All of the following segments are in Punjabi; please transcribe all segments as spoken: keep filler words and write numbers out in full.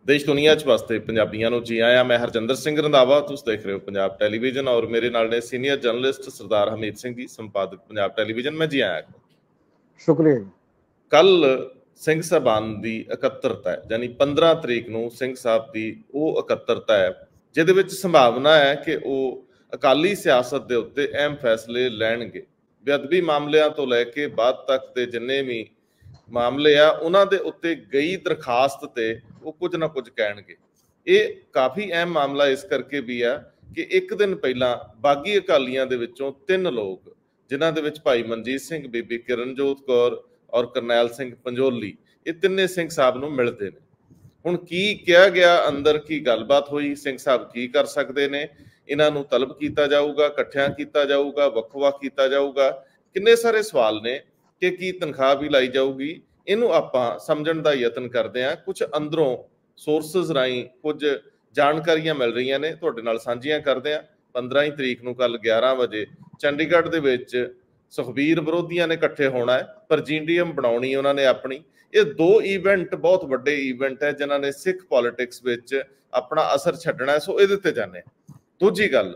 ਦੇਸ਼ ਦੁਨੀਆ 'ਚ ਵਸਦੇ ਪੰਜਾਬੀਆਂ ਨੂੰ ਜੀ ਆਇਆਂ। ਮੈਂ ਹਰਜਿੰਦਰ ਸਿੰਘ ਰੰਧਾਵਾ, ਤੁਸੀਂ ਦੇਖ ਰਹੇ ਹੋ ਪੰਜਾਬ ਟੈਲੀਵਿਜ਼ਨ ਔਰ ਮੇਰੇ ਨਾਲ ਨੇ ਸੀਨੀਅਰ ਜਰਨਲਿਸਟ ਸਰਦਾਰ ਹਮੀਤ ਸਿੰਘ ਜੀ, ਸੰਪਾਦਕ ਪੰਜਾਬ ਟੈਲੀਵਿਜ਼ਨ। ਮੈਂ ਜੀ ਆਇਆਂ। ਸ਼ੁਕਰੀਆ ਜੀ। ਕੱਲ ਸਿੰਘ ਸਾਹਿਬਾਨ ਦੀ ਇਕੱਤਰਤਾ ਹੈ, ਯਾਨੀ ਪੰਦਰਾਂ ਤਰੀਕ ਨੂੰ ਸਿੰਘ ਸਾਹਿਬ ਦੀ ਉਹ ਇਕੱਤਰਤਾ ਹੈ ਜਿਹਦੇ ਵਿੱਚ ਸੰਭਾਵਨਾ ਹੈ ਕਿ ਉਹ ਅਕਾਲੀ ਸਿਆਸਤ ਦੇ ਉੱਤੇ ਅਹਿਮ ਫੈਸਲੇ ਲੈਣਗੇ। ਬੇਅਦਬੀ ਮਾਮਲਿਆਂ ਤੋਂ ਲੈ ਕੇ ਬਾਅਦ ਤੱਕ ਦੇ ਜਿੰਨੇ ਵੀ ਮਾਮਲੇ ਆ ਉਹਨਾਂ ਦੇ ਉੱਤੇ ਗਈ ਦਰਖਾਸਤ ਤੇ ਉਹ ਕੁਝ ਨਾ ਕੁਝ ਕਹਿਣਗੇ। ਇਹ ਕਾਫੀ ਅਹਿਮ ਮਾਮਲਾ ਇਸ ਕਰਕੇ ਵੀ ਆ ਕਿ ਇੱਕ ਦਿਨ ਪਹਿਲਾਂ ਬਾਗੀ ਅਕਾਲੀਆਂ ਦੇ ਵਿੱਚੋਂ ਤਿੰਨ ਲੋਕ, ਜਿਨ੍ਹਾਂ ਦੇ ਵਿੱਚ ਭਾਈ ਮਨਜੀਤ ਸਿੰਘ, ਬੀਬੀ ਕਿਰਨਜੋਤ ਕੌਰ ਔਰ ਕਰਨੈਲ ਸਿੰਘ ਪੰਜੋਲੀ, ਇਹ ਤਿੰਨੇ ਸਿੰਘ ਸਾਹਿਬ ਨੂੰ ਮਿਲਦੇ ਨੇ। ਹੁਣ ਕੀ ਕਿਹਾ ਗਿਆ ਅੰਦਰ, ਕੀ ਗੱਲਬਾਤ ਹੋਈ, ਸਿੰਘ ਸਾਹਿਬ ਕੀ ਕਰ ਸਕਦੇ ਨੇ, ਇਹਨਾਂ ਨੂੰ ਤਲਬ ਕੀਤਾ ਜਾਊਗਾ, ਇਕੱਠਿਆਂ ਕੀਤਾ ਜਾਊਗਾ, ਵੱਖ-ਵੱਖ ਕੀਤਾ ਜਾਊਗਾ, ਕਿੰਨੇ ਸਾਰੇ ਸਵਾਲ ਨੇ ਕਿ ਕੀ ਤਨਖਾਹ ਵੀ ਲਾਈ ਜਾਊਗੀ। ਇਹਨੂੰ ਆਪਾਂ ਸਮਝਣ ਦਾ ਯਤਨ ਕਰਦੇ ਹਾਂ। ਕੁਝ ਅੰਦਰੋਂ ਸੋਰਸਿਸ ਰਾਹੀਂ ਕੁਝ ਜਾਣਕਾਰੀਆਂ ਮਿਲ ਰਹੀਆਂ ਨੇ, ਤੁਹਾਡੇ ਨਾਲ ਸਾਂਝੀਆਂ ਕਰਦੇ ਹਾਂ। ਪੰਦਰਾਂ ਹੀ ਤਰੀਕ ਨੂੰ ਕੱਲ ਗਿਆਰਾਂ ਵਜੇ ਚੰਡੀਗੜ੍ਹ ਦੇ ਵਿੱਚ ਸੁਖਬੀਰ ਵਿਰੋਧੀਆਂ ਨੇ ਇਕੱਠੇ ਹੋਣਾ ਹੈ, ਪ੍ਰਜੀਡੀਅਮ ਬਣਾਉਣੀ ਉਹਨਾਂ ਨੇ ਆਪਣੀ। ਇਹ ਦੋ ਈਵੈਂਟ ਬਹੁਤ ਵੱਡੇ ਈਵੈਂਟ ਹੈ ਜਿਨ੍ਹਾਂ ਨੇ ਸਿੱਖ ਪੋਲਿਟਿਕਸ ਵਿੱਚ ਆਪਣਾ ਅਸਰ ਛੱਡਣਾ ਹੈ, ਸੋ ਇਹਦੇ ਤੇ ਜਾਣੇ। ਦੂਜੀ ਗੱਲ,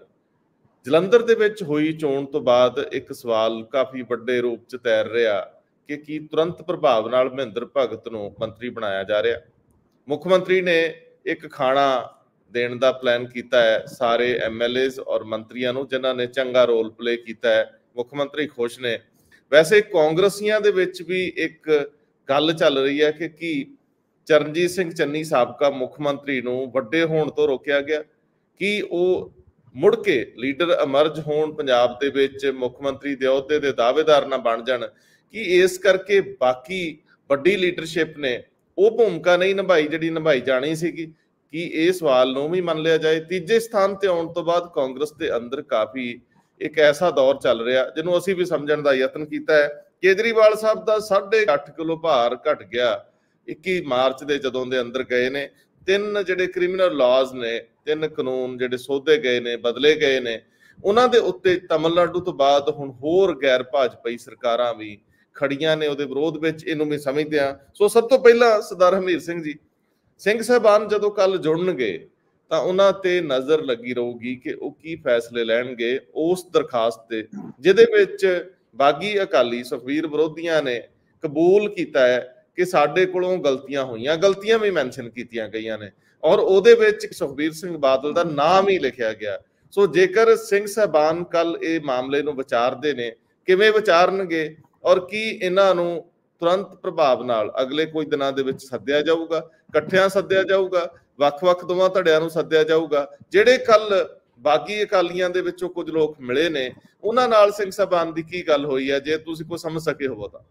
ਜਲੰਧਰ ਦੇ ਵਿੱਚ ਹੋਈ ਚੋਣ ਤੋਂ ਬਾਅਦ ਇੱਕ ਸਵਾਲ ਕਾਫੀ ਵੱਡੇ ਰੂਪ 'ਚ ਤੈਰ ਰਿਹਾ ਕਿ ਕੀ ਤੁਰੰਤ ਪ੍ਰਭਾਵ ਨਾਲ ਮਹਿੰਦਰ ਭਗਤ ਨੂੰ ਮੰਤਰੀ ਬਣਾਇਆ ਜਾ ਰਿਹਾ। ਮੁੱਖ ਮੰਤਰੀ ਨੇ ਇੱਕ ਖਾਣਾ ਦੇਣ ਦਾ ਪਲਾਨ ਕੀਤਾ ਹੈ ਸਾਰੇ ਐਮ ਐਲ ਏਜ਼ ਔਰ ਮੰਤਰੀਆਂ ਨੂੰ, ਜਿਨ੍ਹਾਂ ਨੇ ਚੰਗਾ ਰੋਲ ਪਲੇ ਕੀਤਾ ਹੈ। ਮੁੱਖ ਮੰਤਰੀ ਖੁਸ਼ ਨੇ। ਵੈਸੇ ਕਾਂਗਰਸੀਆਂ ਦੇ ਵਿੱਚ ਵੀ ਇੱਕ ਗੱਲ ਚੱਲ ਰਹੀ ਹੈ ਕਿ ਕੀ ਚਰਨਜੀਤ ਸਿੰਘ ਚੰਨੀ ਸਾਬਕਾ ਮੁੱਖ ਮੰਤਰੀ ਨੂੰ ਵੱਡੇ ਹੋਣ ਤੋਂ ਰੋਕਿਆ ਗਿਆ, ਕੀ ਉਹ ਮੁੜ ਕੇ ਲੀਡਰ ਅਮਰਜ ਹੋਣ ਪੰਜਾਬ ਦੇ ਵਿੱਚ, ਮੁੱਖ ਮੰਤਰੀ ਦੇ ਅਹੁਦੇ ਦੇ ਦਾਅਵੇਦਾਰ ਨਾ ਬਣ ਜਾਣ, ਕਿ ਇਸ ਕਰਕੇ ਬਾਕੀ ਵੱਡੀ ਲੀਡਰਸ਼ਿਪ ਨੇ ਉਹ ਭੂਮਿਕਾ ਨਹੀਂ ਨਿਭਾਈ ਜਿਹੜੀ ਨਿਭਾਈ ਜਾਣੀ ਸੀਗੀ। ਕੀ ਇਹ ਸਵਾਲ ਨੂੰ ਵੀ ਮੰਨ ਲਿਆ ਜਾਏ। ਤੀਜੇ ਸਥਾਨ ਤੇ ਆਉਣ ਤੋਂ ਬਾਅਦ ਕਾਂਗਰਸ ਦੇ ਅੰਦਰ ਕਾਫੀ ਇੱਕ ਐਸਾ ਦੌਰ ਚੱਲ ਰਿਹਾ ਜਿਹਨੂੰ ਅਸੀਂ ਵੀ ਸਮਝਣ ਦਾ ਯਤਨ ਕੀਤਾ ਹੈ। ਕੇਜਰੀਵਾਲ ਸਾਹਿਬ ਦਾ ਸਾਢੇ ਅੱਠ ਕਿਲੋ ਭਾਰ ਘਟ ਗਿਆ ਇੱਕੀ ਮਾਰਚ ਦੇ, ਜਦੋਂ ਦੇ ਅੰਦਰ ਗਏ ਨੇ। ਤਿੰਨ ਜਿਹੜੇ ਕ੍ਰਿਮੀਨਲ ਲਾਜ਼ ਨੇ, ਤਿੰਨ ਕਾਨੂੰਨ ਜਿਹੜੇ ਸੋਧੇ ਗਏ ਨੇ, ਬਦਲੇ ਗਏ ਨੇ, ਉਹਨਾਂ ਦੇ ਉੱਤੇ ਤਮਿਲਨਾਡੂ ਤੋਂ ਬਾਅਦ ਹੁਣ ਹੋਰ ਗੈਰ ਭਾਜਪਾਈ ਸਰਕਾਰਾਂ ਵੀ ਖੜੀਆਂ ਨੇ ਉਹਦੇ ਵਿਰੋਧ ਵਿੱਚ। ਇਹਨੂੰ ਵੀ ਸਮਝਦੇ ਹਾਂ। ਸੋ ਸਭ ਤੋਂ ਪਹਿਲਾਂ ਸਰਦਾਰ ਹਮੀਰ ਸਿੰਘ ਜੀ, ਸਿੰਘ ਸਾਹਿਬਾਨ ਜਦੋਂ ਕੱਲ ਜੁੜਨਗੇ ਤਾਂ ਉਹਨਾਂ ਤੇ ਨਜ਼ਰ ਲੱਗੀ ਰਹੂਗੀ ਕਿ ਉਹ ਕੀ ਫੈਸਲੇ ਲੈਣਗੇ ਉਸ ਦਰਖਾਸਤ ਤੇ, ਜਿਹਦੇ ਵਿੱਚ ਬਾਗੀ ਅਕਾਲੀ ਸੁਖਬੀਰ ਵਿਰੋਧੀਆਂ ਨੇ ਕਬੂਲ ਕੀਤਾ ਹੈ ਕਿ ਸਾਡੇ ਕੋਲੋਂ ਗਲਤੀਆਂ ਹੋਈਆਂ, ਗਲਤੀਆਂ ਵੀ ਮੈਂਸ਼ਨ ਕੀਤੀਆਂ ਗਈਆਂ ਨੇ, ਔਰ ਉਹਦੇ ਵਿੱਚ ਸੁਖਬੀਰ ਸਿੰਘ ਬਾਦਲ ਦਾ ਨਾਮ ਹੀ ਲਿਖਿਆ ਗਿਆ। ਸੋ ਜੇਕਰ ਸਿੰਘ ਸਾਹਿਬਾਨ ਕੱਲ ਇਹ ਮਾਮਲੇ ਨੂੰ ਵਿਚਾਰਦੇ ਨੇ, ਕਿਵੇਂ ਵਿਚਾਰਨਗੇ ਔਰ ਕੀ ਇਹਨਾਂ ਨੂੰ ਤੁਰੰਤ ਪ੍ਰਭਾਵ ਨਾਲ ਅਗਲੇ ਕੁਝ ਦਿਨਾਂ ਦੇ ਵਿੱਚ ਸੱਦਿਆ ਜਾਊਗਾ, ਇਕੱਠਿਆਂ ਸੱਦਿਆ ਜਾਊਗਾ, ਵੱਖ-ਵੱਖ ਦੋਵਾਂ ਧੜਿਆਂ ਨੂੰ ਸੱਦਿਆ ਜਾਊਗਾ। ਜਿਹੜੇ ਕੱਲ ਬਾਗੀ ਅਕਾਲੀਆਂ ਦੇ ਵਿੱਚੋਂ ਕੁਝ ਲੋਕ ਮਿਲੇ ਨੇ, ਉਹਨਾਂ ਨਾਲ ਸਿੰਘ ਸਾਹਿਬਾਨ ਦੀ ਕੀ ਗੱਲ ਹੋਈ ਹੈ, ਜੇ ਤੁਸੀਂ ਕੋਈ ਸਮਝ ਸਕੇ ਹੋਵੋ ਤਾਂ।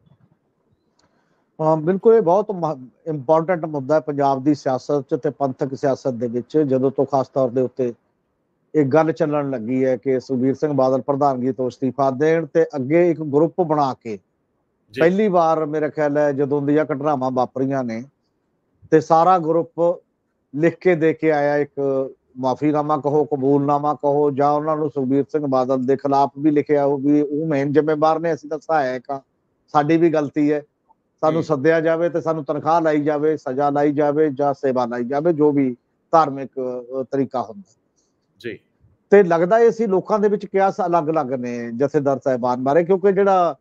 ਹਾਂ, ਬਿਲਕੁਲ, ਇਹ ਬਹੁਤ ਇੰਪੋਰਟੈਂਟ ਮੁੱਦਾ ਹੈ ਪੰਜਾਬ ਦੀ ਸਿਆਸਤ 'ਚ ਤੇ ਪੰਥਕ ਸਿਆਸਤ ਦੇ ਵਿੱਚ। ਜਦੋਂ ਤੋਂ ਖਾਸ ਤੌਰ ਦੇ ਉੱਤੇ ਇਹ ਗੱਲ ਚੱਲਣ ਲੱਗੀ ਹੈ ਕਿ ਸੁਖਬੀਰ ਸਿੰਘ ਬਾਦਲ ਪ੍ਰਧਾਨਗੀ ਤੋਂ ਅਸਤੀਫਾ ਦੇਣ ਤੇ ਅੱਗੇ ਇੱਕ ਗਰੁੱਪ ਬਣਾ ਕੇ, ਪਹਿਲੀ ਵਾਰ ਮੇਰਾ ਖਿਆਲ ਹੈ ਜਦੋਂ ਦੀਆਂ ਘਟਨਾਵਾਂ ਵਾਪਰੀਆਂ ਨੇ, ਤੇ ਸਾਰਾ ਗਰੁੱਪ ਲਿਖ ਕੇ ਦੇ ਕੇ ਆਇਆ ਇੱਕ ਮਾਫੀਨਾਮਾ ਕਹੋ, ਕਬੂਲਨਾਮਾ ਕਹੋ, ਜਾਂ ਉਹਨਾਂ ਨੂੰ ਸੁਖਬੀਰ ਸਿੰਘ ਬਾਦਲ ਦੇ ਖਿਲਾਫ ਵੀ ਲਿਖਿਆ ਉਹ ਵੀ ਉਹ ਮੇਨ ਜ਼ਿੰਮੇਵਾਰ ਨੇ, ਅਸੀਂ ਤਾਂ ਸਹਾਇਕ ਹਾਂ, ਸਾਡੀ ਵੀ ਗਲਤੀ ਹੈ, ਸਾਨੂੰ ਸੱਦਿਆ ਜਾਵੇ ਤੇ ਸਾਨੂੰ ਤਨਖਾਹ ਲਾਈ ਜਾਵੇ, ਸਜ਼ਾ ਲਾਈ ਜਾਵੇ ਜਾਂ ਸੇਵਾ ਲਾਈ ਜਾਵੇ, ਜੋ ਵੀ ਧਾਰਮਿਕ ਤਰੀਕਾ ਹੁੰਦਾ ਜੀ। ਤੇ ਲੱਗਦਾ ਇਹ ਸੀ ਲੋਕਾਂ ਦੇ ਵਿੱਚ ਕਿਆਸ ਅਲੱਗ-ਅਲੱਗ ਨੇ ਜਥੇਦਾਰ ਸਾਹਿਬਾਨ ਬਾਰੇ, ਕਿਉਂਕਿ ਜਿਹੜਾ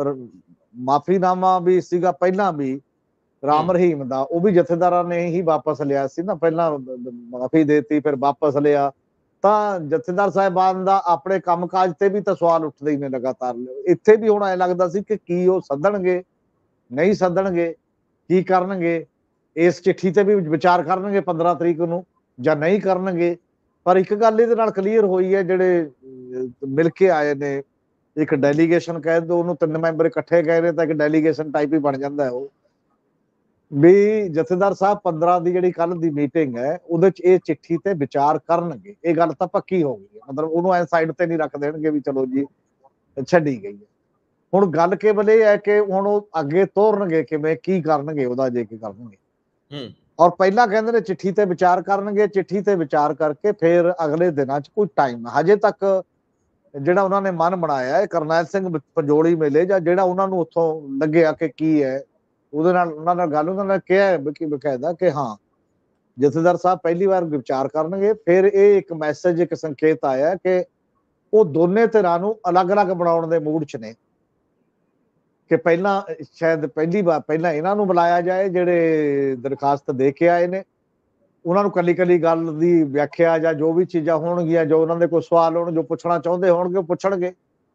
ਮਾਫੀਨਾਮਾ ਵੀ ਸੀਗਾ ਪਹਿਲਾਂ ਵੀ ਰਾਮ ਰਹੀਮ ਦਾ, ਉਹ ਵੀ ਜਥੇਦਾਰਾਂ ਨੇ ਹੀ ਵਾਪਸ ਲਿਆ ਸੀ ਨਾ, ਪਹਿਲਾਂ ਮਾਫੀ ਦੇਤੀ ਫਿਰ ਵਾਪਸ ਲਿਆ। ਤਾਂ ਜਥੇਦਾਰ ਸਾਹਿਬਾਨ ਦਾ ਆਪਣੇ ਕੰਮਕਾਜ ਤੇ ਵੀ ਤਾਂ ਸਵਾਲ ਉੱਠਦੇ ਹੀ ਨੇ ਲਗਾਤਾਰ। ਇੱਥੇ ਵੀ ਹੁਣ ਐ ਲੱਗਦਾ ਸੀ ਕਿ ਕੀ ਉਹ ਸੱਦਣਗੇ, ਨਹੀਂ ਸੱਦਣਗੇ, ਕੀ ਕਰਨਗੇ, ਇਸ ਚਿੱਠੀ ਤੇ ਵੀ ਵਿਚਾਰ ਕਰਨਗੇ ਪੰਦਰਾਂ ਤਰੀਕ ਨੂੰ ਜਾਂ ਨਹੀਂ ਕਰਨਗੇ। ਪਰ ਇੱਕ ਗੱਲ ਇਹਦੇ ਨਾਲ ਕਲੀਅਰ ਹੋਈ ਹੈ, ਜਿਹੜੇ ਮਿਲ ਕੇ ਆਏ ਨੇ, ਇੱਕ ਡੈਲੀਗੇਸ਼ਨ ਕਹਿ ਦਿਓ ਉਹਨੂੰ, ਤਿੰਨ ਮੈਂਬਰ ਇਕੱਠੇ ਗਏ ਨੇ ਤਾਂ ਇੱਕ ਡੈਲੀਗੇਸ਼ਨ ਟਾਈਪ ਹੀ ਬਣ ਜਾਂਦਾ ਉਹ, ਵੀ ਜਥੇਦਾਰ ਸਾਹਿਬ ਪੰਦਰਾਂ ਦੀ ਜਿਹੜੀ ਕੱਲ ਦੀ ਮੀਟਿੰਗ ਹੈ ਉਹਦੇ ਚ ਇਹ ਚਿੱਠੀ ਤੇ ਵਿਚਾਰ ਕਰਨਗੇ। ਇਹ ਗੱਲ ਤਾਂ ਪੱਕੀ ਹੋ ਗਈ ਹੈ, ਮਤਲਬ ਉਹਨੂੰ ਐ ਸਾਈਡ ਤੇ ਨਹੀਂ ਰੱਖ ਦੇਣਗੇ ਵੀ ਚਲੋ ਜੀ ਛੱਡੀ ਗਈ ਹੈ। ਹੁਣ ਗੱਲ ਕੇਵਲ ਇਹ ਹੈ ਕਿ ਹੁਣ ਉਹ ਅੱਗੇ ਤੋਰਨਗੇ ਕਿਵੇਂ, ਕੀ ਕਰਨਗੇ ਉਹਦਾ, ਜੇ ਕੀ ਕਰਨਗੇ। ਔਰ ਪਹਿਲਾਂ ਕਹਿੰਦੇ ਨੇ ਚਿੱਠੀ ਤੇ ਵਿਚਾਰ ਕਰਨਗੇ, ਚਿੱਠੀ ਤੇ ਵਿਚਾਰ ਕਰਕੇ ਫਿਰ ਅਗਲੇ ਦਿਨਾਂ ਚ ਕੋਈ ਟਾਈਮ, ਹਜੇ ਤੱਕ ਜਿਹੜਾ ਉਹਨਾਂ ਨੇ ਮਨ ਬਣਾਇਆ ਹੈ ਕਰਨੈਲ ਸਿੰਘ ਪੰਜੋਲੀ ਮਿਲੇ ਜਾਂ ਜਿਹੜਾ ਉਹਨਾਂ ਨੂੰ ਉੱਥੋਂ ਲੱਗਿਆ ਕਿ ਕੀ ਹੈ, ਉਹਦੇ ਨਾਲ ਉਹਨਾਂ ਨਾਲ ਗੱਲ ਉਹਨਾਂ ਨੇ ਕਿਹਾ ਕਿ ਬਕਾਇਦਾ ਕਿ ਹਾਂ ਜਥੇਦਾਰ ਸਾਹਿਬ ਪਹਿਲੀ ਵਾਰ ਵਿਚਾਰ ਕਰਨਗੇ, ਫਿਰ ਇਹ ਇੱਕ ਮੈਸੇਜ, ਇੱਕ ਸੰਕੇਤ ਆਇਆ ਕਿ ਉਹ ਦੋਨੇ ਧਿਰਾਂ ਨੂੰ ਅਲੱਗ-ਅਲੱਗ ਬਣਾਉਣ ਦੇ ਮੂਡ 'ਚ ਨੇ ਕਿ ਪਹਿਲਾਂ ਸ਼ਾਇਦ ਪਹਿਲੀ ਵਾਰ ਪਹਿਲਾਂ ਇਹਨਾਂ ਨੂੰ ਬੁਲਾਇਆ ਜਾਏ ਜਿਹੜੇ ਦਰਖਾਸਤ ਦੇ ਕੇ ਆਏ ਨੇ, ਉਹਨਾਂ ਨੂੰ ਕੱਲੀ ਕੱਲੀ ਗੱਲ ਦੀ ਵਿਆਖਿਆ ਜਾਂ ਜੋ ਵੀ ਚੀਜ਼ਾਂ ਹੋਣਗੀਆਂ, ਜੋ ਉਹਨਾਂ ਦੇ ਕੋਈ ਸਵਾਲ ਹੋਣ, ਜੋ ਪੁੱਛਣਾ ਚਾਹੁੰਦੇ ਹੋਣਗੇ ਉਹ ਪੁੱਛਣਗੇ।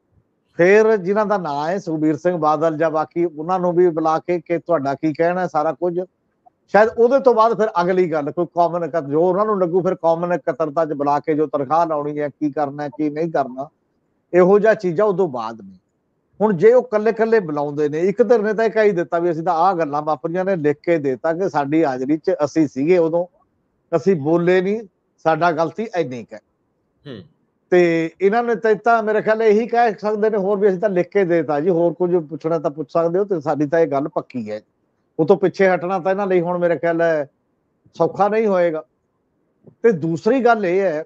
ਫਿਰ ਜਿਨ੍ਹਾਂ ਦਾ ਨਾਂ ਹੈ ਸੁਖਬੀਰ ਸਿੰਘ ਬਾਦਲ ਜਾਂ ਬਾਕੀ, ਉਹਨਾਂ ਨੂੰ ਵੀ ਬੁਲਾ ਕੇ ਕਿ ਤੁਹਾਡਾ ਕੀ ਕਹਿਣਾ ਸਾਰਾ ਕੁਝ, ਸ਼ਾਇਦ ਉਹਦੇ ਤੋਂ ਬਾਅਦ ਫਿਰ ਅਗਲੀ ਗੱਲ ਕੋਈ ਕਾਮਨ ਜੋ ਉਹਨਾਂ ਨੂੰ ਲੱਗੂ, ਫਿਰ ਕਾਮਨ ਇਕੱਤਰਤਾ 'ਚ ਬੁਲਾ ਕੇ ਜੋ ਤਨਖਾਹ ਲਾਉਣੀ ਹੈ, ਕੀ ਕਰਨਾ ਕੀ ਨਹੀਂ ਕਰਨਾ, ਇਹੋ ਜਿਹਾ ਚੀਜ਼ਾਂ ਉਦੋਂ ਬਾਅਦ ਨੇ। ਹੁਣ ਜੇ ਉਹ ਕੱਲੇ ਕੱਲੇ ਬੁਲਾਉਂਦੇ ਨੇ, ਇੱਕ ਧਿਰ ਨੇ ਤਾਂ ਇਹ ਕਹੀ ਦਿੱਤਾ ਵੀ ਅਸੀਂ ਤਾਂ ਆਹ ਗੱਲਾਂ ਵਾਪਰੀਆਂ ਨੇ, ਲਿਖ ਕੇ ਦੇਤਾ ਕਿ ਸਾਡੀ ਹਾਜ਼ਰੀ 'ਚ ਅਸੀਂ ਸੀਗੇ ਉਦੋਂ, ਅਸੀਂ ਬੋਲੇ ਨਹੀਂ, ਸਾਡਾ ਗਲਤੀ ਇੰਨੀ ਕੁ ਹੈ। ਤੇ ਇਹਨਾਂ ਨੇ ਤਾਂ ਮੇਰੇ ਖਿਆਲ ਇਹੀ ਕਹਿ ਸਕਦੇ ਨੇ ਹੋਰ ਵੀ ਅਸੀਂ ਤਾਂ ਲਿਖ ਕੇ ਦੇਤਾ ਜੀ, ਹੋਰ ਕੁਝ ਪੁੱਛਣਾ ਤਾਂ ਪੁੱਛ ਸਕਦੇ ਹੋ, ਤੇ ਸਾਡੀ ਤਾਂ ਇਹ ਗੱਲ ਪੱਕੀ ਹੈ। ਉਹ ਤੋਂ ਪਿੱਛੇ ਹਟਣਾ ਤਾਂ ਇਹਨਾਂ ਲਈ ਹੁਣ ਮੇਰੇ ਖਿਆਲ ਹੈ ਸੌਖਾ ਨਹੀਂ ਹੋਏਗਾ। ਤੇ ਦੂਸਰੀ ਗੱਲ ਇਹ ਹੈ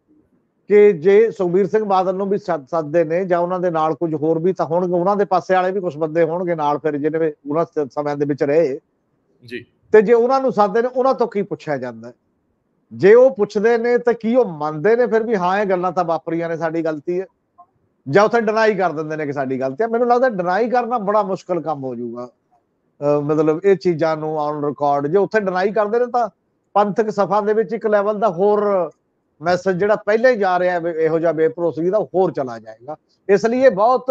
ਕਿ ਜੇ ਸੁਖਬੀਰ ਸਿੰਘ ਬਾਦਲ ਨੂੰ ਵੀ ਸੱਦਦੇ ਨੇ ਜਾਂ ਉਹਨਾਂ ਦੇ ਨਾਲ ਕੁਝ ਹੋਰ ਵੀ ਤਾਂ ਹੋਣਗੇ, ਉਹਨਾਂ ਦੇ ਪਾਸੇ ਵਾਲੇ ਵੀ ਕੁਝ ਬੰਦੇ ਹੋਣਗੇ ਨਾਲ, ਫਿਰ ਜਿਹਨੇ ਉਹਨਾਂ ਸਮਿਆਂ ਦੇ ਵਿੱਚ ਰਹੇ ਜੀ, ਤੇ ਜੇ ਉਹਨਾਂ ਨੂੰ ਸੱਦਦੇ ਨੇ ਉਹਨਾਂ ਤੋਂ ਕੀ ਪੁੱਛਿਆ ਜਾਂਦਾ? ਜੇ ਉਹ ਪੁੱਛਦੇ ਨੇ ਤਾਂ ਕੀ ਉਹ ਮੰਨਦੇ ਨੇ ਫਿਰ ਵੀ ਹਾਂ ਇਹ ਗੱਲਾਂ ਤਾਂ ਵਾਪਰੀਆਂ ਨੇ, ਸਾਡੀ ਗਲਤੀ ਹੈ, ਜਾਂ ਉੱਥੇ ਡਿਨਾਈ ਕਰ ਦਿੰਦੇ ਨੇ ਕਿ ਸਾਡੀ ਗਲਤੀ ਹੈ? ਮੈਨੂੰ ਲੱਗਦਾ ਡਿਨਾਈ ਕਰਨਾ ਬੜਾ ਮੁਸ਼ਕਲ ਕੰਮ ਹੋ ਜਾਊਗਾ, ਮਤਲਬ ਇਹ ਚੀਜ਼ਾਂ ਨੂੰ ਔਨ ਰਿਕਾਰਡ ਜੇ ਉੱਥੇ ਡਿਨਾਈ ਕਰਦੇ ਨੇ ਤਾਂ ਪੰਥਕ ਸਭਾ ਦੇ ਵਿੱਚ ਇੱਕ ਲੈਵਲ ਦਾ ਹੋਰ ਮੈਸੇਜ ਜਿਹੜਾ ਪਹਿਲਾਂ ਹੀ ਜਾ ਰਿਹਾ ਇਹੋ ਜਿਹਾ ਬੇਭਰੋਸਗੀ ਦਾ ਹੋਰ ਚਲਾ ਜਾਏਗਾ। ਇਸ ਲਈ ਇਹ ਬਹੁਤ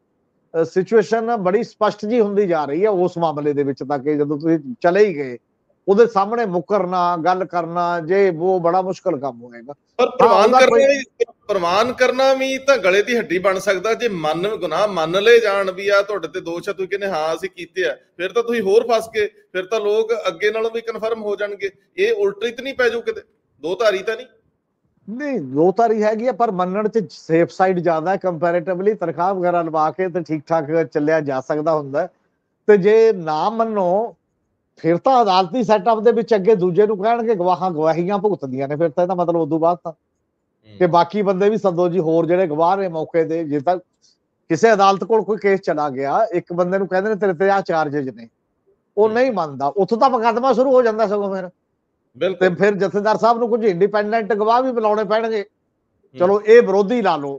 ਸਿਚੁਏਸ਼ਨ ਬੜੀ ਸਪਸ਼ਟ ਜੀ ਹੁੰਦੀ ਜਾ ਰਹੀ ਹੈ ਉਸ ਮਾਮਲੇ ਦੇ ਵਿੱਚ, ਤਾਂ ਕਿ ਜਦੋਂ ਤੁਸੀਂ ਚਲੇ ਹੀ ਗਏ ਉਹਦੇ ਸਾਹਮਣੇ ਮੁਕਰਨਾ, ਗੱਲ ਕਰਨਾ ਜੇ ਉਹ ਬੜਾ ਮੁਸ਼ਕਲ ਕੰਮ ਹੋਏਗਾ। ਪਰ ਪ੍ਰਵਾਨ ਕਰਨਾ ਵੀ ਪ੍ਰਵਾਨ ਕਰਨਾ ਵੀ ਤਾਂ ਗਲੇ ਦੀ ਹੱਡੀ ਬਣ ਸਕਦਾ। ਜੇ ਮੰਨ ਗੁਨਾਹ ਮੰਨ ਲਏ ਜਾਣ ਵੀ ਆ ਤੁਹਾਡੇ ਤੇ ਦੋਸ਼ ਆ, ਤੁਸੀਂ ਕਹਿੰਦੇ ਹਾਂ ਅਸੀਂ ਕੀਤੇ ਆ, ਫਿਰ ਤਾਂ ਤੁਸੀਂ ਹੋਰ ਫਸ ਗਏ, ਫਿਰ ਤਾਂ ਲੋਕ ਅੱਗੇ ਨਾਲੋਂ ਵੀ ਕਨਫਰਮ ਹੋ ਜਾਣਗੇ। ਇਹ ਉਲਟੀ ਤਾਂ ਨਹੀਂ ਪੈ ਜਾਊ ਕਿਤੇ, ਦੋ ਧਾਰੀ ਤਾਂ ਨਹੀਂ? ਨਹੀਂ, ਦੋ ਧਾਰੀ ਹੈਗੀ ਆ ਪਰ ਮੰਨਣ 'ਚ ਸੇਫ ਸਾਈਡ ਜ਼ਿਆਦਾ ਹੈ ਕੰਪੈਰੇਟਿਵਲੀ। ਤਨਖਾਹ ਵਗੈਰਾ ਲਵਾ ਕੇ ਤੇ ਠੀਕ ਠਾਕ ਚੱਲਿਆ ਜਾ ਸਕਦਾ ਹੁੰਦਾ। ਤੇ ਜੇ ਨਾ ਮੰਨੋ ਫਿਰ ਤਾਂ ਅਦਾਲਤੀ ਸੈਟਅਪ ਦੇ ਵਿੱਚ ਅੱਗੇ ਦੂਜੇ ਨੂੰ ਕਹਿਣਗੇ ਗਵਾਹਾਂ ਗਵਾਹੀਆਂ ਭੁਗਤਦੀਆਂ ਨੇ, ਫਿਰ ਤਾਂ ਇਹਦਾ ਮਤਲਬ ਉਦੋਂ ਬਾਅਦ ਤਾਂ ਕਿ ਬਾਕੀ ਬੰਦੇ ਵੀ ਸੱਦੋ ਜੀ, ਹੋਰ ਜਿਹੜੇ ਗਵਾਹ ਨੇ ਮੌਕੇ ਤੇ। ਜੇ ਤਾਂ ਕਿਸੇ ਅਦਾਲਤ ਕੋਲ ਕੋਈ ਕੇਸ ਚਲਾ ਗਿਆ, ਇੱਕ ਬੰਦੇ ਨੂੰ ਕਹਿੰਦੇ ਨੇ ਤੇਰੇ ਤੇ ਆਹ ਚਾਰਜਿਸ ਨੇ, ਉਹ ਨਹੀਂ ਮੰਨਦਾ, ਉੱਥੋਂ ਤਾਂ ਮੁਕੱਦਮਾ ਸ਼ੁਰੂ ਹੋ ਜਾਂਦਾ ਸਗੋਂ ਫਿਰ। ਤੇ ਫਿਰ ਜਥੇਦਾਰ ਸਾਹਿਬ ਨੂੰ ਕੁਝ ਇੰਡੀਪੈਂਡੈਂਟ ਗਵਾਹ ਵੀ ਬੁਲਾਉਣੇ ਪੈਣਗੇ। ਚਲੋ ਇਹ ਵਿਰੋਧੀ ਲਾ ਲਓ,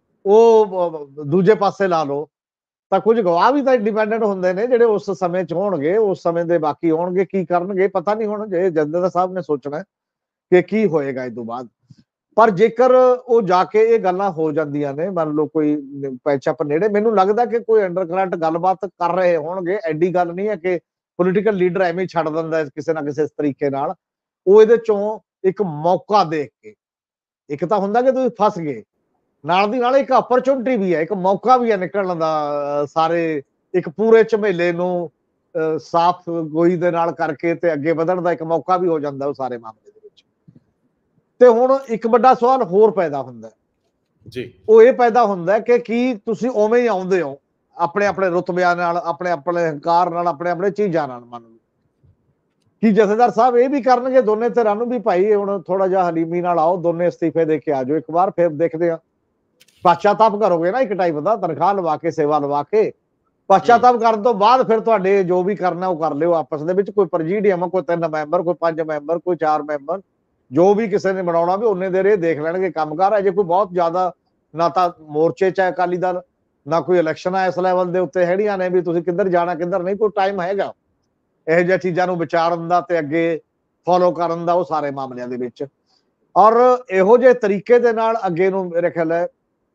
ਉਹ ਦੂਜੇ ਪਾਸੇ ਲਾ ਲਓ, ਤਾਂ ਕੁਝ ਗਵਾਹ ਵੀ ਤਾਂ ਇੰਡੀਪੈਂਡੈਂਟ ਹੁੰਦੇ ਨੇ ਜਿਹੜੇ ਉਸ ਸਮੇਂ 'ਚ ਹੋਣਗੇ, ਉਸ ਸਮੇਂ ਦੇ ਬਾਕੀ ਹੋਣਗੇ, ਕੀ ਕਰਨਗੇ ਪਤਾ ਨਹੀਂ। ਹੁਣ ਜੇ ਜਥੇਦਾਰ ਸਾਹਿਬ ਨੇ ਸੋਚਣਾ ਕਿ ਕੀ ਹੋਏਗਾ ਇਸ ਤੋਂ ਬਾਅਦ। ਪਰ ਜੇਕਰ ਉਹ ਜਾ ਕੇ ਇਹ ਗੱਲਾਂ ਹੋ ਜਾਂਦੀਆਂ ਨੇ, ਮੰਨ ਲਓ ਕੋਈ ਪੈਚਅਪ ਨੇੜੇ, ਮੈਨੂੰ ਲੱਗਦਾ ਕਿ ਕੋਈ ਅੰਡਰਕਰੰਟ ਗੱਲਬਾਤ ਕਰ ਰਹੇ ਹੋਣਗੇ। ਐਡੀ ਗੱਲ ਨਹੀਂ ਹੈ ਕਿ ਪੋਲੀਟੀਕਲ ਲੀਡਰ ਐਵੇਂ ਛੱਡ ਦਿੰਦਾ ਕਿਸੇ ਨਾ ਕਿਸੇ ਤਰੀਕੇ ਨਾਲ। ਉਹ ਇਹਦੇ ਚੋਂ ਇੱਕ ਮੌਕਾ ਦੇਖ ਕੇ, ਇੱਕ ਤਾਂ ਹੁੰਦਾ ਕਿ ਤੁਸੀਂ ਫਸ ਗਏ, ਨਾਲ ਦੀ ਨਾਲ ਇੱਕ ਅਪਰਚੁਨਿਟੀ ਵੀ ਹੈ, ਇੱਕ ਮੌਕਾ ਵੀ ਹੈ ਨਿਕਲਣ ਦਾ, ਸਾਰੇ ਇੱਕ ਪੂਰੇ ਝਮੇਲੇ ਨੂੰ ਸਾਫ਼ ਗੋਈ ਦੇ ਨਾਲ ਕਰਕੇ ਤੇ ਅੱਗੇ ਵਧਣ ਦਾ ਇੱਕ ਮੌਕਾ ਵੀ ਹੋ ਜਾਂਦਾ ਉਹ ਸਾਰੇ ਮਾਮਲੇ ਦੇ ਵਿੱਚ। ਤੇ ਹੁਣ ਇੱਕ ਵੱਡਾ ਸਵਾਲ ਹੋਰ ਪੈਦਾ ਹੁੰਦਾ ਜੀ, ਉਹ ਇਹ ਪੈਦਾ ਹੁੰਦਾ ਕਿ ਕੀ ਤੁਸੀਂ ਉਵੇਂ ਹੀ ਆਉਂਦੇ ਹੋ ਆਪਣੇ ਆਪਣੇ ਰੁਤਬਿਆਂ ਨਾਲ, ਆਪਣੇ ਆਪਣੇ ਹੰਕਾਰ ਨਾਲ, ਆਪਣੇ ਆਪਣੇ ਚੀਜ਼ਾਂ ਨਾਲ? ਮੰਨ ਲਓ ਕੀ ਜਥੇਦਾਰ ਸਾਹਿਬ ਇਹ ਵੀ ਕਰਨਗੇ ਦੋਨੇ ਧਿਰਾਂ ਨੂੰ ਵੀ ਭਾਈ ਹੁਣ ਥੋੜਾ ਜਿਹਾ ਹਲੀਮੀ ਨਾਲ ਆਓ, ਦੋਨੇ ਅਸਤੀਫੇ ਦੇ ਕੇ ਆ ਜਾਓ ਇੱਕ ਵਾਰ, ਫਿਰ ਦੇਖਦੇ ਆ। ਪਛਤਾਪ ਕਰੋਗੇ ਨਾ ਇੱਕ ਟਾਈਪ ਦਾ, ਤਨਖਾਹ ਲਵਾ ਕੇ, ਸੇਵਾ ਲਵਾ ਕੇ ਪਛਤਾਪ ਕਰਨ ਤੋਂ ਬਾਅਦ ਫਿਰ ਤੁਹਾਡੇ ਜੋ ਵੀ ਕਰਨਾ ਉਹ ਕਰ ਲਿਓ ਆਪਸ ਦੇ ਵਿੱਚ। ਕੋਈ ਪ੍ਰਜੀਡੀਅਮ, ਕੋਈ ਤਿੰਨ ਮੈਂਬਰ, ਕੋਈ ਪੰਜ ਮੈਂਬਰ, ਕੋਈ ਚਾਰ ਮੈਂਬਰ, ਜੋ ਵੀ ਕਿਸੇ ਨੇ ਬਣਾਉਣਾ ਵੀ ਉਹਨੇ ਦੇਰ ਇਹ ਦੇਖ ਲੈਣਗੇ ਕੰਮਕਾਰ ਹੈ। ਜੇ ਕੋਈ ਬਹੁਤ ਜ਼ਿਆਦਾ ਨਾ ਤਾਂ ਮੋਰਚੇ 'ਚ ਹੈ ਅਕਾਲੀ ਦਲ, ਨਾ ਕੋਈ ਇਲੈਕਸ਼ਨਾਂ ਇਸ ਲੈਵਲ ਦੇ ਉੱਤੇ ਹੈੜੀਆਂ ਨੇ ਵੀ ਤੁਸੀਂ ਕਿੱਧਰ ਜਾਣਾ ਕਿੱਧਰ ਨਹੀਂ, ਕੋਈ ਟਾਈਮ ਹੈਗਾ ਇਹੋ ਜਿਹੀਆਂ ਚੀਜ਼ਾਂ ਨੂੰ ਵਿਚਾਰਨ ਦਾ ਤੇ ਅੱਗੇ ਫੋਲੋ ਕਰਨ ਦਾ ਉਹ ਸਾਰੇ ਮਾਮਲਿਆਂ ਦੇ ਵਿੱਚ। ਔਰ ਇਹੋ ਜਿਹੇ ਤਰੀਕੇ ਦੇ ਨਾਲ ਅੱਗੇ ਨੂੰ ਮੇਰੇ ਖਿਆਲ ਹੈ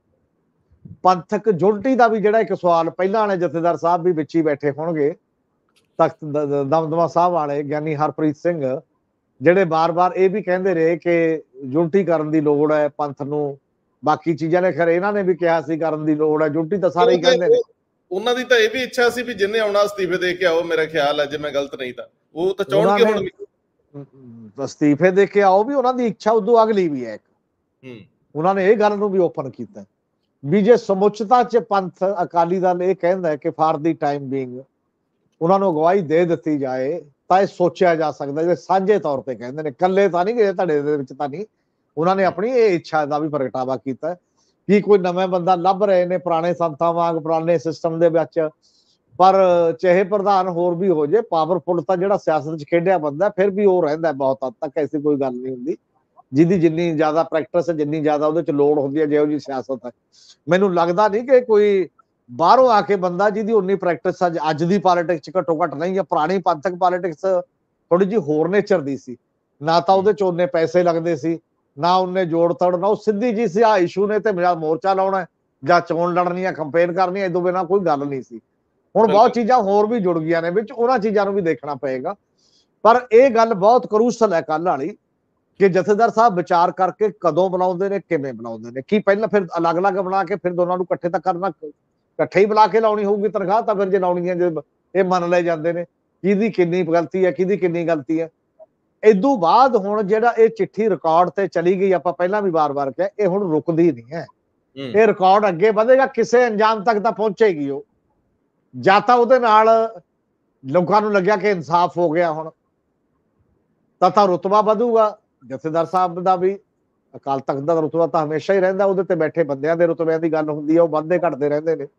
ਪੰਥਕ ਯੂਨਿਟੀ ਦਾ ਵੀ ਜਿਹੜਾ ਇੱਕ ਸਵਾਲ ਪਹਿਲਾਂ ਵਾਲੇ ਜਥੇਦਾਰ ਸਾਹਿਬ ਵੀ ਵਿੱਚ ਹੀ ਬੈਠੇ ਹੋਣਗੇ, ਤਖਤ ਦਮਦਮਾ ਸਾਹਿਬ ਵਾਲੇ ਗਿਆਨੀ ਹਰਪ੍ਰੀਤ ਸਿੰਘ, ਜਿਹੜੇ ਬਾਰ-ਬਾਰ ਇਹ ਵੀ ਕਹਿੰਦੇ ਰਹੇ ਕਿ ਯੂਨਿਟੀ ਕਰਨ ਦੀ ਲੋੜ ਹੈ ਪੰਥ ਨੂੰ। ਬਾਕੀ ਚੀਜ਼ਾਂ ਨੇ ਖਰੇ ਇਹਨਾਂ ਨੇ ਵੀ ਕਿਹਾ ਸੀ ਕਰਨ ਦੀ ਲੋੜ ਹੈ, ਯੂਨਿਟੀ ਤਾਂ ਸਾਰੇ ਹੀ ਕਹਿੰਦੇ ਨੇ। ਉਹਨਾਂ ਦੀ ਤਾਂ ਇਹ ਵੀ ਇੱਛਾ ਸੀ ਵੀ ਜਿੰਨੇ ਆਉਣਾ ਅਸਤੀਫੇ ਦੇ ਕੇ ਆਓ, ਮੇਰਾ ਖਿਆਲ ਹੈ ਜੇ ਮੈਂ ਗਲਤ ਨਹੀਂ ਤਾਂ ਉਹ ਤਾਂ ਚਾਹੁਣਗੇ ਹੁਣ ਵੀ ਅਸਤੀਫੇ ਦੇ ਕੇ ਆਓ, ਵੀ ਉਹਨਾਂ ਦੀ ਇੱਛਾ ਉਦੋਂ ਅਗਲੀ ਵੀ ਹੈ ਇੱਕ। ਉਹਨਾਂ ਨੇ ਇਹ ਗੱਲ ਨੂੰ ਵੀ ਓਪਨ ਕੀਤਾ ਵੀ ਜੇ ਸਮੁੱਚਤਾ 'ਚ ਪੰਥ ਅਕਾਲੀ ਦਲ ਇਹ ਕਹਿੰਦਾ ਹੈ ਕਿ ਫਾਰ ਦੀ ਟਾਈਮ ਬੀਇੰਗ ਉਹਨਾਂ ਨੂੰ ਅਗਵਾਈ ਦੇ ਦਿੱਤੀ ਜਾਏ ਤਾਂ ਇਹ ਸੋਚਿਆ ਜਾ ਸਕਦਾ। ਜੇ ਸਾਂਝੇ ਤੌਰ ਤੇ ਕਹਿੰਦੇ ਨੇ, ਇਕੱਲੇ ਤਾਂ ਨਹੀਂ ਗਏ ਧੜੇ ਦੇ ਵਿੱਚ ਤਾਂ ਨਹੀਂ, ਉਹਨਾਂ ਨੇ ਆਪਣੀ ਇਹ ਇੱਛਾ ਦਾ ਵੀ ਪ੍ਰਗਟਾਵਾ ਕੀਤਾ ਕਿ ਕੋਈ ਨਵਾਂ ਬੰਦਾ ਲੱਭ ਰਹੇ ਨੇ ਪੁਰਾਣੇ ਸੰਤਾਂ ਵਾਂਗ, ਪੁਰਾਣੇ ਸਿਸਟਮ ਦੇ ਵਿੱਚ ਪਰ ਚਾਹੇ ਪ੍ਰਧਾਨ ਹੋਰ ਵੀ ਹੋ ਜੇ, ਪਾਵਰਫੁਲ ਤਾਂ ਜਿਹੜਾ ਸਿਆਸਤ 'ਚ ਖੇਡਿਆ ਬੰਦਾ ਫਿਰ ਵੀ ਉਹ ਰਹਿੰਦਾ ਬਹੁਤ ਹੱਦ ਤੱਕ, ਐਸੀ ਕੋਈ ਗੱਲ ਨਹੀਂ ਹੁੰਦੀ। ਜਿਹਦੀ ਜਿੰਨੀ ਜ਼ਿਆਦਾ ਪ੍ਰੈਕਟਿਸ, ਜਿੰਨੀ ਜ਼ਿਆਦਾ ਉਹਦੇ 'ਚ ਲੋੜ ਹੁੰਦੀ ਹੈ, ਜਿਹੋ ਜਿਹੀ ਸਿਆਸਤ ਹੈ। ਮੈਨੂੰ ਲੱਗਦਾ ਨਹੀਂ ਕਿ ਕੋਈ ਬਾਹਰੋਂ ਆ ਕੇ ਬੰਦਾ ਜਿਹਦੀ ਉਨੀ ਪ੍ਰੈਕਟਿਸ ਅੱਜ ਅੱਜ ਦੀ ਪੋਲਿਟਿਕਸ 'ਚ ਘੱਟੋ ਘੱਟ ਨਹੀਂ, ਜਾਂ ਪੁਰਾਣੀ ਪੰਥਕ ਪੋਲਿਟਿਕਸ ਥੋੜੀ ਜਿਹੀ ਹੋਰ ਨੇਚਰ ਦੀ ਸੀ। ਨਾ ਤਾਂ ਉਹਦੇ 'ਚ ਉਹਨੇ ਪੈਸੇ ਲੱਗਦੇ ਸੀ, ਨਾ ਉਹਨੇ ਜੋੜ ਤੜ, ਨਾ ਉਹ ਸਿੱਧੀ ਜੀ ਸੀ ਆ ਇਸ਼ੂ ਨੇ ਤੇ ਮੋਰਚਾ ਲਾਉਣਾ ਜਾਂ ਚੋਣ ਲੜਨੀ ਜਾਂ ਕੰਪੇਨ ਕਰਨੀ, ਇਹ ਤੋਂ ਬਿਨਾਂ ਕੋਈ ਗੱਲ ਨਹੀਂ ਸੀ। ਹੁਣ ਬਹੁਤ ਚੀਜ਼ਾਂ ਹੋਰ ਵੀ ਜੁੜ ਗਈਆਂ ਨੇ ਵਿੱਚ, ਉਹਨਾਂ ਚੀਜ਼ਾਂ ਨੂੰ ਵੀ ਦੇਖਣਾ ਪਏਗਾ। ਪਰ ਇਹ ਗੱਲ ਬਹੁਤ ਕਰੂਸ਼ਲ ਹੈ ਕੱਲ ਵਾਲੀ, ਕਿ ਜਥੇਦਾਰ ਸਾਹਿਬ ਵਿਚਾਰ ਕਰਕੇ ਕਦੋਂ ਬਣਾਉਂਦੇ ਨੇ, ਕਿਵੇਂ ਬਣਾਉਂਦੇ ਨੇ। ਕੀ ਪਹਿਲਾਂ ਫਿਰ ਅਲੱਗ-ਅਲੱਗ ਬਣਾ ਕੇ ਫਿਰ ਦੋਨਾਂ ਨੂੰ ਇਕੱਠੇ ਤਾਂ ਕਰਨਾ, ਇਕੱਠੇ ਹੀ ਬੁਲਾ ਕੇ ਲਾਉਣੀ ਹੋਊਗੀ ਤਨਖਾਹ, ਤਾਂ ਫਿਰ ਜੇ ਲਾਉਣੀ ਹੈ, ਜੇ ਇਹ ਮੰਨ ਲਏ ਜਾਂਦੇ ਨੇ ਕਿਹਦੀ ਕਿੰਨੀ ਗਲਤੀ ਹੈ, ਕਿਹਦੀ ਕਿੰਨੀ ਗਲਤੀ ਹੈ। ਇਦੋਂ ਬਾਅਦ ਹੁਣ ਜਿਹੜਾ ਇਹ ਚਿੱਠੀ ਰਿਕਾਰਡ ਤੇ ਚਲੀ ਗਈ, ਆਪਾਂ ਪਹਿਲਾਂ ਵੀ ਵਾਰ-ਵਾਰ ਕਿਹਾ, ਇਹ ਹੁਣ ਰੁਕਦੀ ਨਹੀਂ ਹੈ। ਇਹ ਰਿਕਾਰਡ ਅੱਗੇ ਵਧੇਗਾ, ਕਿਸੇ ਅੰਜਾਮ ਤੱਕ ਤਾਂ ਪਹੁੰਚੇਗੀ ਉਹ। ਜਾਂ ਤਾਂ ਉਹਦੇ ਨਾਲ ਲੋਕਾਂ ਨੂੰ ਲੱਗਿਆ ਕਿ ਇਨਸਾਫ ਹੋ ਗਿਆ ਹੁਣ, ਤਾਂ ਤਾਂ ਰੁਤਬਾ ਵਧੂਗਾ ਜਥੇਦਾਰ ਸਾਹਿਬ ਦਾ ਵੀ। ਅਕਾਲ ਤਖਤ ਦਾ ਰੁਤਬਾ ਤਾਂ ਹਮੇਸ਼ਾ ਹੀ ਰਹਿੰਦਾ, ਉਹਦੇ ਤੇ ਬੈਠੇ ਬੰਦਿਆਂ ਦੇ ਰੁਤਬਿਆਂ ਦੀ ਗੱਲ ਹੁੰਦੀ ਹੈ, ਉਹ ਵੱਧਦੇ ਘਟਦੇ ਰਹਿੰਦੇ ਨੇ।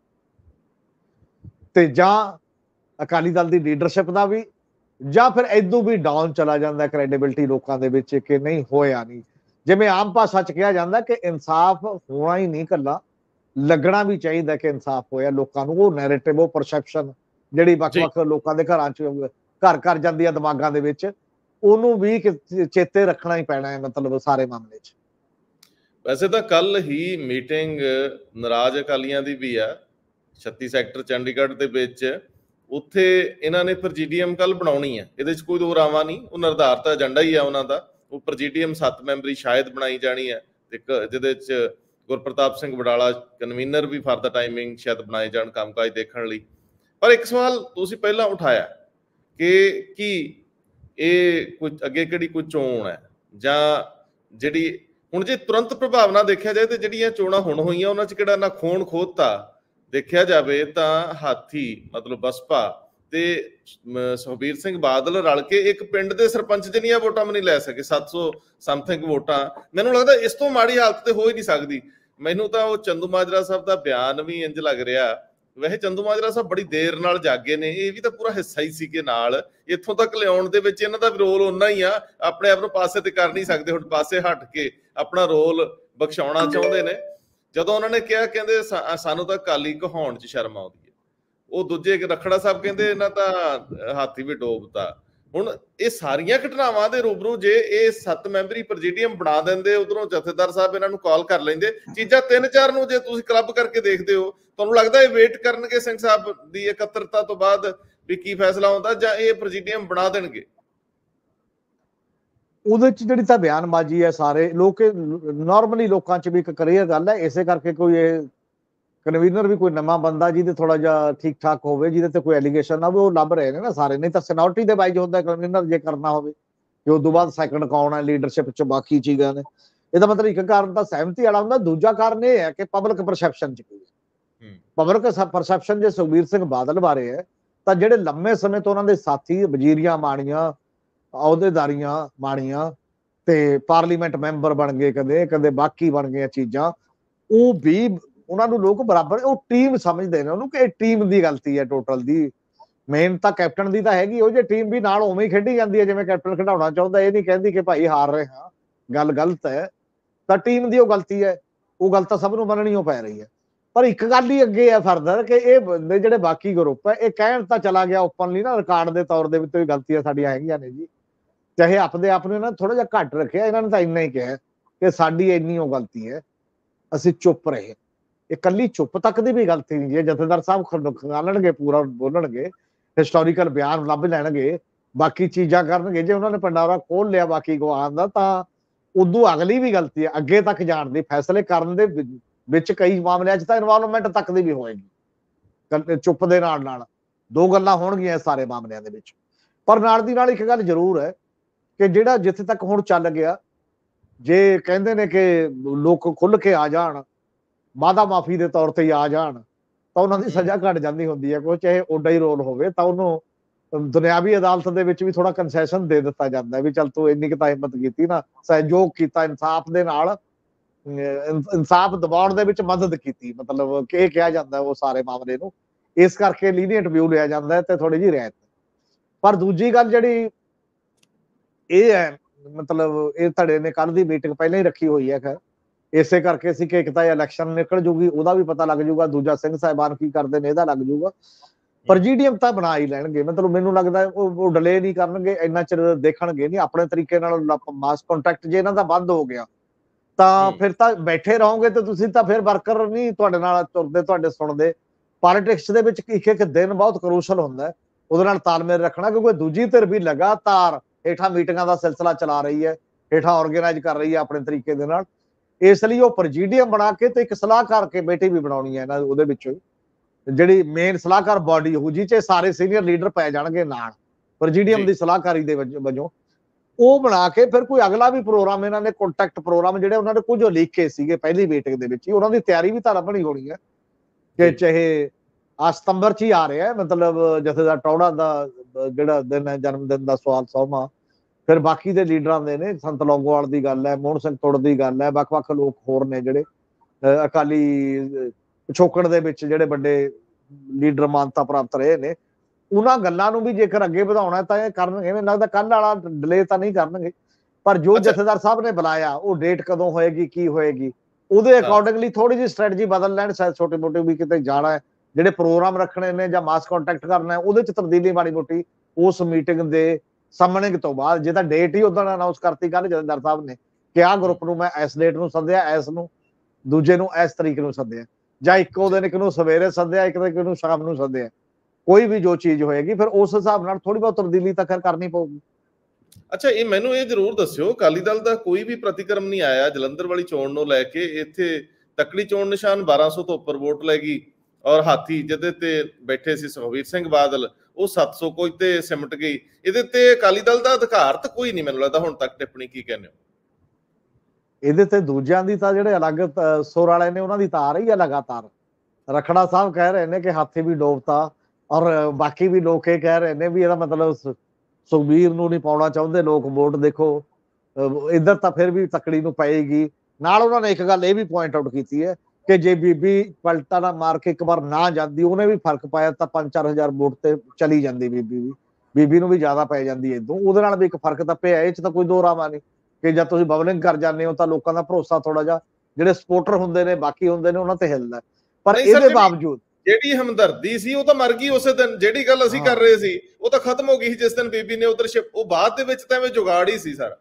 ਤੇ ਜਾਂ ਅਕਾਲੀ ਦਲ ਦੀ ਲੀਡਰਸ਼ਿਪ ਦਾ ਵੀ, ਜਾਂ ਫਿਰ ਇਦੋਂ ਵੀ ਡਾਊਨ ਚਲਾ ਜਾਂਦਾ ਕ੍ਰੈਡੀਬਿਲਿਟੀ ਲੋਕਾਂ ਦੇ ਵਿੱਚ, ਕਿ ਨਹੀਂ ਹੋਇਆ ਨਹੀਂ। ਜਿਵੇਂ ਆਮ ਭਾਸ਼ਾ 'ਚ ਕਿਹਾ ਜਾਂਦਾ ਕਿ ਇਨਸਾਫ ਹੋਣਾ ਹੀ ਨਹੀਂ ਕੱਲਾ, ਲੱਗਣਾ ਵੀ ਚਾਹੀਦਾ ਕਿ ਇਨਸਾਫ ਹੋਇਆ ਲੋਕਾਂ ਨੂੰ। ਉਹ ਨੈਰੇਟਿਵ, ਉਹ ਪਰਸੈਪਸ਼ਨ ਜਿਹੜੀ ਵੱਖ-ਵੱਖ ਲੋਕਾਂ ਦੇ ਘਰਾਂ 'ਚ ਘਰ ਘਰ ਜਾਂਦੀ ਆ ਦਿਮਾਗਾਂ ਦੇ ਵਿੱਚ, ਉਹਨੂੰ ਵੀ ਚੇਤੇ ਰੱਖਣਾ ਹੀ ਪੈਣਾ ਹੈ, ਮਤਲਬ ਸਾਰੇ ਮਾਮਲੇ 'ਚ। ਵੈਸੇ ਤਾਂ ਕੱਲ ਹੀ ਮੀਟਿੰਗ ਨਾਰਾਜ਼ ਅਕਾਲੀਆਂ ਦੀ ਵੀ ਆ ਛੱਤੀ ਸੈਕਟਰ ਚੰਡੀਗੜ੍ਹ ਦੇ ਵਿੱਚ। ਉੱਥੇ ਇਹਨਾਂ ਨੇ ਪ੍ਰਜੀਡੀਅਮ ਕੱਲ ਬਣਾਉਣੀ ਹੈ, ਇਹਦੇ 'ਚ ਕੋਈ ਦੋ ਰਾਵਾਂ ਨਹੀਂ, ਉਹ ਨਿਰਧਾਰਤ ਏਜੰਡਾ ਹੀ ਆ ਉਹਨਾਂ ਦਾ। ਉਹ ਪ੍ਰਜੀਡੀਅਮ ਸੱਤ ਮੈਂਬਰੀ ਸ਼ਾਇਦ ਬਣਾਈ ਜਾਣੀ ਹੈ, ਇੱਕ ਜਿਹਦੇ 'ਚ ਗੁਰਪ੍ਰਤਾਪ ਸਿੰਘ ਵਡਾਲਾ ਕਨਵੀਨਰ ਵੀ ਫਾਰ ਦਾ ਟਾਈਮਿੰਗ ਸ਼ਾਇਦ ਬਣਾਏ ਜਾਣ ਕੰਮਕਾਜ ਦੇਖਣ ਲਈ। ਪਰ ਇੱਕ ਸਵਾਲ ਤੁਸੀਂ ਪਹਿਲਾਂ ਉਠਾਇਆ ਕਿ ਕੀ ਇਹ ਕੁਝ ਅੱਗੇ ਕਿਹੜੀ ਕੋਈ ਚੋਣ ਹੈ, ਜਾਂ ਜਿਹੜੀ ਹੁਣ ਜੇ ਤੁਰੰਤ ਪ੍ਰਭਾਵ ਨਾਲ ਦੇਖਿਆ ਜਾਏ ਤੇ ਜਿਹੜੀਆਂ ਚੋਣਾਂ ਹੁਣ ਹੋਈਆਂ ਉਹਨਾਂ 'ਚ ਕਿਹੜਾ ਨਾ ਖੂਨ ਖੋਤਾ ਦੇਖਿਆ ਜਾਵੇ ਤਾਂ ਹਾਥੀ ਮਤਲਬ ਬਸਪਾ ਤੇ ਸੁਖਬੀਰ ਸਿੰਘ ਬਾਦਲ ਰਲ ਕੇ ਇੱਕ ਪਿੰਡ ਦੇ ਸਰਪੰਚ ਜਿੰਨੀਆਂ ਵੋਟਾਂ ਵੀ ਨਹੀਂ ਲੈ ਸਕੇ, ਸੱਤ ਸੌ ਸਮਥਿੰਗ ਵੋਟਾਂ। ਮੈਨੂੰ ਲੱਗਦਾ ਇਸ ਤੋਂ ਮਾੜੀ ਹਾਲਤ ਤੇ ਹੋ ਹੀ ਨਹੀਂ ਸਕਦੀ। ਮੈਨੂੰ ਤਾਂ ਉਹ ਚੰਦੂਮਾਜਰਾ ਸਾਹਿਬ ਦਾ ਬਿਆਨ ਵੀ ਇੰਜ ਲੱਗ ਰਿਹਾ, ਵੈਸੇ ਚੰਦੂਮਾਜਰਾ ਸਾਹਿਬ ਬੜੀ ਦੇਰ ਨਾਲ ਜਾਗੇ ਨੇ, ਇਹ ਵੀ ਤਾਂ ਪੂਰਾ ਹਿੱਸਾ ਹੀ ਸੀ ਕਿ ਨਾਲ ਇੱਥੋਂ ਤੱਕ ਲਿਆਉਣ ਦੇ ਵਿੱਚ ਇਹਨਾਂ ਦਾ ਵੀ ਰੋਲ ਓਨਾ ਹੀ ਆ। ਆਪਣੇ ਆਪ ਨੂੰ ਪਾਸੇ ਤੇ ਕਰ ਨਹੀਂ ਸਕਦੇ, ਹੁਣ ਪਾਸੇ ਹਟ ਕੇ ਆਪਣਾ ਰੋਲ ਬਖਸ਼ਾਉਣਾ ਚਾਹੁੰਦੇ ਨੇ। ਜਦੋਂ ਉਹਨਾਂ ਨੇ ਕਿਹਾ ਕਹਿੰਦੇ ਸਾਨੂੰ ਤਾਂ ਅਕਾਲੀ ਕਹਾਉਣ 'ਚ ਸ਼ਰਮ ਆਉਂਦੀ ਹੈ, ਉਹ ਦੂਜੇ ਰਖੜਾ ਸਾਹਿਬ ਕਹਿੰਦੇ ਇਹਨਾਂ ਤਾਂ ਹਾਥੀ ਵੀ ਡੋਬਤਾ। ਹੁਣ ਇਹ ਸਾਰੀਆਂ ਘਟਨਾਵਾਂ ਦੇ ਰੂਬਰੂ ਜੇ ਇਹ ਸੱਤ ਮੈਂਬਰੀ ਪ੍ਰਜੀਡੀਅਮ ਬਣਾ ਦਿੰਦੇ, ਉਧਰੋਂ ਜਥੇਦਾਰ ਸਾਹਿਬ ਇਹਨਾਂ ਨੂੰ ਕਾਲ ਕਰ ਲੈਂਦੇ, ਚੀਜ਼ਾਂ ਤਿੰਨ ਚਾਰ ਨੂੰ ਜੇ ਤੁਸੀਂ ਕਲੱਬ ਕਰਕੇ ਦੇਖਦੇ ਹੋ, ਤੁਹਾਨੂੰ ਲੱਗਦਾ ਇਹ ਵੇਟ ਕਰਨਗੇ ਸਿੰਘ ਸਾਹਿਬ ਦੀ ਇਕੱਤਰਤਾ ਤੋਂ ਬਾਅਦ ਵੀ ਕੀ ਫੈਸਲਾ ਆਉਂਦਾ, ਜਾਂ ਇਹ ਪ੍ਰਜੀਡੀਅਮ ਬਣਾ ਦੇਣਗੇ? ਉਹਦੇ 'ਚ ਜਿਹੜੀ ਤਾਂ ਬਿਆਨਬਾਜ਼ੀ ਹੈ, ਸਾਰੇ ਲੋਕ ਨਾਰਮਲੀ ਲੋਕਾਂ 'ਚ ਵੀ ਇੱਕ ਕਲੀਅਰ ਗੱਲ ਹੈ, ਇਸੇ ਕਰਕੇ ਕੋਈ ਇਹ ਕਨਵੀਨਰ ਵੀ ਕੋਈ ਨਵਾਂ ਬੰਦਾ ਜਿਹਦੇ ਥੋੜਾ ਜਿਹਾ ਠੀਕ ਠਾਕ ਹੋਵੇ, ਜਿਹਦੇ ਤੇ ਕੋਈ ਐਲੀਗੇਸ਼ਨ ਨਾ ਹੋਵੇ, ਉਹ ਲੱਭ ਰਹੇ ਨੇ ਨਾ ਸਾਰੇ। ਨਹੀਂ ਤਾਂ ਸੀਨੀਅਰਿਟੀ ਦੇ ਵਾਈਜ਼ ਹੁੰਦਾ ਕਨਵੀਨਰ ਜੇ ਕਰਨਾ ਹੋਵੇ, ਕਿ ਉਸ ਤੋਂ ਬਾਅਦ ਸੈਕੰਡ ਕੌਣ ਹੈ ਲੀਡਰਸ਼ਿਪ 'ਚ, ਬਾਕੀ ਚੀਜ਼ਾਂ ਨੇ। ਇਹਦਾ ਮਤਲਬ ਇੱਕ ਕਾਰਨ ਤਾਂ ਸਹਿਮਤੀ ਵਾਲਾ ਹੁੰਦਾ, ਦੂਜਾ ਕਾਰਨ ਇਹ ਹੈ ਕਿ ਪਬਲਿਕ ਪਰਸੈਪਸ਼ਨ 'ਚ ਕੀ ਹੈ। ਪਬਲਿਕ ਪਰਸੈਪਸ਼ਨ ਜੇ ਸੁਖਬੀਰ ਸਿੰਘ ਬਾਦਲ ਬਾਰੇ ਹੈ, ਤਾਂ ਜਿਹੜੇ ਲੰਮੇ ਸਮੇਂ ਤੋਂ ਉਹਨਾਂ ਦੇ ਸਾਥੀ ਵਜ਼ੀਰੀਆਂ ਮਾਣੀਆਂ, ਅਹੁਦੇਦਾਰੀਆਂ ਮਾਣੀਆਂ ਤੇ ਪਾਰਲੀਮੈਂਟ ਮੈਂਬਰ ਬਣ ਗਏ, ਕਦੇ ਕਦੇ ਬਾਕੀ ਬਣ ਗਈਆਂ ਚੀਜ਼ਾਂ, ਉਹ ਵੀ ਉਹਨਾਂ ਨੂੰ ਲੋਕ ਬਰਾਬਰ, ਉਹ ਟੀਮ ਸਮਝਦੇ ਨੇ ਉਹਨੂੰ, ਕਿ ਇਹ ਟੀਮ ਦੀ ਗਲਤੀ ਹੈ ਟੋਟਲ ਦੀ। ਮੇਨ ਤਾਂ ਕੈਪਟਨ ਦੀ ਤਾਂ ਹੈਗੀ, ਉਹ ਜੇ ਟੀਮ ਵੀ ਨਾਲ ਉਵੇਂ ਹੀ ਖੇਡੀ ਜਾਂਦੀ ਹੈ ਜਿਵੇਂ ਕੈਪਟਨ ਖਿਡਾਉਣਾ ਚਾਹੁੰਦਾ, ਇਹ ਨਹੀਂ ਕਹਿੰਦੀ ਕਿ ਭਾਈ ਹਾਰ ਰਹੇ ਹਾਂ, ਗੱਲ ਗਲਤ ਹੈ, ਤਾਂ ਟੀਮ ਦੀ ਉਹ ਗਲਤੀ ਹੈ, ਉਹ ਗੱਲ ਤਾਂ ਸਭ ਨੂੰ ਮੰਨਣੀ ਓ ਪੈ ਰਹੀ ਹੈ। ਪਰ ਇੱਕ ਗੱਲ ਹੀ ਅੱਗੇ ਹੈ ਫਰਦਰ, ਕਿ ਇਹ ਬੰਦੇ ਜਿਹੜੇ ਬਾਕੀ ਗਰੁੱਪ ਹੈ, ਇਹ ਕਹਿਣ ਤਾਂ ਚਲਾ ਗਿਆ ਓਪਨਲੀ ਨਾ, ਰਿਕਾਰਡ ਦੇ ਤੌਰ ਦੇ ਵਿੱਚ ਗਲਤੀਆਂ ਸਾਡੀਆਂ ਹੈਗੀਆਂ ਨੇ ਜੀ, ਚਾਹੇ ਆਪਣੇ ਆਪ ਨੂੰ ਇਹਨਾਂ ਥੋੜਾ ਜਿਹਾ ਘੱਟ ਰੱਖਿਆ, ਇਹਨਾਂ ਨੇ ਤਾਂ ਇੰਨਾ ਹੀ ਕਿਹਾ ਕਿ ਸਾਡੀ ਇੰਨੀ ਉਹ ਗਲਤੀ ਹੈ, ਅਸੀਂ ਚੁੱਪ ਰਹੇ। ਇਕੱਲੀ ਚੁੱਪ ਤੱਕ ਦੀ ਵੀ ਗਲਤੀ ਨਹੀਂ ਹੈ, ਜਥੇਦਾਰ ਸਾਹਿਬ ਖੰਗਾਲਣਗੇ, ਪੂਰਾ ਬੋਲਣਗੇ, ਹਿਸਟੋਰੀਕਲ ਬਿਆਨ ਲੱਭ ਲੈਣਗੇ, ਬਾਕੀ ਚੀਜ਼ਾਂ ਕਰਨਗੇ। ਜੇ ਉਹਨਾਂ ਨੇ ਪੰਡਾਰਾ ਖੋਲ ਲਿਆ ਬਾਕੀ ਗਵਾਨ ਦਾ, ਤਾਂ ਉਦੋਂ ਅਗਲੀ ਵੀ ਗਲਤੀ ਹੈ, ਅੱਗੇ ਤੱਕ ਜਾਣ ਦੀ, ਫੈਸਲੇ ਕਰਨ ਦੇ ਵਿੱਚ ਕਈ ਮਾਮਲਿਆਂ 'ਚ ਤਾਂ ਇਨਵੋਲਵਮੈਂਟ ਤੱਕ ਦੀ ਵੀ ਹੋਏਗੀ। ਚੁੱਪ ਦੇ ਨਾਲ ਨਾਲ ਦੋ ਗੱਲਾਂ ਹੋਣਗੀਆਂ ਸਾਰੇ ਮਾਮਲਿਆਂ ਦੇ ਵਿੱਚ। ਪਰ ਨਾਲ ਦੀ ਨਾਲ ਇੱਕ ਗੱਲ ਜ਼ਰੂਰ ਹੈ ਕਿ ਜਿਹੜਾ ਜਿੱਥੇ ਤੱਕ ਹੁਣ ਚੱਲ ਗਿਆ, ਜੇ ਕਹਿੰਦੇ ਨੇ ਕਿ ਲੋਕ ਖੁੱਲ ਕੇ ਆ ਜਾਣ, ਵਾਦਾ ਮਾਫੀ ਦੇ ਤੌਰ ਤੇ ਆ ਜਾਣ, ਤਾਂ ਉਹਨਾਂ ਦੀ ਸਜ਼ਾ ਘਟ ਜਾਂਦੀ ਹੁੰਦੀ ਹੈ। ਕੋਈ ਚਾਹੇ ਓਡਾ ਹੀ ਰੋਲ ਹੋਵੇ, ਤਾਂ ਉਹਨੂੰ ਦੁਨਿਆਵੀ ਅਦਾਲਤ ਦੇ ਵਿੱਚ ਵੀ ਥੋੜਾ ਕੰਸੈਸ਼ਨ ਦੇ ਦਿੱਤਾ ਜਾਂਦਾ ਵੀ ਚੱਲ ਤੂੰ ਇੰਨੀ ਕੁ ਤਾਂ ਹਿੰਮਤ ਕੀਤੀ ਨਾ, ਸਹਿਯੋਗ ਕੀਤਾ, ਇਨਸਾਫ ਦੇ ਨਾਲ ਇਨਸਾਫ ਦਿਵਾਉਣ ਦੇ ਵਿੱਚ ਮਦਦ ਕੀਤੀ, ਮਤਲਬ ਕਿ ਇਹ ਕਿਹਾ ਜਾਂਦਾ ਉਹ ਸਾਰੇ ਮਾਮਲੇ ਨੂੰ। ਇਸ ਕਰਕੇ ਲੀਨੀਅੰਟ ਵਿਊ ਲਿਆ ਜਾਂਦਾ ਹੈ ਤੇ ਥੋੜੀ ਜਿਹੀ ਰਿਆਇਤ। ਪਰ ਦੂਜੀ ਗੱਲ ਜਿਹੜੀ ਇਹ ਹੈ, ਮਤਲਬ ਇਹ ਧੜੇ ਨੇ ਕੱਲ ਦੀ ਮੀਟਿੰਗ ਪਹਿਲਾਂ ਹੀ ਰੱਖੀ ਹੋਈ ਹੈ, ਖੈਰ ਇਸੇ ਕਰਕੇ ਸੀ ਕਿ ਇੱਕ ਤਾਂ ਇਲੈਕਸ਼ਨ ਨਿਕਲ ਜੂਗੀ, ਉਹਦਾ ਵੀ ਪਤਾ ਲੱਗ ਜੂਗਾ, ਦੂਜਾ ਸਿੰਘ ਸਾਹਿਬਾਨ ਕੀ ਕਰਦੇ ਨੇ ਇਹਦਾ ਲੱਗ ਜੂਗਾ। ਪ੍ਰਜੀਡੀਅਮ ਤਾਂ ਬਣਾ ਹੀ ਲੈਣਗੇ, ਮਤਲਬ ਮੈਨੂੰ ਲੱਗਦਾ ਉਹ ਡਿਲੇ ਨਹੀਂ ਕਰਨਗੇ, ਇੰਨਾ ਚਿਰ ਦੇਖਣਗੇ ਨਹੀਂ ਆਪਣੇ ਤਰੀਕੇ ਨਾਲ। ਮਾਸ ਕੰਟੈਕਟ ਜੇ ਇਹਨਾਂ ਦਾ ਬੰਦ ਹੋ ਗਿਆ ਤਾਂ ਫਿਰ ਤਾਂ ਬੈਠੇ ਰਹੋਗੇ ਤੇ ਤੁਸੀਂ ਤਾਂ ਫਿਰ ਵਰਕਰ ਨਹੀਂ ਤੁਹਾਡੇ ਨਾਲ ਤੁਰਦੇ, ਤੁਹਾਡੇ ਸੁਣਦੇ। ਪੋਲਿਟਿਕਸ ਦੇ ਵਿੱਚ ਇੱਕ ਇੱਕ ਦਿਨ ਬਹੁਤ ਕਰੂਸ਼ਲ ਹੁੰਦਾ, ਉਹਦੇ ਨਾਲ ਤਾਲਮੇਲ ਰੱਖਣਾ, ਕਿਉਂਕਿ ਦੂਜੀ ਧਿਰ ਵੀ ਲਗਾਤਾਰ ਹੇਠਾਂ ਮੀਟਿੰਗਾਂ ਦਾ ਸਿਲਸਿਲਾ ਚਲਾ ਰਹੀ ਹੈ, ਹੇਠਾਂ ਆਰਗੇਨਾਈਜ਼ ਕਰ ਰਹੀ ਹੈ ਆਪਣੇ ਤਰੀਕੇ ਦੇ ਨਾਲ। ਇਸ ਲਈ ਉਹ ਪ੍ਰਜੀਡੀਅਮ ਬਣਾ ਕੇ ਤੇ ਇੱਕ ਸਲਾਹਕਾਰ ਕਮੇਟੀ ਵੀ ਬਣਾਉਣੀ ਹੈ ਇਹਨਾਂ ਉਹਦੇ ਵਿੱਚੋਂ, ਜਿਹੜੀ ਮੇਨ ਸਲਾਹਕਾਰ ਬਾਡੀ ਹੋਊ ਜਿਹ 'ਚ ਸਾਰੇ ਸੀਨੀਅਰ ਲੀਡਰ ਪੈ ਜਾਣਗੇ ਨਾਲ ਪ੍ਰਜੀਡੀਅਮ ਦੀ ਸਲਾਹਕਾਰੀ ਦੇ ਵਜੋਂ। ਉਹ ਬਣਾ ਕੇ ਫਿਰ ਕੋਈ ਅਗਲਾ ਵੀ ਪ੍ਰੋਗਰਾਮ ਇਹਨਾਂ ਨੇ ਕੰਟੈਕਟ ਪ੍ਰੋਗਰਾਮ ਜਿਹੜੇ ਉਹਨਾਂ ਨੇ ਕੁਝ ਲਿਖੇ ਸੀਗੇ ਪਹਿਲੀ ਮੀਟਿੰਗ ਦੇ ਵਿੱਚ ਹੀ, ਉਹਨਾਂ ਦੀ ਤਿਆਰੀ ਵੀ ਤਾਂ ਬਣੀ ਹੋਣੀ ਹੈ ਕਿ ਚਾਹੇ ਆ ਸਤੰਬਰ 'ਚ ਹੀ ਆ ਰਿਹਾ, ਮਤਲਬ ਜਥੇਦਾਰ ਟੌੜਾ ਦਾ ਜਿਹੜਾ ਦਿਨ ਹੈ ਜਨਮ ਦਿਨ ਦਾ ਸਵਾਲ ਸੌਵਾਂ, ਫਿਰ ਬਾਕੀ ਦੇ ਲੀਡਰਾਂ ਦੇ ਨੇ, ਸੰਤ ਲੌਂਗੋਵਾਲ ਦੀ ਗੱਲ ਹੈ, ਮੋਹਨ ਸਿੰਘ ਤੁੜ ਦੀ ਗੱਲ ਹੈ, ਵੱਖ-ਵੱਖ ਲੋਕ ਹੋਰ ਨੇ ਜਿਹੜੇ ਅਕਾਲੀ ਪਿਛੋਕੜ ਦੇ ਵਿੱਚ ਜਿਹੜੇ ਵੱਡੇ ਲੀਡਰ ਮਾਨਤਾ ਪ੍ਰਾਪਤ ਰਹੇ ਨੇ। ਉਹਨਾਂ ਗੱਲਾਂ ਨੂੰ ਵੀ ਜੇਕਰ ਅੱਗੇ ਵਧਾਉਣਾ ਤਾਂ ਇਹ ਕਰਨਗੇ, ਮੈਨੂੰ ਲੱਗਦਾ ਕੱਲ ਵਾਲਾ ਡਿਲੇ ਤਾਂ ਨਹੀਂ ਕਰਨਗੇ। ਪਰ ਜੋ ਜਥੇਦਾਰ ਸਾਹਿਬ ਨੇ ਬੁਲਾਇਆ ਉਹ ਡੇਟ ਕਦੋਂ ਹੋਏਗੀ, ਕੀ ਹੋਏਗੀ, ਉਹਦੇ ਅਕੋਰਡਿੰਗਲੀ ਥੋੜੀ ਜਿਹੀ ਸਟ੍ਰੈਟਜੀ ਬਦਲ ਲੈਣ, ਸ਼ਾਇਦ ਛੋਟੇ ਮੋਟੇ ਵੀ ਕਿਤੇ ਜਾਣਾ ਹੈ, ਜਿਹੜੇ ਪ੍ਰੋਗਰਾਮ ਰੱਖਣੇ ਨੇ ਜਾਂ ਮਾਸ ਕੰਟੈਕਟ ਕਰਨਾ ਹੈ ਉਹਦੇ 'ਚ ਤਬਦੀਲੀ ਮਾੜੀ ਮੋਟੀ ਉਸ ਮੀਟਿੰਗ ਦੇ ਸਾਹਮਣੇ ਤੋਂ ਬਾਅਦ। ਜੇ ਤਾਂ ਡੇਟ ਹੀ ਉਦੋਂ ਅਨਾਉਂਸ ਕਰਤੀ ਕੱਲ ਜਥੇਦਾਰ ਸਾਹਿਬ ਨੇ ਕਿ ਆਹ ਗਰੁੱਪ ਨੂੰ ਮੈਂ ਇਸ ਡੇਟ ਨੂੰ ਸੱਦਿਆ, ਇਸ ਨੂੰ ਦੂਜੇ ਨੂੰ ਇਸ ਤਰੀਕ ਨੂੰ ਸੱਦਿਆ, ਜਾਂ ਇੱਕੋ ਦਿਨ ਇੱਕ ਨੂੰ ਸਵੇਰੇ ਸੱਦਿਆ, ਇੱਕ ਦਿਨ ਨੂੰ ਸ਼ਾਮ ਨੂੰ ਸੱਦਿਆ, ਕੋਈ ਵੀ ਜੋ ਚੀਜ਼ ਹੋਏਗੀ ਫਿਰ ਉਸ ਹਿਸਾਬ ਨਾਲ ਥੋੜੀ ਬਹੁਤ ਤਬਦੀਲੀ ਤਾਂ ਖੈਰ ਕਰਨੀ ਪਊਗੀ। ਅੱਛਾ, ਇਹ ਮੈਨੂੰ ਇਹ ਜ਼ਰੂਰ ਦੱਸਿਓ, ਅਕਾਲੀ ਦਲ ਦਾ ਕੋਈ ਵੀ ਪ੍ਰਤੀਕਰਮ ਨਹੀਂ ਆਇਆ ਜਲੰਧਰ ਵਾਲੀ ਚੋਣ ਨੂੰ ਲੈ ਕੇ? ਇੱਥੇ ਤਕੜੀ ਚੋਣ ਨਿਸ਼ਾਨ ਬਾਰਾਂ ਸੌ ਤੋਂ ਉੱਪਰ ਵੋਟ ਲੈ ਗਈ, ਔਰ ਹਾਥੀ ਜਿਹਦੇ ਤੇ ਬੈਠੇ ਸੀ ਸੁਖਬੀਰ ਸਿੰਘ ਬਾਦਲ ਉਹ ਸੱਤ ਸੌ ਕੁਝ ਤੇ ਸਿਮਟ ਗਈ। ਇਹਦੇ ਤੇ ਅਕਾਲੀ ਦਲ ਦਾ ਅਧਿਕਾਰ ਤਾਂ ਕੋਈ ਨਹੀਂ ਮੈਨੂੰ ਲੱਗਦਾ ਹੁਣ ਤੱਕ ਟਿੱਪਣੀ। ਕੀ ਕਹਿੰਦੇ ਹੋ ਇਹਦੇ ਤੇ? ਦੂਜਿਆਂ ਦੀ ਤਾਂ ਜਿਹੜੇ ਅਲੱਗ ਸੁਰ ਵਾਲੇ ਨੇ ਉਹਨਾਂ ਦੀ ਤਾਂ ਆ ਰਹੀ ਹੈ ਲਗਾਤਾਰ। ਰਖੜਾ ਸਾਹਿਬ ਕਹਿ ਰਹੇ ਨੇ ਕਿ ਹਾਥੀ ਵੀ ਡੋਬਤਾ, ਔਰ ਬਾਕੀ ਵੀ ਲੋਕ ਇਹ ਕਹਿ ਰਹੇ ਨੇ ਵੀ ਇਹਦਾ ਮਤਲਬ ਸੁਖਬੀਰ ਨੂੰ ਨਹੀਂ ਪਾਉਣਾ ਚਾਹੁੰਦੇ ਲੋਕ ਵੋਟ। ਦੇਖੋ ਇੱਧਰ ਤਾਂ ਫਿਰ ਵੀ ਤਕੜੀ ਨੂੰ ਪਏਗੀ। ਨਾਲ ਉਹਨਾਂ ਨੇ ਇੱਕ ਗੱਲ ਇਹ ਵੀ ਪੁਆਇੰਟ ਆਊਟ ਕੀਤੀ ਹੈ ਕਿ ਜੇ ਬੀਬੀ ਪਲਟਾ ਨਾ ਮਾਰ ਕੇ ਇੱਕ ਵਾਰ ਨਾ ਜਾਂਦੀ, ਉਹਨੇ ਵੀ ਫਰਕ ਪਾਇਆ ਤਾਂ ਪੰਜ ਚਾਰ ਹਜ਼ਾਰ ਵੋਟ ਤੇ ਚਲੀ ਜਾਂਦੀ ਬੀਬੀ ਵੀ, ਬੀਬੀ ਨੂੰ ਵੀ ਜ਼ਿਆਦਾ ਪੈ ਜਾਂਦੀ ਇਦੋਂ, ਉਹਦੇ ਨਾਲ ਵੀ ਇੱਕ ਫਰਕ ਤਾਂ ਪਿਆ। ਇਹ 'ਚ ਤਾਂ ਕੋਈ ਦੋ ਰਾਮਾ ਨਹੀਂ ਕਿ ਜਦ ਤੁਸੀਂ ਬਬਲਿੰਗ ਕਰ ਜਾਂਦੇ ਹੋ ਤਾਂ ਲੋਕਾਂ ਦਾ ਭਰੋਸਾ ਥੋੜਾ ਜਿਹਾ ਜਿਹੜੇ ਸਪੋਰਟਰ ਹੁੰਦੇ ਨੇ ਬਾਕੀ ਹੁੰਦੇ ਨੇ ਉਹਨਾਂ ਤੇ ਹਿੱਲਦਾ। ਪਰ ਇਹਦੇ ਬਾਵਜੂਦ ਜਿਹੜੀ ਹਮਦਰਦੀ ਸੀ ਉਹ ਤਾਂ ਮਰ ਗਈ ਉਸੇ ਦਿਨ। ਜਿਹੜੀ ਗੱਲ ਅਸੀਂ ਕਰ ਰਹੇ ਸੀ ਉਹ ਤਾਂ ਖਤਮ ਹੋ ਗਈ ਜਿਸ ਦਿਨ ਬੀਬੀ ਨੇ ਉਧਰ ਸ਼ਿਫਟ, ਉਹ ਬਾਅਦ ਦੇ ਵਿੱਚ ਤਾਂ ਐਵੇਂ ਜੁਗਾੜ ਹੀ ਸੀ ਸਾਰਾ।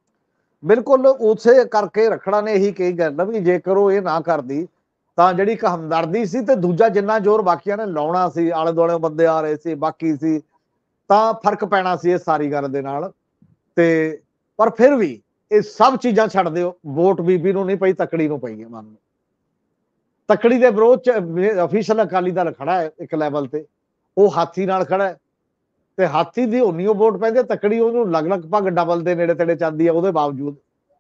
ਬਿਲਕੁਲ ਉਸੇ ਕਰਕੇ ਰਖੜਾ ਨੇ ਇਹੀ ਕਹੀ ਗੱਲ ਵੀ ਜੇਕਰ ਉਹ ਇਹ ਨਾ ਕਰਦੀ ਤਾਂ ਜਿਹੜੀ ਇੱਕ ਹਮਦਰਦੀ ਸੀ ਤੇ ਦੂਜਾ ਜਿੰਨਾ ਜ਼ੋਰ ਬਾਕੀਆਂ ਨੇ ਲਾਉਣਾ ਸੀ, ਆਲੇ ਦੁਆਲੇ ਬੰਦੇ ਆ ਰਹੇ ਸੀ ਬਾਕੀ ਸੀ, ਤਾਂ ਫਰਕ ਪੈਣਾ ਸੀ ਇਸ ਸਾਰੀ ਗੱਲ ਦੇ ਨਾਲ। ਤੇ ਪਰ ਫਿਰ ਵੀ ਇਹ ਸਭ ਚੀਜ਼ਾਂ ਛੱਡ ਦਿਓ, ਵੋਟ ਬੀਬੀ ਨੂੰ ਨਹੀਂ ਪਈ, ਤਕੜੀ ਨੂੰ ਪਈ ਹੈ। ਮੰਨ ਲਓ ਤਕੜੀ ਦੇ ਵਿਰੋਧ 'ਚ ਅਫੀਸ਼ੀਅਲ ਅਕਾਲੀ ਦਲ ਖੜਾ ਹੈ ਇੱਕ ਲੈਵਲ ਤੇ, ਉਹ ਹਾਥੀ ਨਾਲ ਖੜਾ ਹੈ ਤੇ ਹਾਥੀ ਦੀ ਉਨੀ ਉਹ ਵੋਟ ਪੈਂਦੀ, ਤਕੜੀ ਉਹਨੂੰ ਲਗਭਗ ਡਬਲ ਦੇ ਨੇੜੇ ਤੇੜੇ ਚੱਲਦੀ ਹੈ। ਉਹਦੇ ਬਾਵਜੂਦ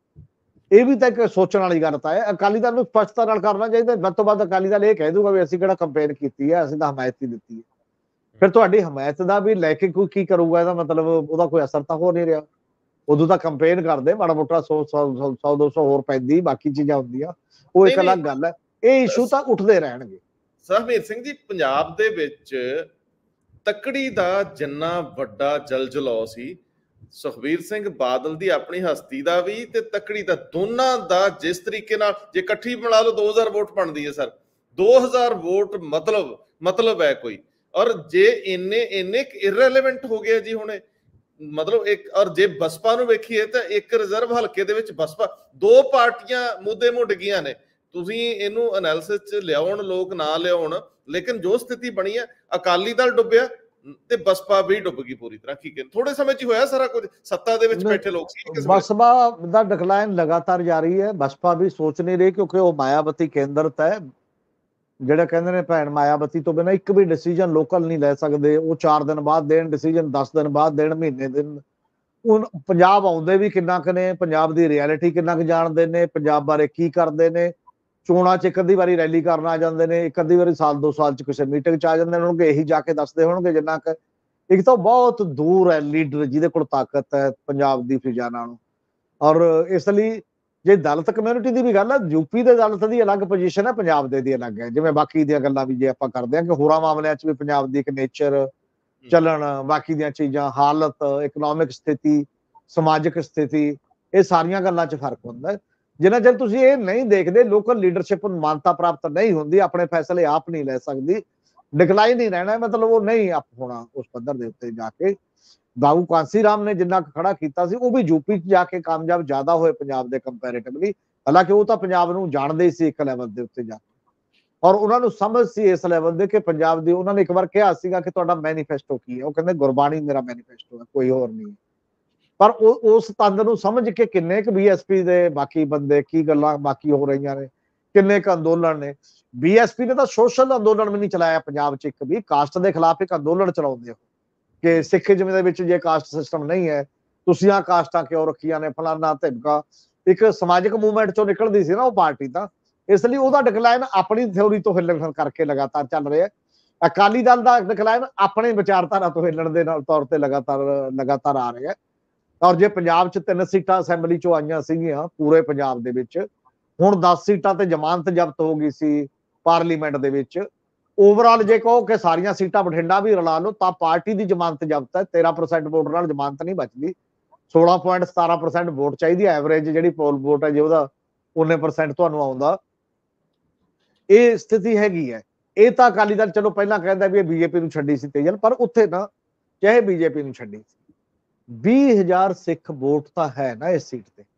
ਇਹ ਵੀ ਤਾਂ ਇੱਕ ਸੋਚਣ ਵਾਲੀ ਗੱਲ ਤਾਂ ਹੈ। ਅਕਾਲੀ ਦਲ ਨੂੰ ਸਪਸ਼ਟਤਾ ਨਾਲ ਕਰਨਾ ਚਾਹੀਦਾ। ਵੱਧ ਤੋਂ ਵੱਧ ਅਕਾਲੀ ਦਲ ਇਹ ਕਹਿ ਦੂਗਾ ਵੀ ਅਸੀਂ ਕਿਹੜਾ ਕੰਪੇਨ ਕੀਤੀ ਹੈ, ਅਸੀਂ ਤਾਂ ਹਮਾਇਤ ਹੀ ਦਿੱਤੀ ਹੈ। ਫਿਰ ਤੁਹਾਡੀ ਹਮਾਇਤ ਦਾ ਵੀ ਲੈ ਕੇ ਕੋਈ ਕੀ ਕਰੂਗਾ, ਇਹਦਾ ਮਤਲਬ ਉਹਦਾ ਕੋਈ ਅਸਰ ਤਾਂ ਹੋ ਨਹੀਂ ਰਿਹਾ। ਉਦੋਂ ਤਾਂ ਕੰਪੇਨ ਕਰਦੇ, ਮਾੜਾ ਮੋਟਾ ਸੌ ਸੌ ਦੋ ਸੌ ਹੋਰ ਪੈਂਦੀ, ਬਾਕੀ ਚੀਜ਼ਾਂ ਹੁੰਦੀਆਂ, ਉਹ ਇੱਕ ਅਲੱਗ ਗੱਲ ਹੈ। ਇਹ ਇਸ਼ੂ ਤਾਂ ਉੱਠਦੇ ਰਹਿਣਗੇ। ਸਰਬਜੀਤ ਸਿੰਘ ਜੀ, ਪੰਜਾਬ ਦੇ ਵਿੱਚ ਤਕੜੀ ਦਾ ਜਿੰਨਾ ਵੱਡਾ ਜਲਜਲਾਉ ਸੀ, ਸੁਖਬੀਰ ਸਿੰਘ ਬਾਦਲ ਦੀ ਆਪਣੀ ਹਸਤੀ ਦਾ ਵੀ ਤੇ ਤਕੜੀ ਦਾ, ਦੋਨਾਂ ਦਾ ਜਿਸ ਤਰੀਕੇ ਨਾਲ ਜੇ ਇਕੱਠੀ ਬਣਾ ਲਓ ਦੋ ਹਜ਼ਾਰ ਵੋਟ ਬਣਦੀ ਹੈ ਸਰ। ਦੋ ਹਜ਼ਾਰ ਵੋਟ ਮਤਲਬ ਮਤਲਬ ਹੈ ਕੋਈ, ਔਰ ਜੇ ਇੰਨੇ ਇੰਨੇ ਇਰਰੈਲੇਵੈਂਟ ਹੋ ਗਿਆ ਜੀ ਹੁਣੇ, ਮਤਲਬ ਇੱਕ। ਔਰ ਜੇ ਬਸਪਾ ਨੂੰ ਵੇਖੀਏ ਤਾਂ ਇੱਕ ਰਿਜ਼ਰਵ ਹਲਕੇ ਦੇ ਵਿੱਚ ਬਸਪਾ, ਦੋ ਪਾਰਟੀਆਂ ਮੁੱਦੇ ਮੁੱਢ ਗਈਆਂ ਨੇ। ਤੁਸੀਂ ਇਹਨੂੰ ਐਨਾਲਿਸਿਸ 'ਚ ਲਿਆਉਣ, ਲੋਕ ਨਾ ਲਿਆਉਣ, ਲੇਕਿਨ ਜੋ ਸਥਿਤੀ ਬਣੀ ਹੈ, ਅਕਾਲੀ ਦਲ ਡੁੱਬਿਆ ਤੇ ਬਸਪਾ ਵੀ ਡੁੱਬ ਗਈ ਪੂਰੀ ਤਰ੍ਹਾਂ। ਕੀ ਕਹਿੰਦੇ, ਥੋੜੇ ਸਮੇਂ 'ਚ ਹੋਇਆ ਸਾਰਾ ਕੁਝ। ਸੱਤਾ ਦੇ ਵਿੱਚ ਬੈਠੇ ਲੋਕ ਸੀ। ਬਸਪਾ ਦਾ ਡਿਕਲਾਈਨ ਲਗਾਤਾਰ ਜਾਰੀ ਹੈ। ਬਸਪਾ ਵੀ ਸੋਚ ਨਹੀਂ ਰਹੀ ਕਿਉਂਕਿ ਉਹ ਮਾਇਆਵਤੀ ਕੇਂਦਰਤ ਹੈ। ਜਿਹੜਾ ਕਹਿੰਦੇ ਨੇ ਭੈਣ ਮਾਇਆਵਤੀ ਤੋਂ ਬਿਨਾਂ ਇੱਕ ਵੀ ਡਿਸੀਜਨ ਲੋਕਲ ਨਹੀਂ ਲੈ ਸਕਦੇ। ਉਹ ਚਾਰ ਦਿਨ ਬਾਅਦ ਦੇਣ ਡਿਸੀਜਨ, ਦਸ ਦਿਨ ਬਾਅਦ ਦੇਣ, ਮਹੀਨੇ ਦਿਨ। ਹੁਣ ਪੰਜਾਬ ਆਉਂਦੇ ਵੀ ਕਿੰਨਾ ਕੁ ਨੇ, ਪੰਜਾਬ ਦੀ ਰਿਐਲਿਟੀ ਕਿੰਨਾ ਕੁ ਜਾਣਦੇ ਨੇ, ਪੰਜਾਬ ਬਾਰੇ ਕੀ ਕਰਦੇ ਨੇ। ਚੋਣਾਂ 'ਚ ਇੱਕ ਅੱਧੀ ਵਾਰੀ ਰੈਲੀ ਕਰਨ ਆ ਜਾਂਦੇ ਨੇ, ਇੱਕ ਅੱਧੀ ਵਾਰੀ ਸਾਲ ਦੋ ਸਾਲ 'ਚ ਕਿਸੇ ਮੀਟਿੰਗ 'ਚ ਆ ਜਾਂਦੇ ਨੇ, ਉਹਨੂੰ ਇਹੀ ਜਾ ਕੇ ਦੱਸਦੇ ਹੋਣਗੇ ਜਿੰਨਾ ਕੁ। ਇੱਕ ਤਾਂ ਬਹੁਤ ਦੂਰ ਹੈ ਲੀਡਰ ਜਿਹਦੇ ਕੋਲ ਤਾਕਤ ਹੈ ਪੰਜਾਬ ਦੀ ਫਿਜ਼ਾ ਨਾਲੋਂ। ਔਰ ਇਸ ਲਈ ਜੇ ਦਲਿਤ ਕਮਿਊਨਿਟੀ ਦੀ ਵੀ ਗੱਲ ਹੈ, ਯੂਪੀ ਦੇ ਦਲਿਤ ਦੀ ਅਲੱਗ ਪੋਜੀਸ਼ਨ ਹੈ, ਪੰਜਾਬ ਦੇ ਦੀ ਅਲੱਗ ਹੈ। ਜਿਵੇਂ ਬਾਕੀ ਦੀਆਂ ਗੱਲਾਂ ਵੀ ਜੇ ਆਪਾਂ ਕਰਦੇ ਹਾਂ ਕਿ ਹੋਰਾਂ ਮਾਮਲਿਆਂ 'ਚ ਵੀ ਪੰਜਾਬ ਦੀ ਇੱਕ ਨੇਚਰ, ਚੱਲਣ, ਬਾਕੀ ਦੀਆਂ ਚੀਜ਼ਾਂ, ਹਾਲਤ, ਇਕਨੋਮਿਕ ਸਥਿਤੀ, ਸਮਾਜਿਕ ਸਥਿਤੀ, ਇਹ ਸਾਰੀਆਂ ਗੱਲਾਂ 'ਚ ਫਰਕ ਹੁੰਦਾ। ਜਿੰਨਾ ਚਿਰ ਤੁਸੀਂ ਇਹ ਨਹੀਂ ਦੇਖਦੇ, ਲੋਕਲ ਲੀਡਰਸ਼ਿਪ ਨੂੰ ਮਾਨਤਾ ਪ੍ਰਾਪਤ ਨਹੀਂ ਹੁੰਦੀ, ਆਪਣੇ ਫੈਸਲੇ ਆਪ ਨਹੀਂ ਲੈ ਸਕਦੀ, ਡਿਕਲਾਈਨ ਹੀ ਰਹਿਣਾ, ਮਤਲਬ ਉਹ ਨਹੀਂ ਅਪ ਹੋਣਾ ਉਸ ਪੱਧਰ ਦੇ ਉੱਤੇ ਜਾ ਕੇ। ਬਾਬੂ ਕਾਂਸੀ ਰਾਮ ਨੇ ਜਿੰਨਾ ਖੜਾ ਕੀਤਾ ਸੀ, ਉਹ ਵੀ ਯੂਪੀ 'ਚ ਜਾ ਕੇ ਕਾਮਯਾਬ ਜ਼ਿਆਦਾ ਹੋਏ ਪੰਜਾਬ ਦੇ ਕੰਪੈਰੇਟਿਵਲੀ। ਹਾਲਾਂਕਿ ਉਹ ਤਾਂ ਪੰਜਾਬ ਨੂੰ ਜਾਣਦੇ ਸੀ ਇੱਕ ਲੈਵਲ ਦੇ ਉੱਤੇ ਜਾ ਕੇ, ਔਰ ਉਹਨਾਂ ਨੂੰ ਸਮਝ ਸੀ ਇਸ ਲੈਵਲ ਦੇ ਕਿ ਪੰਜਾਬ ਦੀ, ਉਹਨਾਂ ਨੇ ਇੱਕ ਵਾਰ ਕਿਹਾ ਸੀਗਾ ਕਿ ਤੁਹਾਡਾ ਮੈਨੀਫੈਸਟੋ ਕੀ ਹੈ, ਉਹ ਕਹਿੰਦੇ ਗੁਰਬਾਣੀ ਮੇਰਾ ਮੈਨੀਫੈਸਟੋ ਹੈ, ਕੋਈ ਹੋਰ ਨਹੀਂ। ਪਰ ਉਹ ਉਸ ਤੰਦ ਨੂੰ ਸਮਝ ਕੇ ਕਿੰਨੇ ਕੁ ਬੀਐਸਪੀ ਦੇ ਬਾਕੀ ਬੰਦੇ, ਕੀ ਗੱਲਾਂ ਬਾਕੀ ਹੋ ਰਹੀਆਂ ਨੇ, ਕਿੰਨੇ ਕੁ ਅੰਦੋਲਨ ਨੇ। ਬੀਐਸਪੀ ਨੇ ਤਾਂ ਸੋਸ਼ਲ ਅੰਦੋਲਨ ਵੀ ਨਹੀਂ ਚਲਾਇਆ ਪੰਜਾਬ 'ਚ, ਇੱਕ ਵੀ ਕਾਸਟ ਦੇ ਖਿਲਾਫ ਇੱਕ ਅੰਦੋਲਨ ਚਲਾਉਂਦੇ ਹੋ ਕਿ ਸਿੱਖੀਜ਼ਮ ਦੇ ਵਿੱਚ ਜੇ ਕਾਸਟ ਸਿਸਟਮ ਨਹੀਂ ਹੈ, ਤੁਸੀਂ ਆਹ ਕਾਸਟਾਂ ਕਿਉਂ ਰੱਖੀਆਂ ਨੇ, ਫਲਾਨਾ ਧਿਮਕਾ। ਇੱਕ ਸਮਾਜਿਕ ਮੂਵਮੈਂਟ ਚੋਂ ਨਿਕਲਦੀ ਸੀ ਨਾ ਉਹ ਪਾਰਟੀ, ਤਾਂ ਇਸ ਲਈ ਉਹਦਾ ਡਿਕਲਾਈਨ ਆਪਣੀ ਥਿਉਰੀ ਤੋਂ ਹਿੱਲਣ ਕਰਕੇ ਲਗਾਤਾਰ ਚੱਲ ਰਿਹਾ। ਅਕਾਲੀ ਦਲ ਦਾ ਡਿਕਲਾਈਨ ਆਪਣੇ ਵਿਚਾਰਧਾਰਾ ਤੋਂ ਹਿੱਲਣ ਦੇ ਨਾਲ ਤੌਰ ਤੇ ਲਗਾਤਾਰ ਲਗਾਤਾਰ ਆ ਰਿਹਾ। ਔਰ ਜੇ ਪੰਜਾਬ 'ਚ ਤਿੰਨ ਸੀਟਾਂ ਅਸੈਂਬਲੀ 'ਚੋਂ ਆਈਆਂ ਸੀਗੀਆਂ ਪੂਰੇ ਪੰਜਾਬ ਦੇ ਵਿੱਚ, ਹੁਣ ਦਸ ਸੀਟਾਂ ਤੇ ਜ਼ਮਾਨਤ ਜ਼ਬਤ ਹੋ ਗਈ ਸੀ ਪਾਰਲੀਮੈਂਟ ਦੇ ਵਿੱਚ। ਓਵਰਆਲ ਜੇ ਕਹੋ ਕਿ ਸਾਰੀਆਂ ਸੀਟਾਂ ਬਠਿੰਡਾ ਵੀ ਰਲਾ ਲਓ ਤਾਂ ਪਾਰਟੀ ਦੀ ਜ਼ਮਾਨਤ ਜ਼ਬਤ ਹੈ, ਤੇਰਾਂ ਪਰਸੈਂਟ ਵੋਟ ਨਾਲ ਜ਼ਮਾਨਤ ਨਹੀਂ ਬਚਦੀ। ਸੋਲਾਂ ਪੁਆਇੰਟ ਸਤਾਰਾਂ ਪਰਸੈਂਟ ਵੋਟ ਚਾਹੀਦੀ, ਐਵਰੇਜ ਜਿਹੜੀ ਪੋਲ ਵੋਟ ਹੈ ਜੇ ਉਹਦਾ ਉਨੇ ਪਰਸੈਂਟ ਤੁਹਾਨੂੰ ਆਉਂਦਾ, ਇਹ ਸਥਿਤੀ ਹੈਗੀ ਹੈ। ਇਹ ਤਾਂ ਅਕਾਲੀ ਦਲ ਚਲੋ ਪਹਿਲਾਂ ਕਹਿੰਦਾ ਵੀ ਇਹ ਬੀਜੇਪੀ ਨੂੰ ਛੱਡੀ ਸੀ ਤੇਜਲ, ਪਰ ਉੱਥੇ ਨਾ ਚਾਹੇ ਬੀਜੇਪੀ ਨੂੰ ਛੱਡੀ ਸੀ, ਵੀਹ ਹਜ਼ਾਰ ਸਿੱਖ ਵੋਟ ਤਾਂ ਹੈ ਨਾ ਇਸ ਸੀਟ ਤੇ।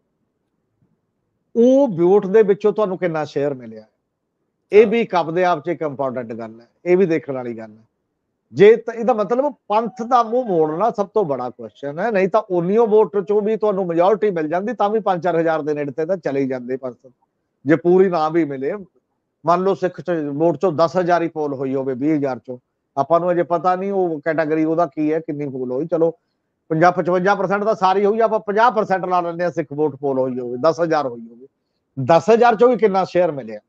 ਉਹ ਵੋਟ ਦੇ ਵਿੱਚੋਂ ਤੁਹਾਨੂੰ ਕਿੰਨਾ ਸ਼ੇਅਰ ਮਿਲਿਆ, ਇਹ ਵੀ ਇੱਕ ਆਪਦੇ ਆਪ 'ਚ ਇੱਕ ਇੰਪੋਰਟੈਂਟ ਗੱਲ ਹੈ, ਇਹ ਵੀ ਦੇਖਣ ਵਾਲੀ ਗੱਲ ਹੈ। ਜੇ ਇਹਦਾ ਮਤਲਬ ਪੰਥ ਦਾ ਮੂੰਹ ਮੋੜਨਾ ਸਭ ਤੋਂ ਬੜਾ ਕੁਐਸਚਨ ਹੈ, ਨਹੀਂ ਤਾਂ ਉਨੀਓ ਵੋਟ ਚੋਂ ਵੀ ਤੁਹਾਨੂੰ ਮੈਜੋਰਿਟੀ ਮਿਲ ਜਾਂਦੀ ਤਾਂ ਵੀ ਪੰਜ ਚਾਰ ਹਜ਼ਾਰ ਦੇ ਨੇੜੇ ਤੇ ਤਾਂ ਚਲੇ ਹੀ ਜਾਂਦੇ ਪੰਥ, ਜੇ ਪੂਰੀ ਨਾ ਵੀ ਮਿਲੇ। ਮੰਨ ਲਓ ਸਿੱਖ ਵੋਟ ਚੋਂ ਦਸ ਹਜ਼ਾਰ ਹੀ ਪੋਲ ਹੋਈ ਹੋਵੇ ਵੀਹ ਹਜ਼ਾਰ ਚੋਂ, ਆਪਾਂ ਨੂੰ ਅਜੇ ਪਤਾ ਨਹੀਂ ਉਹ ਕੈਟਾਗਰੀ ਉਹਦਾ ਕੀ ਹੈ, ਕਿੰਨੀ ਪੋਲ ਹੋਈ। ਚਲੋ ਪੰਜਾਹ ਪਚਵੰਜਾ ਪਰਸੈਂਟ ਤਾਂ ਸਾਰੀ ਹੋਈ, ਆਪਾਂ ਪੰਜਾਹ ਪਰਸੈਂਟ ਲਾ ਲੈਂਦੇ ਹਾਂ ਸਿੱਖ ਵੋਟ ਪੋਲ ਹੋਈ ਹੋਵੇ, ਦਸ ਹਜ਼ਾਰ ਹੋਈ ਹੋਵੇ, ਦਸ ਹਜ਼ਾਰ ਚੋਂ ਵੀ ਕਿੰਨਾ ਸ਼ੇਅਰ ਮਿਲਿਆ,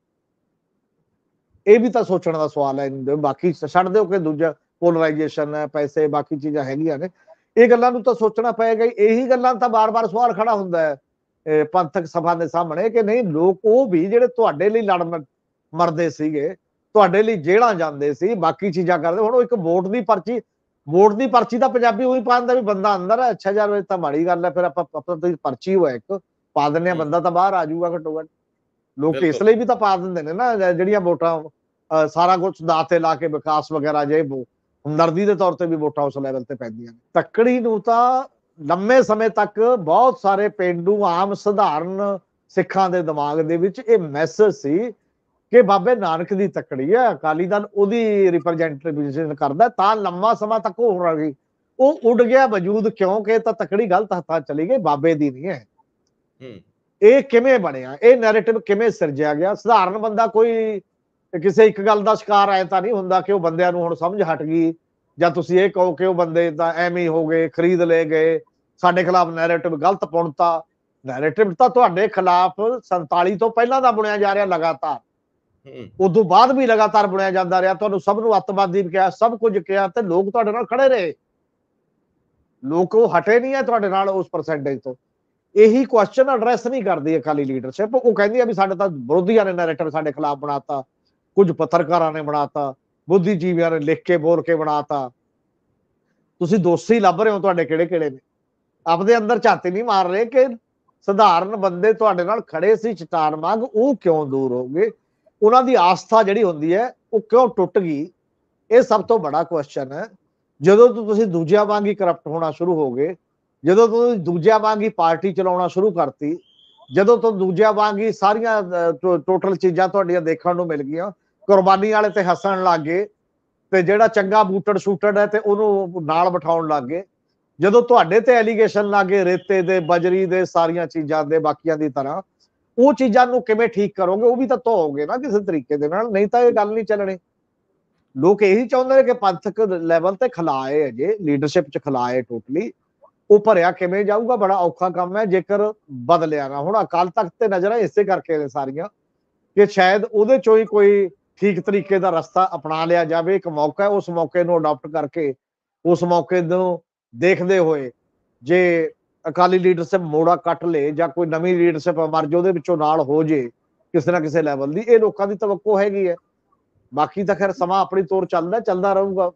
ਇਹ ਵੀ ਤਾਂ ਸੋਚਣ ਦਾ ਸਵਾਲ ਹੈ। ਬਾਕੀ ਛੱਡ ਦਿਓ ਕਿ ਦੂਜਾ ਪੋਲਰਾਈਜੇਸ਼ਨ ਹੈ, ਪੈਸੇ, ਬਾਕੀ ਚੀਜ਼ਾਂ ਹੈਗੀਆਂ ਨੇ, ਇਹ ਗੱਲਾਂ ਨੂੰ ਤਾਂ ਸੋਚਣਾ ਪਏਗਾ। ਇਹੀ ਗੱਲਾਂ ਤਾਂ ਬਾਰ-ਬਾਰ ਸਵਾਲ ਖੜਾ ਹੁੰਦਾ ਹੈ ਪੰਥਕ ਸਭਾ ਦੇ ਸਾਹਮਣੇ ਕਿ ਨਹੀਂ, ਲੋਕ ਉਹ ਵੀ ਜਿਹੜੇ ਤੁਹਾਡੇ ਲਈ ਲੜ ਮਰਦੇ ਸੀਗੇ, ਤੁਹਾਡੇ ਲਈ ਜੇਲ੍ਹਾਂ ਜਾਂਦੇ ਸੀ, ਬਾਕੀ ਚੀਜ਼ਾਂ ਕਰਦੇ, ਹੁਣ ਉਹ ਇੱਕ ਵੋਟ ਦੀ ਪਰਚੀ, ਵੋਟ ਦੀ ਪਰਚੀ ਤਾਂ ਪੰਜਾਬੀ ਉਹੀ ਪਾ ਦਿੰਦਾ ਵੀ ਬੰਦਾ ਅੰਦਰ ਹੈ, ਅੱਛਾ ਯਾਰ ਇਹ ਤਾਂ ਮਾੜੀ ਗੱਲ ਹੈ, ਫਿਰ ਆਪਾਂ ਆਪਣੀ ਪਰਚੀ ਹੋਇਆ ਇੱਕ ਪਾ ਦਿੰਦੇ ਹਾਂ, ਬੰਦਾ ਤਾਂ ਬਾਹਰ ਆ ਜਾਊਗਾ ਘੱਟੋ ਘੱਟ। ਲੋਕ ਇਸ ਲਈ ਵੀ ਤਾਂ ਪਾ ਦਿੰਦੇ ਨੇ ਨਾ ਜਿਹੜੀਆਂ ਵੋਟਾਂ ਸਾਰਾ ਕੁਛ ਦਾਅ ਤੇ ਲਾ ਕੇ ਵਿਕਾਸ ਵਗੈਰਾ ਜੇ ਹਮਦਰਦੀ ਦੇ ਤੌਰ ਤੇ ਵੀ ਵੋਟਾਂ ਉਸ ਲੈਵਲ ਤੇ ਪੈਂਦੀਆਂ ਨੇ। ਤੱਕੜੀ ਨੂੰ ਤਾਂ ਲੰਮੇ ਸਮੇਂ ਤੱਕ ਬਹੁਤ ਸਾਰੇ ਪੇਂਡੂ ਆਮ ਸਧਾਰਨ ਸਿੱਖਾਂ ਦੇ ਦਿਮਾਗ ਦੇ ਵਿੱਚ ਇਹ ਮੈਸੇਜ ਸੀ ਕਿ ਬਾਬੇ ਨਾਨਕ ਦੀ ਤੱਕੜੀ ਹੈ, ਅਕਾਲੀ ਦਲ ਉਹਦੀ ਰਿਪਰੈਜ਼ੈਂਟੇਸ਼ਨ ਕਰਦਾ, ਤਾਂ ਲੰਮਾ ਸਮਾਂ ਤੱਕ ਉਹ ਹੋ ਰਹੀ। ਉਹ ਉੱਡ ਗਿਆ ਵਜੂਦ ਕਿਉਂਕਿ ਤਾਂ ਤੱਕੜੀ ਗਲਤ ਹੱਥਾਂ ਚਲੀ ਗਈ, ਬਾਬੇ ਦੀ ਨਹੀਂ ਹੈ। ਇਹ ਕਿਵੇਂ ਬਣਿਆ, ਇਹ ਨੈਰੇਟਿਵ ਕਿਵੇਂ ਸਿਰਜਿਆ ਗਿਆ? ਸਧਾਰਨ ਬੰਦਾ ਕੋਈ ਕਿਸੇ ਇੱਕ ਗੱਲ ਦਾ ਸ਼ਿਕਾਰ ਐ ਤਾਂ ਨਹੀਂ ਹੁੰਦਾ ਕਿ ਉਹ ਬੰਦਿਆਂ ਨੂੰ ਹੁਣ ਸਮਝ ਹਟ ਗਈ, ਜਾਂ ਤੁਸੀਂ ਇਹ ਕਹੋ ਕਿ ਉਹ ਬੰਦੇ ਤਾਂ ਐਵੇਂ ਹੋ ਗਏ, ਖਰੀਦ ਲਏ ਗਏ, ਸਾਡੇ ਖਿਲਾਫ ਨੈਰੇਟਿਵ ਗਲਤ ਪੁਣਤਾ। ਨੈਰੇਟਿਵ ਤਾਂ ਤੁਹਾਡੇ ਖਿਲਾਫ ਸੰਤਾਲੀ ਤੋਂ ਪਹਿਲਾਂ ਦਾ ਬੁਣਿਆ ਜਾ ਰਿਹਾ ਲਗਾਤਾਰ, ਉਦੋਂ ਬਾਅਦ ਵੀ ਲਗਾਤਾਰ ਬੁਣਿਆ ਜਾਂਦਾ ਰਿਹਾ। ਤੁਹਾਨੂੰ ਸਭ ਨੂੰ ਅੱਤਵਾਦੀ ਕਿਹਾ, ਸਭ ਕੁਝ ਕਿਹਾ, ਤੇ ਲੋਕ ਤੁਹਾਡੇ ਨਾਲ ਖੜੇ ਰਹੇ, ਲੋਕ ਉਹ ਹਟੇ ਨਹੀਂ ਹੈ ਤੁਹਾਡੇ ਨਾਲ ਉਸ ਪਰਸੈਂਟੇਜ ਤੋਂ। ਇਹੀ ਕੁਐਸਚਨ ਐਡਰੈਸ ਨਹੀਂ ਕਰਦੀ ਅਕਾਲੀ ਲੀਡਰਸ਼ਿਪ। ਉਹ ਕਹਿੰਦੀ ਆ ਵੀ ਸਾਡੇ ਤਾਂ ਵਿਰੋਧੀਆਂ ਨੇ ਨੈਰੇਟਿਵ ਸਾਡੇ ਖਿਲਾਫ ਬਣਾਤਾ, ਕੁਝ ਪੱਤਰਕਾਰਾਂ ਨੇ ਬਣਾਤਾ, ਬੁੱਧੀਜੀਵੀਆਂ ਨੇ ਲਿਖ ਕੇ ਬੋਲ ਕੇ ਬਣਾਤਾ। ਤੁਸੀਂ ਦੋਸ਼ੀ ਲੱਭ ਰਹੇ ਹੋ, ਤੁਹਾਡੇ ਕਿਹੜੇ ਕਿਹੜੇ ਨੇ? ਆਪਦੇ ਅੰਦਰ ਝਾਤੀ ਨਹੀਂ ਮਾਰ ਰਹੇ ਕਿ ਸਧਾਰਨ ਬੰਦੇ ਤੁਹਾਡੇ ਨਾਲ ਖੜੇ ਸੀ ਚਟਾਨ ਵਾਂਗ, ਉਹ ਕਿਉਂ ਦੂਰ ਹੋ ਗਏ? ਉਹਨਾਂ ਦੀ ਆਸਥਾ ਜਿਹੜੀ ਹੁੰਦੀ ਹੈ ਉਹ ਕਿਉਂ ਟੁੱਟ ਗਈ? ਇਹ ਸਭ ਤੋਂ ਬੜਾ ਕੁਐਸਚਨ ਹੈ। ਜਦੋਂ ਤੋਂ ਤੁਸੀਂ ਦੂਜਿਆਂ ਵਾਂਗ ਹੀ ਕਰਪਟ ਹੋਣਾ ਸ਼ੁਰੂ ਹੋ ਗਏ, ਜਦੋਂ ਤੋਂ ਦੂਜਿਆਂ ਵਾਂਗ ਹੀ ਪਾਰਟੀ ਚਲਾਉਣਾ ਸ਼ੁਰੂ ਕਰਤੀ, ਜਦੋਂ ਤੋਂ ਦੂਜਿਆਂ ਵਾਂਗ ਹੀ ਸਾਰੀਆਂ ਟੋਟਲ ਚੀਜ਼ਾਂ ਤੁਹਾਡੀਆਂ ਦੇਖਣ ਨੂੰ ਮਿਲ ਗਈਆਂ, ਕੁਰਬਾਨੀ ਵਾਲੇ ਤੇ ਹੱਸਣ ਲੱਗ ਗਏ, ਤੇ ਜਿਹੜਾ ਚੰਗਾ ਬੂਟੜ ਸ਼ੂਟੜ ਹੈ ਤੇ ਉਹਨੂੰ ਨਾਲ ਬਿਠਾਉਣ ਲੱਗ ਗਏ, ਜਦੋਂ ਤੁਹਾਡੇ ਤੇ ਐਲੀਗੇਸ਼ਨ ਲੱਗੇ ਰੇਤੇ ਦੇ, ਬਜਰੀ ਦੇ, ਸਾਰੀਆਂ ਚੀਜ਼ਾਂ ਦੇ, ਬਾਕੀਆਂ ਦੀ ਤਰ੍ਹਾਂ, ਉਹ ਚੀਜ਼ਾਂ ਨੂੰ ਕਿਵੇਂ ਠੀਕ ਕਰੋਗੇ? ਉਹ ਵੀ ਤਾਂ ਧੋਓਗੇ ਨਾ ਕਿਸੇ ਤਰੀਕੇ ਦੇ ਨਾਲ, ਨਹੀਂ ਤਾਂ ਇਹ ਗੱਲ ਨਹੀਂ ਚੱਲਣੀ। ਲੋਕ ਇਹੀ ਚਾਹੁੰਦੇ ਨੇ ਕਿ ਪੰਥਕ ਲੈਵਲ ਤੇ ਖਲਾਏ, ਅਜੇ ਲੀਡਰਸ਼ਿਪ ਚ ਖਲਾਏ ਟੋਟਲੀ, ਉਹ ਭਰਿਆ ਕਿਵੇਂ ਜਾਊਗਾ? ਬੜਾ ਔਖਾ ਕੰਮ ਹੈ ਜੇਕਰ ਬਦਲਿਆ ਨਾ। ਹੁਣ ਅਕਾਲ ਤਖਤ ਤੇ ਨਜ਼ਰਾਂ ਇਸੇ ਕਰਕੇ ਨੇ ਸਾਰੀਆਂ ਕਿ ਸ਼ਾਇਦ ਉਹਦੇ ਚੋਂ ਹੀ ਕੋਈ ਠੀਕ ਤਰੀਕੇ ਦਾ ਰਸਤਾ ਅਪਣਾ ਲਿਆ ਜਾਵੇ। ਇੱਕ ਮੌਕਾ ਹੈ, ਉਸ ਮੌਕੇ ਨੂੰ ਅਡਾਪਟ ਕਰਕੇ, ਉਸ ਮੌਕੇ ਨੂੰ ਦੇਖਦੇ ਹੋਏ ਜੇ ਅਕਾਲੀ ਲੀਡਰਸ਼ਿਪ ਮੋੜਾ ਕੱਟ ਲੇ ਜਾਂ ਕੋਈ ਨਵੀਂ ਲੀਡਰਸ਼ਿਪ ਮਰ ਜੇ ਉਹਦੇ ਵਿੱਚੋਂ ਨਾਲ ਹੋ ਜੇ ਕਿਸੇ ਨਾ ਕਿਸੇ ਲੈਵਲ ਦੀ, ਇਹ ਲੋਕਾਂ ਦੀ ਤਵੱਕੋ ਹੈਗੀ ਹੈ। ਬਾਕੀ ਤਾਂ ਖੈਰ ਸਮਾਂ ਆਪਣੀ ਤੋਰ ਚੱਲਦਾ ਚੱਲਦਾ ਰਹੂਗਾ।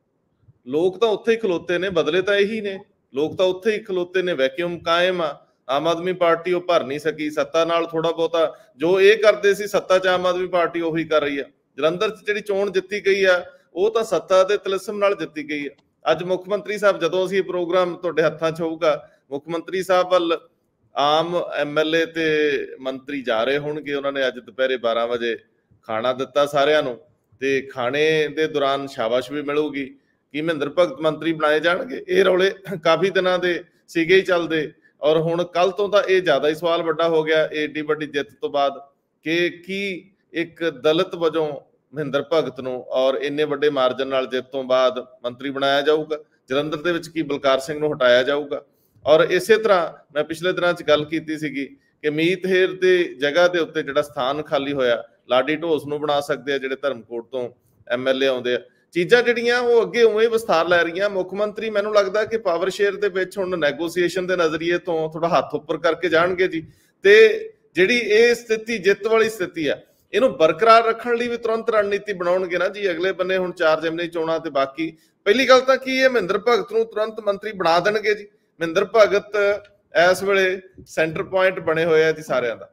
ਲੋਕ ਤਾਂ ਉੱਥੇ ਹੀ ਖਲੋਤੇ ਨੇ, ਬਦਲੇ ਤਾਂ ਇਹੀ ਨੇ, ਲੋਕ ਤਾਂ ਉੱਥੇ ਹੀ ਖਲੋਤੇ ਨੇ, ਵੈਕਿਊਮ ਕਾਇਮ ਆ। ਆਮ ਆਦਮੀ ਪਾਰਟੀ ਉਹ ਭਰ ਨਹੀਂ ਸਕੀ ਸੱਤਾ ਨਾਲ, ਥੋੜਾ ਬਹੁਤਾ ਜੋ ਇਹ ਕਰਦੇ ਸੀ ਸੱਤਾ 'ਚ ਆਮ ਆਦਮੀ ਪਾਰਟੀ ਉਹੀ ਕਰ ਰਹੀ ਆ। ਜਲੰਧਰ 'ਚ ਜਿਹੜੀ ਚੋਣ ਜਿੱਤੀ ਗਈ ਆ ਉਹ ਤਾਂ ਸੱਤਾ ਦੇ ਤਿਲਸਮ ਨਾਲ ਜਿੱਤੀ ਗਈ ਆ। ਅੱਜ ਮੁੱਖ ਮੰਤਰੀ ਸਾਹਿਬ, ਜਦੋਂ ਅਸੀਂ ਇਹ ਪ੍ਰੋਗਰਾਮ ਤੁਹਾਡੇ ਹੱਥਾਂ 'ਚ ਹੋਊਗਾ, ਮੁੱਖ ਮੰਤਰੀ ਸਾਹਿਬ ਵੱਲ ਆਮ ਐਮ ਐਲ ਏ ਤੇ ਮੰਤਰੀ ਜਾ ਰਹੇ ਹੋਣਗੇ। ਉਹਨਾਂ ਨੇ ਅੱਜ ਦੁਪਹਿਰੇ ਬਾਰਾਂ ਵਜੇ ਖਾਣਾ ਦਿੱਤਾ ਸਾਰਿਆਂ ਨੂੰ, ਤੇ ਖਾਣੇ ਦੇ ਦੌਰਾਨ ਸ਼ਾਬਾਸ਼ ਵੀ ਮਿਲੂਗੀ ਕਿ ਮਹਿੰਦਰ ਭਗਤ ਮੰਤਰੀ ਬਣਾਏ ਜਾਣਗੇ। ਇਹ ਰੌਲੇ ਕਾਫੀ ਦਿਨਾਂ ਦੇ ਸੀਗੇ ਹੀ ਚੱਲਦੇ, ਔਰ ਹੁਣ ਕੱਲ ਤੋਂ ਤਾਂ ਇਹ ਜ਼ਿਆਦਾ ਹੀ ਸਵਾਲ ਵੱਡਾ ਹੋ ਗਿਆ ਏਡੀ ਵੱਡੀ ਜਿੱਤ ਤੋਂ ਬਾਅਦ, ਕਿ ਕੀ ਇੱਕ ਦਲਿਤ ਵਜੋਂ ਮਹਿੰਦਰ ਭਗਤ ਨੂੰ ਔਰ ਇੰਨੇ ਵੱਡੇ ਮਾਰਜਨ ਨਾਲ ਜਿੱਤ ਤੋਂ ਬਾਅਦ ਮੰਤਰੀ ਬਣਾਇਆ ਜਾਊਗਾ? ਜਲੰਧਰ ਦੇ ਵਿੱਚ ਕੀ ਬਲਕਾਰ ਸਿੰਘ ਨੂੰ ਹਟਾਇਆ ਜਾਊਗਾ? ਔਰ ਇਸੇ ਤਰ੍ਹਾਂ ਮੈਂ ਪਿਛਲੇ ਦਿਨਾਂ 'ਚ ਗੱਲ ਕੀਤੀ ਸੀਗੀ ਕਿ ਮੀਤ ਹੇਰ ਦੀ ਜਗ੍ਹਾ ਦੇ ਉੱਤੇ ਜਿਹੜਾ ਸਥਾਨ ਖਾਲੀ ਹੋਇਆ, ਲਾਡੀ ਢੋਸ ਨੂੰ ਬਣਾ ਸਕਦੇ ਆ, ਜਿਹੜੇ ਧਰਮਕੋਟ ਤੋਂ ਐਮ ਐਲ ਏ ਆਉਂਦੇ ਆ। ਚੀਜ਼ਾਂ ਜਿਹੜੀਆਂ ਉਹ ਅੱਗੇ ਉਵੇਂ ਵਿਸਥਾਰ ਲੈ ਰਹੀਆਂ। ਮੁੱਖ ਮੰਤਰੀ ਮੈਨੂੰ ਲੱਗਦਾ ਕਿ ਪਾਵਰ ਸ਼ੇਅਰ ਦੇ ਵਿੱਚ ਹੁਣ ਨੈਗੋਸੀਏਸ਼ਨ ਦੇ ਨਜ਼ਰੀਏ ਤੋਂ ਥੋੜਾ ਹੱਥ ਉੱਪਰ ਕਰਕੇ ਜਾਣਗੇ ਜੀ, ਤੇ ਜਿਹੜੀ ਇਹ ਸਥਿਤੀ ਜਿੱਤ ਵਾਲੀ ਸਥਿਤੀ ਆ ਇਹਨੂੰ ਬਰਕਰਾਰ ਰੱਖਣ ਲਈ ਵੀ ਤੁਰੰਤ ਰਣਨੀਤੀ ਬਣਾਉਣਗੇ ਨਾ ਜੀ। ਅਗਲੇ ਬੰਨੇ ਹੁਣ ਚਾਰ ਜਿਮਨੀ ਚੋਣਾਂ ਤੇ ਬਾਕੀ, ਪਹਿਲੀ ਗੱਲ ਤਾਂ ਕੀ ਇਹ ਮਹਿੰਦਰ ਭਗਤ ਨੂੰ ਤੁਰੰਤ ਮੰਤਰੀ ਬਣਾ ਦੇਣਗੇ ਜੀ। ਮਹਿੰਦਰ ਭਗਤ ਇਸ ਵੇਲੇ ਸੈਂਟਰ ਪੁਆਇੰਟ ਬਣੇ ਹੋਏ ਆ ਜੀ ਸਾਰਿਆਂ ਦਾ।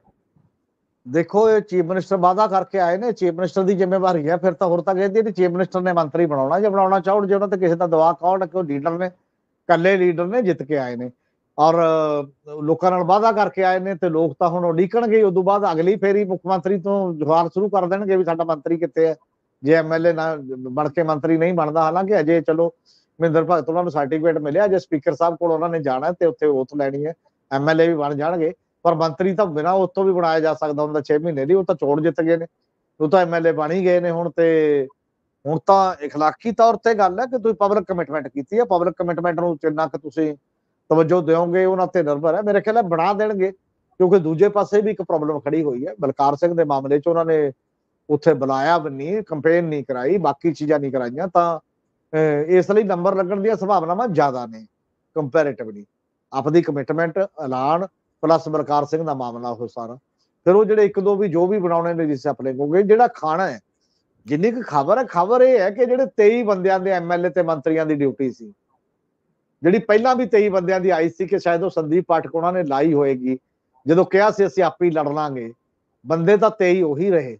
ਦੇਖੋ ਇਹ ਚੀਫ ਮਿਨਿਸਟਰ ਵਾਅਦਾ ਕਰਕੇ ਆਏ ਨੇ, ਚੀਫ ਮਿਨਿਸਟਰ ਦੀ ਜ਼ਿੰਮੇਵਾਰੀ ਹੈ। ਫਿਰ ਤਾਂ ਹੋਰ ਤਾਂ ਕਹਿੰਦੀ ਹੈ ਚੀਫ ਮਿਨਿਸਟਰ ਨੇ ਮੰਤਰੀ ਬਣਾਉਣਾ, ਜੇ ਬਣਾਉਣਾ ਚਾਹਣ, ਜੇ ਉਹਨਾਂ ਤੇ ਕਿਸੇ ਦਾ ਦਬਾਅ ਕਾਉਣ ਕਿ ਉਹ ਲੀਡਰ ਨੇ, ਇਕੱਲੇ ਲੀਡਰ ਨੇ, ਜਿੱਤ ਕੇ ਆਏ ਨੇ ਔਰ ਲੋਕਾਂ ਨਾਲ ਵਾਅਦਾ ਕਰਕੇ ਆਏ ਨੇ, ਤੇ ਲੋਕ ਤਾਂ ਹੁਣ ਉਡੀਕਣਗੇ। ਉਦੋਂ ਬਾਅਦ ਅਗਲੀ ਫੇਰੀ ਮੁੱਖ ਮੰਤਰੀ ਤੋਂ ਜਵਾਬ ਸ਼ੁਰੂ ਕਰ ਦੇਣਗੇ ਵੀ ਸਾਡਾ ਮੰਤਰੀ ਕਿੱਥੇ ਹੈ, ਜੇ ਐਮ ਐਲ ਏ ਨਾ ਬਣ ਕੇ ਮੰਤਰੀ ਨਹੀਂ ਬਣਦਾ। ਹਾਲਾਂਕਿ ਅਜੇ ਚਲੋ ਮਹਿੰਦਰ ਭਗਤ ਉਹਨਾਂ ਨੂੰ ਸਰਟੀਫਿਕੇਟ ਮਿਲਿਆ, ਜੇ ਸਪੀਕਰ ਸਾਹਿਬ ਕੋਲ ਉਹਨਾਂ ਨੇ ਜਾਣਾ ਤੇ ਉੱਥੇ ਓਥ ਲੈਣੀ ਹੈ, ਐਮ ਐਲ ਏ ਵੀ ਬਣ ਜਾਣਗੇ। ਪਰ ਮੰਤਰੀ ਤਾਂ ਬਿਨਾਂ ਉਸ ਤੋਂ ਵੀ ਬਣਾਇਆ ਜਾ ਸਕਦਾ ਹੁੰਦਾ ਛੇ ਮਹੀਨੇ ਦੀ। ਉਹ ਤਾਂ ਚੋਣ ਜਿੱਤ ਗਏ ਨੇ, ਉਹ ਤਾਂ ਐਮ ਐਲ ਏ ਬਣ ਹੀ ਗਏ ਨੇ ਹੁਣ। ਤੇ ਹੁਣ ਤਾਂ ਇਖਲਾਕੀ ਤੌਰ ਤੇ ਗੱਲ ਹੈ ਕਿ ਤੁਸੀਂ ਪਬਲਿਕ ਕਮਿਟਮੈਂਟ ਕੀਤੀ ਹੈ, ਪਬਲਿਕ ਕਮਿਟਮੈਂਟ ਨੂੰ ਜਿੰਨਾ ਕਿ ਤੁਸੀਂ ਤਵੱਜੋ ਦਿਓਗੇ ਉਹਨਾਂ ਤੇ ਨਿਰਭਰ ਹੈ। ਮੇਰੇ ਖਿਆਲ ਹੈ ਬਣਾ ਦੇਣਗੇ, ਕਿਉਂਕਿ ਦੂਜੇ ਪਾਸੇ ਵੀ ਇੱਕ ਪ੍ਰੋਬਲਮ ਖੜੀ ਹੋਈ ਹੈ। ਬਲਕਾਰ ਸਿੰਘ ਦੇ ਮਾਮਲੇ 'ਚ ਉਹਨਾਂ ਨੇ ਉੱਥੇ ਬੁਲਾਇਆ ਵੀ ਨਹੀਂ, ਕੰਪੇਨ ਨਹੀਂ ਕਰਾਈ, ਬਾਕੀ ਚੀਜ਼ਾਂ ਨਹੀਂ ਕਰਾਈਆਂ, ਤਾਂ ਇਸ ਲਈ ਨੰਬਰ ਲੱਗਣ ਦੀਆਂ ਸੰਭਾਵਨਾਵਾਂ ਜ਼ਿਆਦਾ ਨੇ ਕੰਪੈਰੇਟਿਵਲੀ। ਆਪਣੀ ਕਮਿਟਮੈਂਟ, ਐਲਾਨ ਪਲੱਸ ਬਲਕਾਰ ਸਿੰਘ ਦਾ ਮਾਮਲਾ ਉਹ ਸਾਰਾ, ਫਿਰ ਉਹ ਜਿਹੜੇ ਇੱਕ ਦੋ ਵੀ ਜੋ ਵੀ ਬਣਾਉਣੇ ਨੇ ਜਿਸ ਆਪਣੇ ਕੋਲ ਜਿਹੜਾ ਖਾਣਾ ਹੈ। ਜਿੰਨੀ ਕੁ ਖਬਰ ਹੈ, ਖਬਰ ਇਹ ਹੈ ਕਿ ਜਿਹੜੇ ਤੇਈ ਬੰਦਿਆਂ ਦੇ ਐਮ ਐਲ ਏ ਤੇ ਮੰਤਰੀਆਂ ਦੀ ਡਿਊਟੀ ਸੀ, ਜਿਹੜੀ ਪਹਿਲਾਂ ਵੀ ਤੇਈ ਬੰਦਿਆਂ ਦੀ ਆਈ ਸੀ, ਕਿ ਸ਼ਾਇਦ ਉਹ ਸੰਦੀਪ ਪਾਠਕ ਉਹਨਾਂ ਨੇ ਲਾਈ ਹੋਏਗੀ, ਜਦੋਂ ਕਿਹਾ ਸੀ ਅਸੀਂ ਆਪੇ ਲੜ ਲਾਂਗੇ। ਬੰਦੇ ਤਾਂ ਤੇਈ ਉਹੀ ਰਹੇ,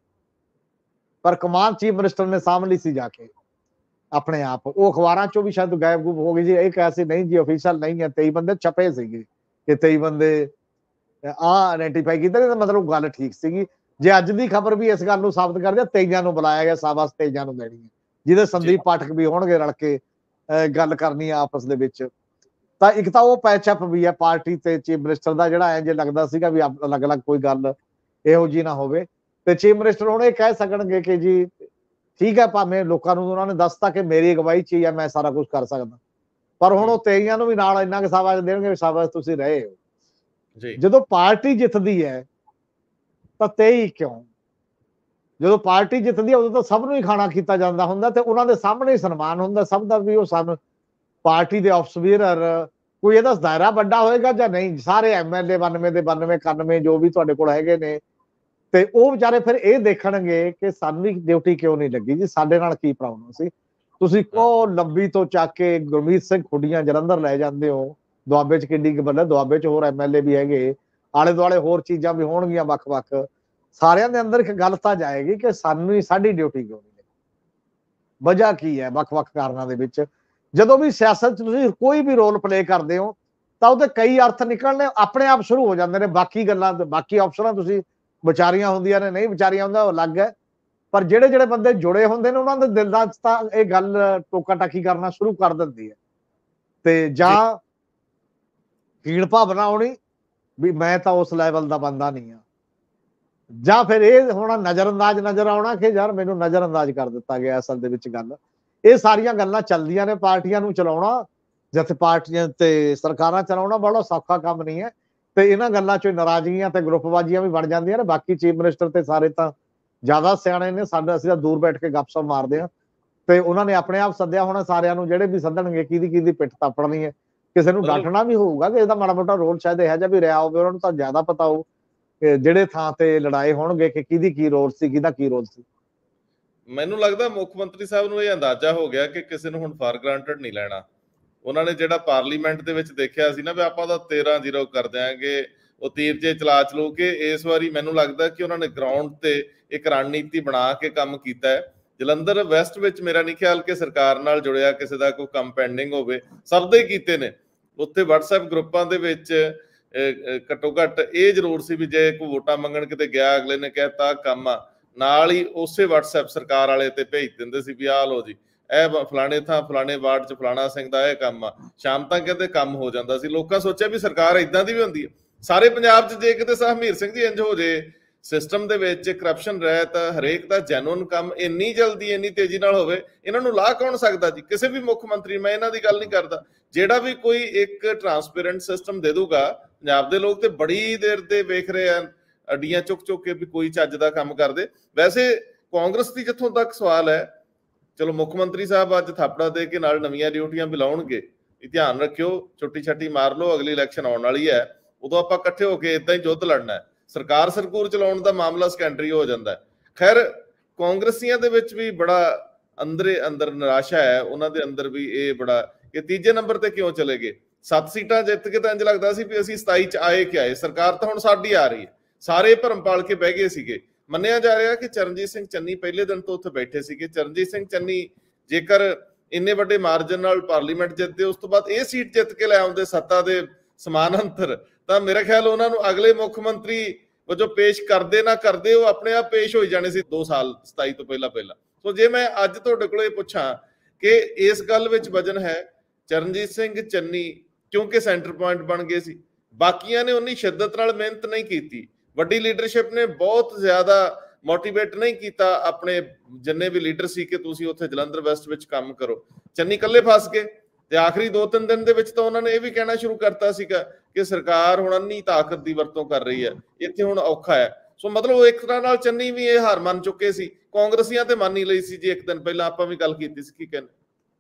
ਪਰ ਕਮਾਨ ਚੀਫ ਮਿਨਿਸਟਰ ਨੇ ਸਾਂਭ ਲਈ ਸੀ ਜਾ ਕੇ ਆਪਣੇ ਆਪ। ਉਹ ਅਖਬਾਰਾਂ ਚੋਂ ਵੀ ਸ਼ਾਇਦ ਗਾਇਬ ਗੁਬ ਹੋ ਗਈ ਜੀ, ਇਹ ਕਿਹਾ ਸੀ ਨਹੀਂ ਜੀ ਅਫੀਸ਼ੀਅਲ ਨਹੀਂ ਹੈ, ਤੇਈ ਬੰਦੇ ਛਪੇ ਸੀਗੇ ਕਿ ਤੇਈ ਬੰਦੇ ਆ ਆਇਡੈਂਟੀਫਾਈ ਕੀਤੇ ਨੇ, ਮਤਲਬ ਗੱਲ ਠੀਕ ਸੀਗੀ। ਜੇ ਅੱਜ ਦੀ ਖਬਰ ਵੀ ਇਸ ਗੱਲ ਨੂੰ ਸਾਬਤ ਕਰਦੇ, ਤੇਈਆਂ ਨੂੰ ਬੁਲਾਇਆ ਗਿਆ, ਸਾਬਾਸ ਤੇਈਆਂ ਨੂੰ ਦੇਣੀ ਹੈ, ਜਿਹਦੇ ਸੰਦੀਪ ਪਾਠਕ ਵੀ ਹੋਣਗੇ ਰਲ ਕੇ ਗੱਲ ਕਰਨੀ ਆ ਆਪਸ ਦੇ ਵਿੱਚ। ਤਾਂ ਇੱਕ ਤਾਂ ਉਹ ਪੈਚਅਪ ਵੀ ਹੈ ਪਾਰਟੀ ਤੇ ਚੀਫ ਮਿਨਿਸਟਰ ਦਾ, ਜਿਹੜਾ ਐ ਜੇ ਲੱਗਦਾ ਸੀਗਾ ਵੀ ਅਲੱਗ ਅਲੱਗ ਕੋਈ ਗੱਲ ਇਹੋ ਜਿਹੀ ਨਾ ਹੋਵੇ। ਤੇ ਚੀਫ ਮਿਨਿਸਟਰ ਹੁਣ ਇਹ ਕਹਿ ਸਕਣਗੇ ਕਿ ਜੀ ਠੀਕ ਹੈ, ਭਾਵੇਂ ਲੋਕਾਂ ਨੂੰ ਉਹਨਾਂ ਨੇ ਦੱਸਤਾ ਕਿ ਮੇਰੀ ਅਗਵਾਈ ਚ ਹੀ ਹੈ, ਮੈਂ ਸਾਰਾ ਕੁਝ ਕਰ ਸਕਦਾ, ਪਰ ਹੁਣ ਉਹ ਤੇਈਆਂ ਨੂੰ ਵੀ ਨਾਲ ਇੰਨਾ ਕੁ ਸ਼ਾਬਾਸ਼ ਦੇਣਗੇ, ਸ਼ਾਬਾਸ਼ ਤੁਸੀਂ ਰਹੇ ਹੋ। ਜਦੋਂ ਪਾਰਟੀ ਜਿੱਤਦੀ ਹੈ ਤਾਂ ਤੇਈ ਕਿਉਂ? ਜਦੋਂ ਪਾਰਟੀ ਜਿੱਤਦੀ ਹੈ ਉਦੋਂ ਤਾਂ ਸਭ ਨੂੰ ਹੀ ਖਾਣਾ ਕੀਤਾ ਜਾਂਦਾ ਹੁੰਦਾ, ਤੇ ਉਹਨਾਂ ਦੇ ਸਾਹਮਣੇ ਹੀ ਸਨਮਾਨ ਹੁੰਦਾ ਸਭ ਦਾ, ਵੀ ਉਹ ਸਨ ਪਾਰਟੀ ਦੇ ਆਫਸਵੀਅਰ। ਕੋਈ ਇਹਦਾ ਦਾਇਰਾ ਵੱਡਾ ਹੋਏਗਾ ਜਾਂ ਨਹੀਂ, ਸਾਰੇ ਐਮ ਐਲ ਏ ਬਾਨਵੇਂ ਦੇ ਬਾਨਵੇਂ ਇਕਾਨਵੇਂ ਜੋ ਵੀ ਤੁਹਾਡੇ ਕੋਲ ਹੈਗੇ ਨੇ, ਤੇ ਉਹ ਵਿਚਾਰੇ ਫਿਰ ਇਹ ਦੇਖਣਗੇ ਕਿ ਸਾਨੂੰ ਵੀ ਡਿਊਟੀ ਕਿਉਂ ਨਹੀਂ ਲੱਗੀ ਜੀ, ਸਾਡੇ ਨਾਲ ਕੀ ਪ੍ਰੋਬਲਮ ਸੀ। ਤੁਸੀਂ ਕੋ ਲੰਬੀ ਤੋਂ ਚੱਕ ਕੇ ਗੁਰਮੀਤ ਸਿੰਘ ਖੁੱਡੀਆਂ ਜਲੰਧਰ ਲੈ ਜਾਂਦੇ ਹੋ, ਦੁਆਬੇ ਚ ਕਿੰਨੀ ਕੁ ਬੰਦਾ, ਦੁਆਬੇ ਚ ਹੋਰ ਐਮ ਐਲ ਏ ਵੀ ਹੈਗੇ, ਆਲੇ ਦੁਆਲੇ ਹੋਰ ਚੀਜ਼ਾਂ ਵੀ ਹੋਣਗੀਆਂ ਵੱਖ ਵੱਖ। ਸਾਰਿਆਂ ਦੇ ਅੰਦਰ ਇੱਕ ਗੱਲ ਤਾਂ ਜਾਏਗੀ ਕਿ ਸਾਨੂੰ ਹੀ ਸਾਡੀ ਡਿਊਟੀ ਕਿਉਂ ਨਹੀਂ ਲੱਗੀ, ਵਜ੍ਹਾ ਕੀ ਹੈ ਵੱਖ ਵੱਖ ਕਾਰਨਾਂ ਦੇ ਵਿੱਚ। ਜਦੋਂ ਵੀ ਸਿਆਸਤ ਚ ਤੁਸੀਂ ਕੋਈ ਵੀ ਰੋਲ ਪਲੇ ਕਰਦੇ ਹੋ ਤਾਂ ਉਹਦੇ ਕਈ ਅਰਥ ਨਿਕਲਣੇ ਆਪਣੇ ਆਪ ਸ਼ੁਰੂ ਹੋ ਜਾਂਦੇ ਨੇ। ਬਾਕੀ ਗੱਲਾਂ, ਬਾਕੀ ਆਪਸ਼ਨਾਂ ਤੁਸੀਂ ਵਿਚਾਰੀਆਂ ਹੁੰਦੀਆਂ ਨੇ, ਨਹੀਂ ਵਿਚਾਰੀਆਂ ਹੁੰਦਾ ਉਹ ਅਲੱਗ ਹੈ, ਪਰ ਜਿਹੜੇ ਜਿਹੜੇ ਬੰਦੇ ਜੁੜੇ ਹੁੰਦੇ ਨੇ ਉਹਨਾਂ ਦੇ ਦਿਲਾਂ ਚ ਤਾਂ ਇਹ ਗੱਲ ਟੋਕਾ ਟਾਕੀ ਕਰਨਾ ਸ਼ੁਰੂ ਕਰ ਦਿੰਦੀ ਹੈ, ਤੇ ਜਾਂ ਕੀੜ ਭਾਵਨਾ ਆਉਣੀ ਵੀ ਮੈਂ ਤਾਂ ਉਸ ਲੈਵਲ ਦਾ ਬੰਦਾ ਨਹੀਂ ਆ, ਜਾਂ ਫਿਰ ਇਹ ਹੋਣਾ ਨਜ਼ਰ ਅੰਦਾਜ਼ ਨਜ਼ਰ ਆਉਣਾ ਕਿ ਯਾਰ ਮੈਨੂੰ ਨਜ਼ਰ ਅੰਦਾਜ਼ ਕਰ ਦਿੱਤਾ ਗਿਆ। ਅਸਲ ਦੇ ਵਿੱਚ ਗੱਲ ਇਹ ਸਾਰੀਆਂ ਗੱਲਾਂ ਚੱਲਦੀਆਂ ਨੇ। ਪਾਰਟੀਆਂ ਨੂੰ ਚਲਾਉਣਾ, ਜਿੱਥੇ ਪਾਰਟੀਆਂ ਤੇ ਸਰਕਾਰਾਂ ਚਲਾਉਣਾ ਬੜਾ ਸੌਖਾ ਕੰਮ ਨਹੀਂ ਹੈ, ਤੇ ਇਹਨਾਂ ਗੱਲਾਂ ਚੋਂ ਨਾਰਾਜ਼ਗੀਆਂ ਤੇ ਗਰੁੱਪਬਾਜ਼ੀਆਂ ਵੀ ਬਣ ਜਾਂਦੀਆਂ ਨੇ। ਬਾਕੀ ਚੀਫ ਮਿਨਿਸਟਰ ਤੇ ਸਾਰੇ ਤਾਂ ਜ਼ਿਆਦਾ ਸਿਆਣੇ ਨੇ, ਸਾਡੇ ਅਸੀਂ ਤਾਂ ਦੂਰ ਬੈਠ ਕੇ ਗੱਪਸ਼ਪ ਮਾਰਦੇ ਹਾਂ, ਤੇ ਉਹਨਾਂ ਨੇ ਆਪਣੇ ਆਪ ਸੱਦਿਆ ਹੋਣਾ ਸਾਰਿਆਂ ਨੂੰ, ਜਿਹੜੇ ਵੀ ਸੱਦਣਗੇ ਕਿਹਦੀ ਕਿਹਦੀ ਪਿੱਠ ਤਾਪੜਨੀ ਹੈ, ਕਿਸੇ ਨੂੰ ਡਾਂਟਣਾ ਵੀ ਹੋਊਗਾ ਕਿ ਇਹਦਾ ਮਾੜਾ ਮੋਟਾ ਰੋਲ ਸ਼ਾਇਦ ਇਹੋ ਜਿਹਾ ਵੀ ਰਿਹਾ ਹੋਵੇ, ਉਹਨਾਂ ਨੂੰ ਤਾਂ ਜ਼ਿਆਦਾ ਪਤਾ ਹੋਊ ਕਿ ਜਿਹੜੇ ਥਾਂ ਤੇ ਲੜਾਏ ਹੋਣਗੇ ਕਿ ਕਿਹਦੀ ਕੀ ਰੋਲ ਸੀ, ਕਿਹਦਾ ਕੀ ਰੋਲ ਸੀ। ਮੈਨੂੰ ਲੱਗਦਾ ਮੁੱਖ ਮੰਤਰੀ ਸਾਹਿਬ ਨੂੰ ਇਹ ਅੰਦਾਜ਼ਾ ਹੋ ਗਿਆ ਕਿ ਕਿਸੇ ਨੂੰ ਹੁਣ ਫਾਰ ਗ੍ਰਾਂਟਡ ਨਹੀਂ ਲੈਣਾ। ਉਹਨਾਂ ਨੇ ਜਿਹੜਾ ਪਾਰਲੀਮੈਂਟ ਦੇ ਵਿੱਚ ਦੇਖਿਆ ਸੀ ਨਾ ਵੀ ਆਪਾਂ ਤਾਂ ਤੇਰਾਂ ਜ਼ੀਰੋ ਕਰ ਦਿਆਂਗੇ, ਉਹ ਤੀਰ ਜੇ ਚਲਾ ਚਲੂ ਕੇ, ਇਸ ਵਾਰੀ ਮੈਨੂੰ ਲੱਗਦਾ ਕਿ ਉਹਨਾਂ ਨੇ ਗਰਾਊਂਡ ਤੇ ਇੱਕ ਰਣਨੀਤੀ ਬਣਾ ਕੇ ਕੰਮ ਕੀਤਾ ਹੈ। ਜਲੰਧਰ ਵੈਸਟ ਵਿੱਚ ਮੇਰਾ ਨਹੀਂ ਖਿਆਲ ਕਿ ਸਰਕਾਰ ਨਾਲ ਜੁੜਿਆ ਕਿਸੇ ਦਾ ਕੋਈ ਕੰਮ ਪੈਂਡਿੰਗ ਹੋਵੇ, ਸਭ ਦੇ ਕੀਤੇ ਨੇ। ਉੱਥੇ ਵਟਸਐਪ ਗਰੁੱਪਾਂ ਦੇ ਵਿੱਚ ਘੱਟੋ ਘੱਟ ਇਹ ਜ਼ਰੂਰ ਸੀ ਵੀ ਜੇ ਕੋਈ ਵੋਟਾਂ ਮੰਗਣ ਕਿਤੇ ਗਿਆ, ਅਗਲੇ ਨੇ ਕਹਿਤਾ ਕੰਮ ਆ, ਨਾਲ ਹੀ ਉਸੇ ਵਟਸਐਪ ਸਰਕਾਰ ਵਾਲੇ ਤੇ ਭੇਜ ਦਿੰਦੇ ਸੀ ਵੀ ਆਹ ਲਓ ਜੀ, ਇਹ ਫਲਾਣੇ ਥਾਂ ਫਲਾਣੇ ਵਾਰਡ 'ਚ ਫਲਾਣਾ ਸਿੰਘ ਦਾ ਇਹ ਕੰਮ ਆ। ਸ਼ਾਮ ਤੱਕ ਕਹਿੰਦੇ ਕੰਮ ਹੋ ਜਾਂਦਾ ਸੀ। ਲੋਕਾਂ ਸੋਚਿਆ ਵੀ ਸਰਕਾਰ ਏਦਾਂ ਦੀ ਵੀ ਹੁੰਦੀ ਹੈ ਸਾਰੇ ਪੰਜਾਬ 'ਚ। ਜੇ ਕਿਤੇ ਹਰਮੀਤ ਸਿੰਘ ਜੀ ਇੰਜ ਹੋ ਜੇ ਸਿਸਟਮ ਦੇ ਵਿੱਚ ਕਰਪਸ਼ਨ ਰਹਿਤ, ਹਰੇਕ ਦਾ ਜੈਨੂਅਨ ਕੰਮ ਇੰਨੀ ਜਲਦੀ ਇੰਨੀ ਤੇਜ਼ੀ ਨਾਲ ਹੋਵੇ, ਇਹਨਾਂ ਨੂੰ ਲਾ ਕੌਣ ਸਕਦਾ ਜੀ? ਕਿਸੇ ਵੀ ਮੁੱਖ ਮੰਤਰੀ, ਮੈਂ ਇਹਨਾਂ ਦੀ ਗੱਲ ਨਹੀਂ ਕਰਦਾ, ਜਿਹੜਾ ਵੀ ਕੋਈ ਇੱਕ ਟਰਾਂਸਪੇਰੈਂਟ ਸਿਸਟਮ ਦੇ ਦੂਗਾ, ਪੰਜਾਬ ਦੇ ਲੋਕ ਤੇ ਬੜੀ ਦੇਰ ਤੇ ਵੇਖ ਰਹੇ ਆ ਅੱਡੀਆਂ ਚੁੱਕ ਚੁੱਕ ਕੇ ਵੀ ਕੋਈ ਚੱਜ ਦਾ ਕੰਮ ਕਰਦੇ। ਵੈਸੇ ਕਾਂਗਰਸ ਦੀ ਜਿੱਥੋਂ ਤੱਕ ਸਵਾਲ ਹੈ, ਚਲੋ ਮੁੱਖ ਮੰਤਰੀ ਸਾਹਿਬ ਅੱਜ ਥਾਪੜਾ ਦੇ ਕੇ ਨਾਲ ਨਵੀਆਂ ਡਿਊਟੀਆਂ ਵੀ ਲਾਉਣਗੇ, ਧਿਆਨ ਰੱਖਿਓ, ਛੁੱਟੀ ਛੱਟੀ ਮਾਰ ਲਓ, ਅਗਲੀ ਇਲੈਕਸ਼ਨ ਆਉਣ ਵਾਲੀ ਹੈ, ਉਦੋਂ ਆਪਾਂ ਇਕੱਠੇ ਹੋ ਕੇ ਏਦਾਂ ਹੀ ਯੁੱਧ ਲੜਨਾ ਹੈ। ਸਰਕਾਰ ਸਰਕੂਰ ਚਲਾਉਣ ਦਾ ਮਾਮਲਾ ਸੈਕੰਡਰੀ ਹੋ ਜਾਂਦਾ ਹੈ। ਖੈਰ ਕਾਂਗਰਸੀਆਂ ਦੇ ਵਿੱਚ ਵੀ ਬੜਾ ਅੰਦਰੇ ਅੰਦਰ ਨਿਰਾਸ਼ਾ ਹੈ, ਉਹਨਾਂ ਦੇ ਅੰਦਰ ਵੀ ਇਹ ਬੜਾ ਕਿ ਤੀਜੇ ਨੰਬਰ ਤੇ ਕਿਉਂ ਚਲੇ ਗਏ। ਸੱਤ ਸੀਟਾਂ ਜਿੱਤ ਕੇ ਤਾਂ ਇੰਜ ਲੱਗਦਾ ਸੀ ਵੀ ਅਸੀਂ ਸਤਾਈ ਚ ਆਏ ਕਿ ਆਏ, ਸਰਕਾਰ ਤਾਂ ਹੁਣ ਸਾਡੀ ਆ ਰਹੀ ਹੈ। ਸਾਰੇ ਭਰਮ ਪਾਲ ਕੇ ਬਹਿ ਗਏ ਸੀਗੇ। ਮੰਨਿਆ ਜਾ ਰਿਹਾ ਕਿ ਚਰਨਜੀਤ ਸਿੰਘ ਚੰਨੀ ਪਹਿਲੇ ਦਿਨ ਤੋਂ ਉੱਥੇ ਬੈਠੇ ਸੀਗੇ। ਚਰਨਜੀਤ ਸਿੰਘ ਚੰਨੀ ਜੇਕਰ ਇੰਨੇ ਵੱਡੇ ਮਾਰਜਨ ਨਾਲ ਪਾਰਲੀਮੈਂਟ ਜਿੱਤਦੇ, ਉਸ ਤੋਂ ਬਾਅਦ ਇਹ ਸੀਟ ਜਿੱਤ ਕੇ ਲੈ ਆਉਂਦੇ ਸੱਤਾ ਦੇ ਸਮਾਨ ਅੰਤਰ, ਤਾਂ ਮੇਰਾ ਖਿਆਲ ਉਹਨਾਂ ਨੂੰ ਅਗਲੇ ਮੁੱਖ ਮੰਤਰੀ ਵਜੋਂ ਪੇਸ਼ ਕਰਦੇ ਨਾ ਕਰਦੇ ਉਹ ਆਪਣੇ ਆਪ ਪੇਸ਼ ਹੋਈ ਜਾਣੇ ਸੀ ਦੋ ਸਾਲ ਸਤਾਈ ਤੋਂ ਪਹਿਲਾਂ ਪਹਿਲਾਂ। ਸੋ ਜੇ ਮੈਂ ਅੱਜ ਤੁਹਾਡੇ ਕੋਲ ਇਹ ਪੁੱਛਾਂ ਕਿ ਇਸ ਗੱਲ ਵਿੱਚ ਵਜਨ ਹੈ, ਚਰਨਜੀਤ ਸਿੰਘ ਚੰਨੀ ਕਿਉਂਕਿ ਸੈਂਟਰ ਪੁਆਇੰਟ ਬਣ ਗਏ ਸੀ, ਬਾਕੀਆਂ ਨੇ ਉਨੀ ਸ਼ਿੱਦਤ ਨਾਲ ਮਿਹਨਤ ਨਹੀਂ ਕੀਤੀ, ਵੱਡੀ ਲੀਡਰਸ਼ਿਪ ਨੇ ਬਹੁਤ ਜ਼ਿਆਦਾ ਮੋਟੀਵੇਟ ਨਹੀਂ ਕੀਤਾ ਆਪਣੇ ਜਿੰਨੇ ਵੀ ਲੀਡਰ ਸੀ ਕਿ ਤੁਸੀਂ ਉੱਥੇ ਜਲੰਧਰ ਵੈਸਟ ਵਿੱਚ ਕੰਮ ਕਰੋ। ਚੰਨੀ ਇਕੱਲੇ ਫਸ ਗਏ ਤੇ ਆਖਰੀ ਦੋ ਤਿੰਨ ਦਿਨ ਦੇ ਵਿੱਚ ਤਾਂ ਉਹਨਾਂ ਨੇ ਇਹ ਵੀ ਕਹਿਣਾ ਸ਼ੁਰੂ ਕਰਤਾ ਸੀਗਾ ਕਿ ਸਰਕਾਰ ਹੁਣ ਅੰਨੀ ਤਾਕਤ ਦੀ ਵਰਤੋਂ ਕਰ ਰਹੀ ਹੈ, ਇੱਥੇ ਹੁਣ ਔਖਾ ਹੈ। ਸੋ ਮਤਲਬ ਇੱਕ ਤਰ੍ਹਾਂ ਨਾਲ ਚੰਨੀ ਵੀ ਇਹ ਹਾਰ ਮੰਨ ਚੁੱਕੇ ਸੀ, ਕਾਂਗਰਸੀਆਂ ਤੇ ਮੰਨ ਹੀ ਲਈ ਸੀ ਜੀ। ਇੱਕ ਦਿਨ ਪਹਿਲਾਂ ਆਪਾਂ ਵੀ ਗੱਲ ਕੀਤੀ ਸੀ, ਕੀ ਕਹਿੰਦੇ?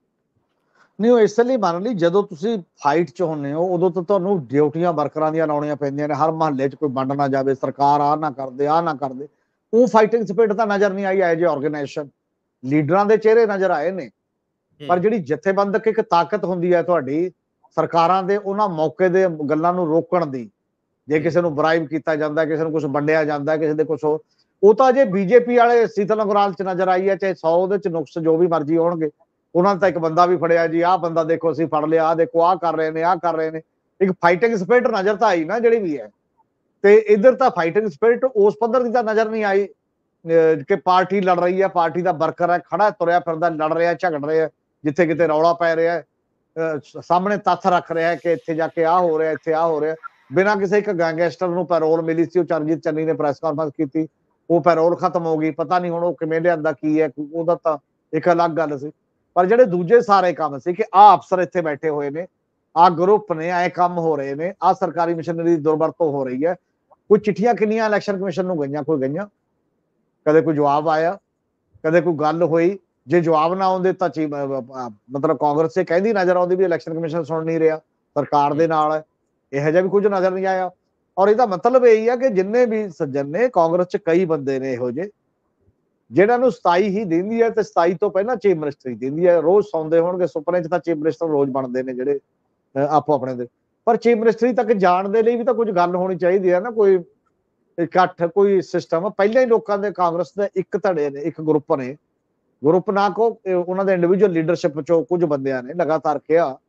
ਨਹੀਂ, ਉਹ ਇਸ ਲਈ ਮੰਨ ਲਈ ਜਦੋਂ ਤੁਸੀਂ ਫਾਈਟ 'ਚ ਹੁੰਦੇ ਹੋ ਉਦੋਂ ਤਾਂ ਤੁਹਾਨੂੰ ਡਿਊਟੀਆਂ ਵਰਕਰਾਂ ਦੀਆਂ ਲਾਉਣੀਆਂ ਪੈਂਦੀਆਂ ਨੇ। ਹਰ ਮਹੱਲੇ 'ਚ ਕੋਈ ਵੰਡ ਨਾ ਜਾਵੇ, ਸਰਕਾਰ ਆਹ ਨਾ ਕਰਦੇ ਆਹ ਨਾ ਕਰਦੇ, ਉਹ ਫਾਈਟਿੰਗ ਸਪਿਰਿਟ ਤਾਂ ਨਜ਼ਰ ਨਹੀਂ ਆਈ। ਐਜ ਏ ਆਰਗੇਨਾਈਜੇਸ਼ਨ ਲੀਡਰਾਂ ਦੇ ਚਿਹਰੇ ਨਜ਼ਰ ਆਏ ਨੇ, ਪਰ ਜਿਹੜੀ ਜਥੇਬੰਦਕ ਇੱਕ ਤਾਕਤ ਹੁੰਦੀ ਹੈ ਤੁਹਾਡੀ ਸਰਕਾਰਾਂ ਦੇ ਉਹਨਾਂ ਮੌਕੇ ਦੇ ਗੱਲਾਂ ਨੂੰ ਰੋਕਣ ਦੀ, ਜੇ ਕਿਸੇ ਨੂੰ ਬਰਾਈਬ ਕੀਤਾ ਜਾਂਦਾ, ਕਿਸੇ ਨੂੰ ਕੁਝ ਵੰਡਿਆ ਜਾਂਦਾ, ਕਿਸੇ ਦੇ ਕੁਝ, ਉਹ ਤਾਂ ਜੇ ਬੀਜੇਪੀ ਵਾਲੇ ਸੀਤਲ ਅੰਗਰਾਲ 'ਚ ਨਜ਼ਰ ਆਈ ਹੈ, ਚਾਹੇ ਸੌ ਉਹਦੇ 'ਚ ਨੁਕਸ ਜੋ ਵੀ ਮਰਜ਼ੀ ਹੋਣਗੇ, ਉਹਨਾਂ ਨੇ ਤਾਂ ਇੱਕ ਬੰਦਾ ਵੀ ਫੜਿਆ ਜੀ, ਆਹ ਬੰਦਾ ਦੇਖੋ ਅਸੀਂ ਫੜ ਲਿਆ, ਆਹ ਦੇਖੋ ਆਹ ਕਰ ਰਹੇ ਨੇ ਆਹ ਕਰ ਰਹੇ ਨੇ, ਇੱਕ ਫਾਈਟਿੰਗ ਸਪਿਰਿਟ ਨਜ਼ਰ ਤਾਂ ਆਈ ਨਾ ਜਿਹੜੀ ਵੀ ਹੈ। ਤੇ ਇੱਧਰ ਤਾਂ ਫਾਈਟਿੰਗ ਸਪਿਰਿਟ ਉਸ ਪੱਧਰ ਦੀ ਤਾਂ ਨਜ਼ਰ ਨਹੀਂ ਆਈ ਕਿ ਪਾਰਟੀ ਲੜ ਰਹੀ ਹੈ, ਪਾਰਟੀ ਦਾ ਵਰਕਰ ਹੈ, ਖੜਾ ਤੁਰਿਆ ਫਿਰਦਾ, ਲੜ ਰਿਹਾ, ਝਗੜ ਰਿਹਾ, ਜਿੱਥੇ ਕਿਤੇ ਰੌਲਾ ਪੈ ਰਿਹਾ, ਸਾਹਮਣੇ ਤੱਥ ਰੱਖ ਰਿਹਾ ਕਿ ਇੱਥੇ ਜਾ ਕੇ ਆਹ ਹੋ ਰਿਹਾ, ਇੱਥੇ ਆਹ ਹੋ ਰਿਹਾ, ਬਿਨਾਂ ਕਿਸੇ ਇੱਕ ਗੈਂਗਸਟਰ ਨੂੰ ਪੈਰੋਲ ਮਿਲੀ ਸੀ। ਉਹ ਚਰਨਜੀਤ ਚੰਨੀ ਨੇ ਪ੍ਰੈਸ ਕਾਨਫਰੰਸ ਕੀਤੀ, ਉਹ ਪੈਰੋਲ ਖਤਮ ਹੋ ਗਈ, ਪਤਾ ਨਹੀਂ ਹੁਣ ਉਹ ਕਿਵੇਂ ਲਿਆਂਦਾ ਕੀ ਹੈ, ਉਹਦਾ ਤਾਂ ਇੱਕ ਅਲੱਗ ਗੱਲ ਸੀ। ਪਰ ਜਿਹੜੇ ਦੂਜੇ ਸਾਰੇ ਕੰਮ ਸੀ ਕਿ ਆਹ ਅਫਸਰ ਇੱਥੇ ਬੈਠੇ ਹੋਏ ਨੇ, ਆਹ ਗਰੁੱਪ ਨੇ, ਐ ਕੰਮ ਹੋ ਰਹੇ ਨੇ, ਆਹ ਸਰਕਾਰੀ ਮਸ਼ੀਨਰੀ ਦੀ ਦੁਰਵਰਤੋਂ ਹੋ ਰਹੀ ਹੈ। ਕੋਈ ਚਿੱਠੀਆਂ ਕਿੰਨੀਆਂ ਇਲੈਕਸ਼ਨ ਕਮਿਸ਼ਨ ਨੂੰ ਗਈਆਂ, ਕੋਈ ਗਈਆਂ, ਕਦੇ ਕੋਈ ਜਵਾਬ ਆਇਆ, ਕਦੇ ਕੋਈ ਗੱਲ ਹੋਈ? ਜੇ ਜਵਾਬ ਨਾ ਆਉਂਦੇ ਤਾਂ ਮਤਲਬ ਕਾਂਗਰਸ ਤੇ ਕਹਿੰਦੀ ਨਜ਼ਰ ਆਉਂਦੀ ਵੀ ਇਲੈਕਸ਼ਨ ਕਮਿਸ਼ਨ ਸੁਣ ਨਹੀਂ ਰਿਹਾ, ਸਰਕਾਰ ਦੇ ਨਾਲ ਹੈ, ਇਹੋ ਜਿਹਾ ਵੀ ਕੁਝ ਨਜ਼ਰ ਨਹੀਂ ਆਇਆ। ਔਰ ਇਹਦਾ ਮਤਲਬ ਇਹੀ ਹੈ ਕਿ ਜਿੰਨੇ ਵੀ ਸੱਜਣ ਨੇ ਕਾਂਗਰਸ 'ਚ ਕਈ ਬੰਦੇ ਨੇ ਇਹੋ ਜਿਹੇ ਜਿਹਨਾਂ ਨੂੰ ਸਤਾਈ ਹੀ ਦਿੰਦੀ ਹੈ, ਤੇ ਸਤਾਈ ਤੋਂ ਪਹਿਲਾਂ ਚੀਫ ਮਿਨਿਸਟਰ ਹੀ ਦਿੰਦੀ ਹੈ। ਰੋਜ਼ ਸੌਂਦੇ ਹੋਣਗੇ ਸੁਪਨੇ 'ਚ ਤਾਂ ਚੀਫ ਮਿਨਿਸਟਰ ਰੋਜ਼ ਬਣਦੇ ਨੇ ਜਿਹੜੇ ਆਪੋ ਆਪਣੇ ਦੇ, ਪਰ ਚੀਫ ਮਿਨਿਸਟਰੀ ਤੱਕ ਜਾਣ ਦੇ ਲਈ ਵੀ ਤਾਂ ਕੁਝ ਗੱਲ ਹੋਣੀ ਚਾਹੀਦੀ ਹੈ ਨਾ, ਕੋਈ ਇਕੱਠ, ਕੋਈ ਸਿਸਟਮ। ਪਹਿਲਾਂ ਹੀ ਲੋਕਾਂ ਦੇ ਕਾਂਗਰਸ ਦੇ ਇੱਕ ਧੜੇ ਨੇ, ਇੱਕ ਗਰੁੱਪ ਨੇ, ਗਰੁੱਪ ਨਾ ਕੋ ਉਹਨਾਂ ਦੇ ਇੰਡੀਵਿਜੂਅਲ ਲੀਡਰਸ਼ਿਪ 'ਚੋਂ ਕੁਝ ਬੰਦਿਆਂ ਨੇ ਲਗਾਤਾਰ ਕਿਹਾ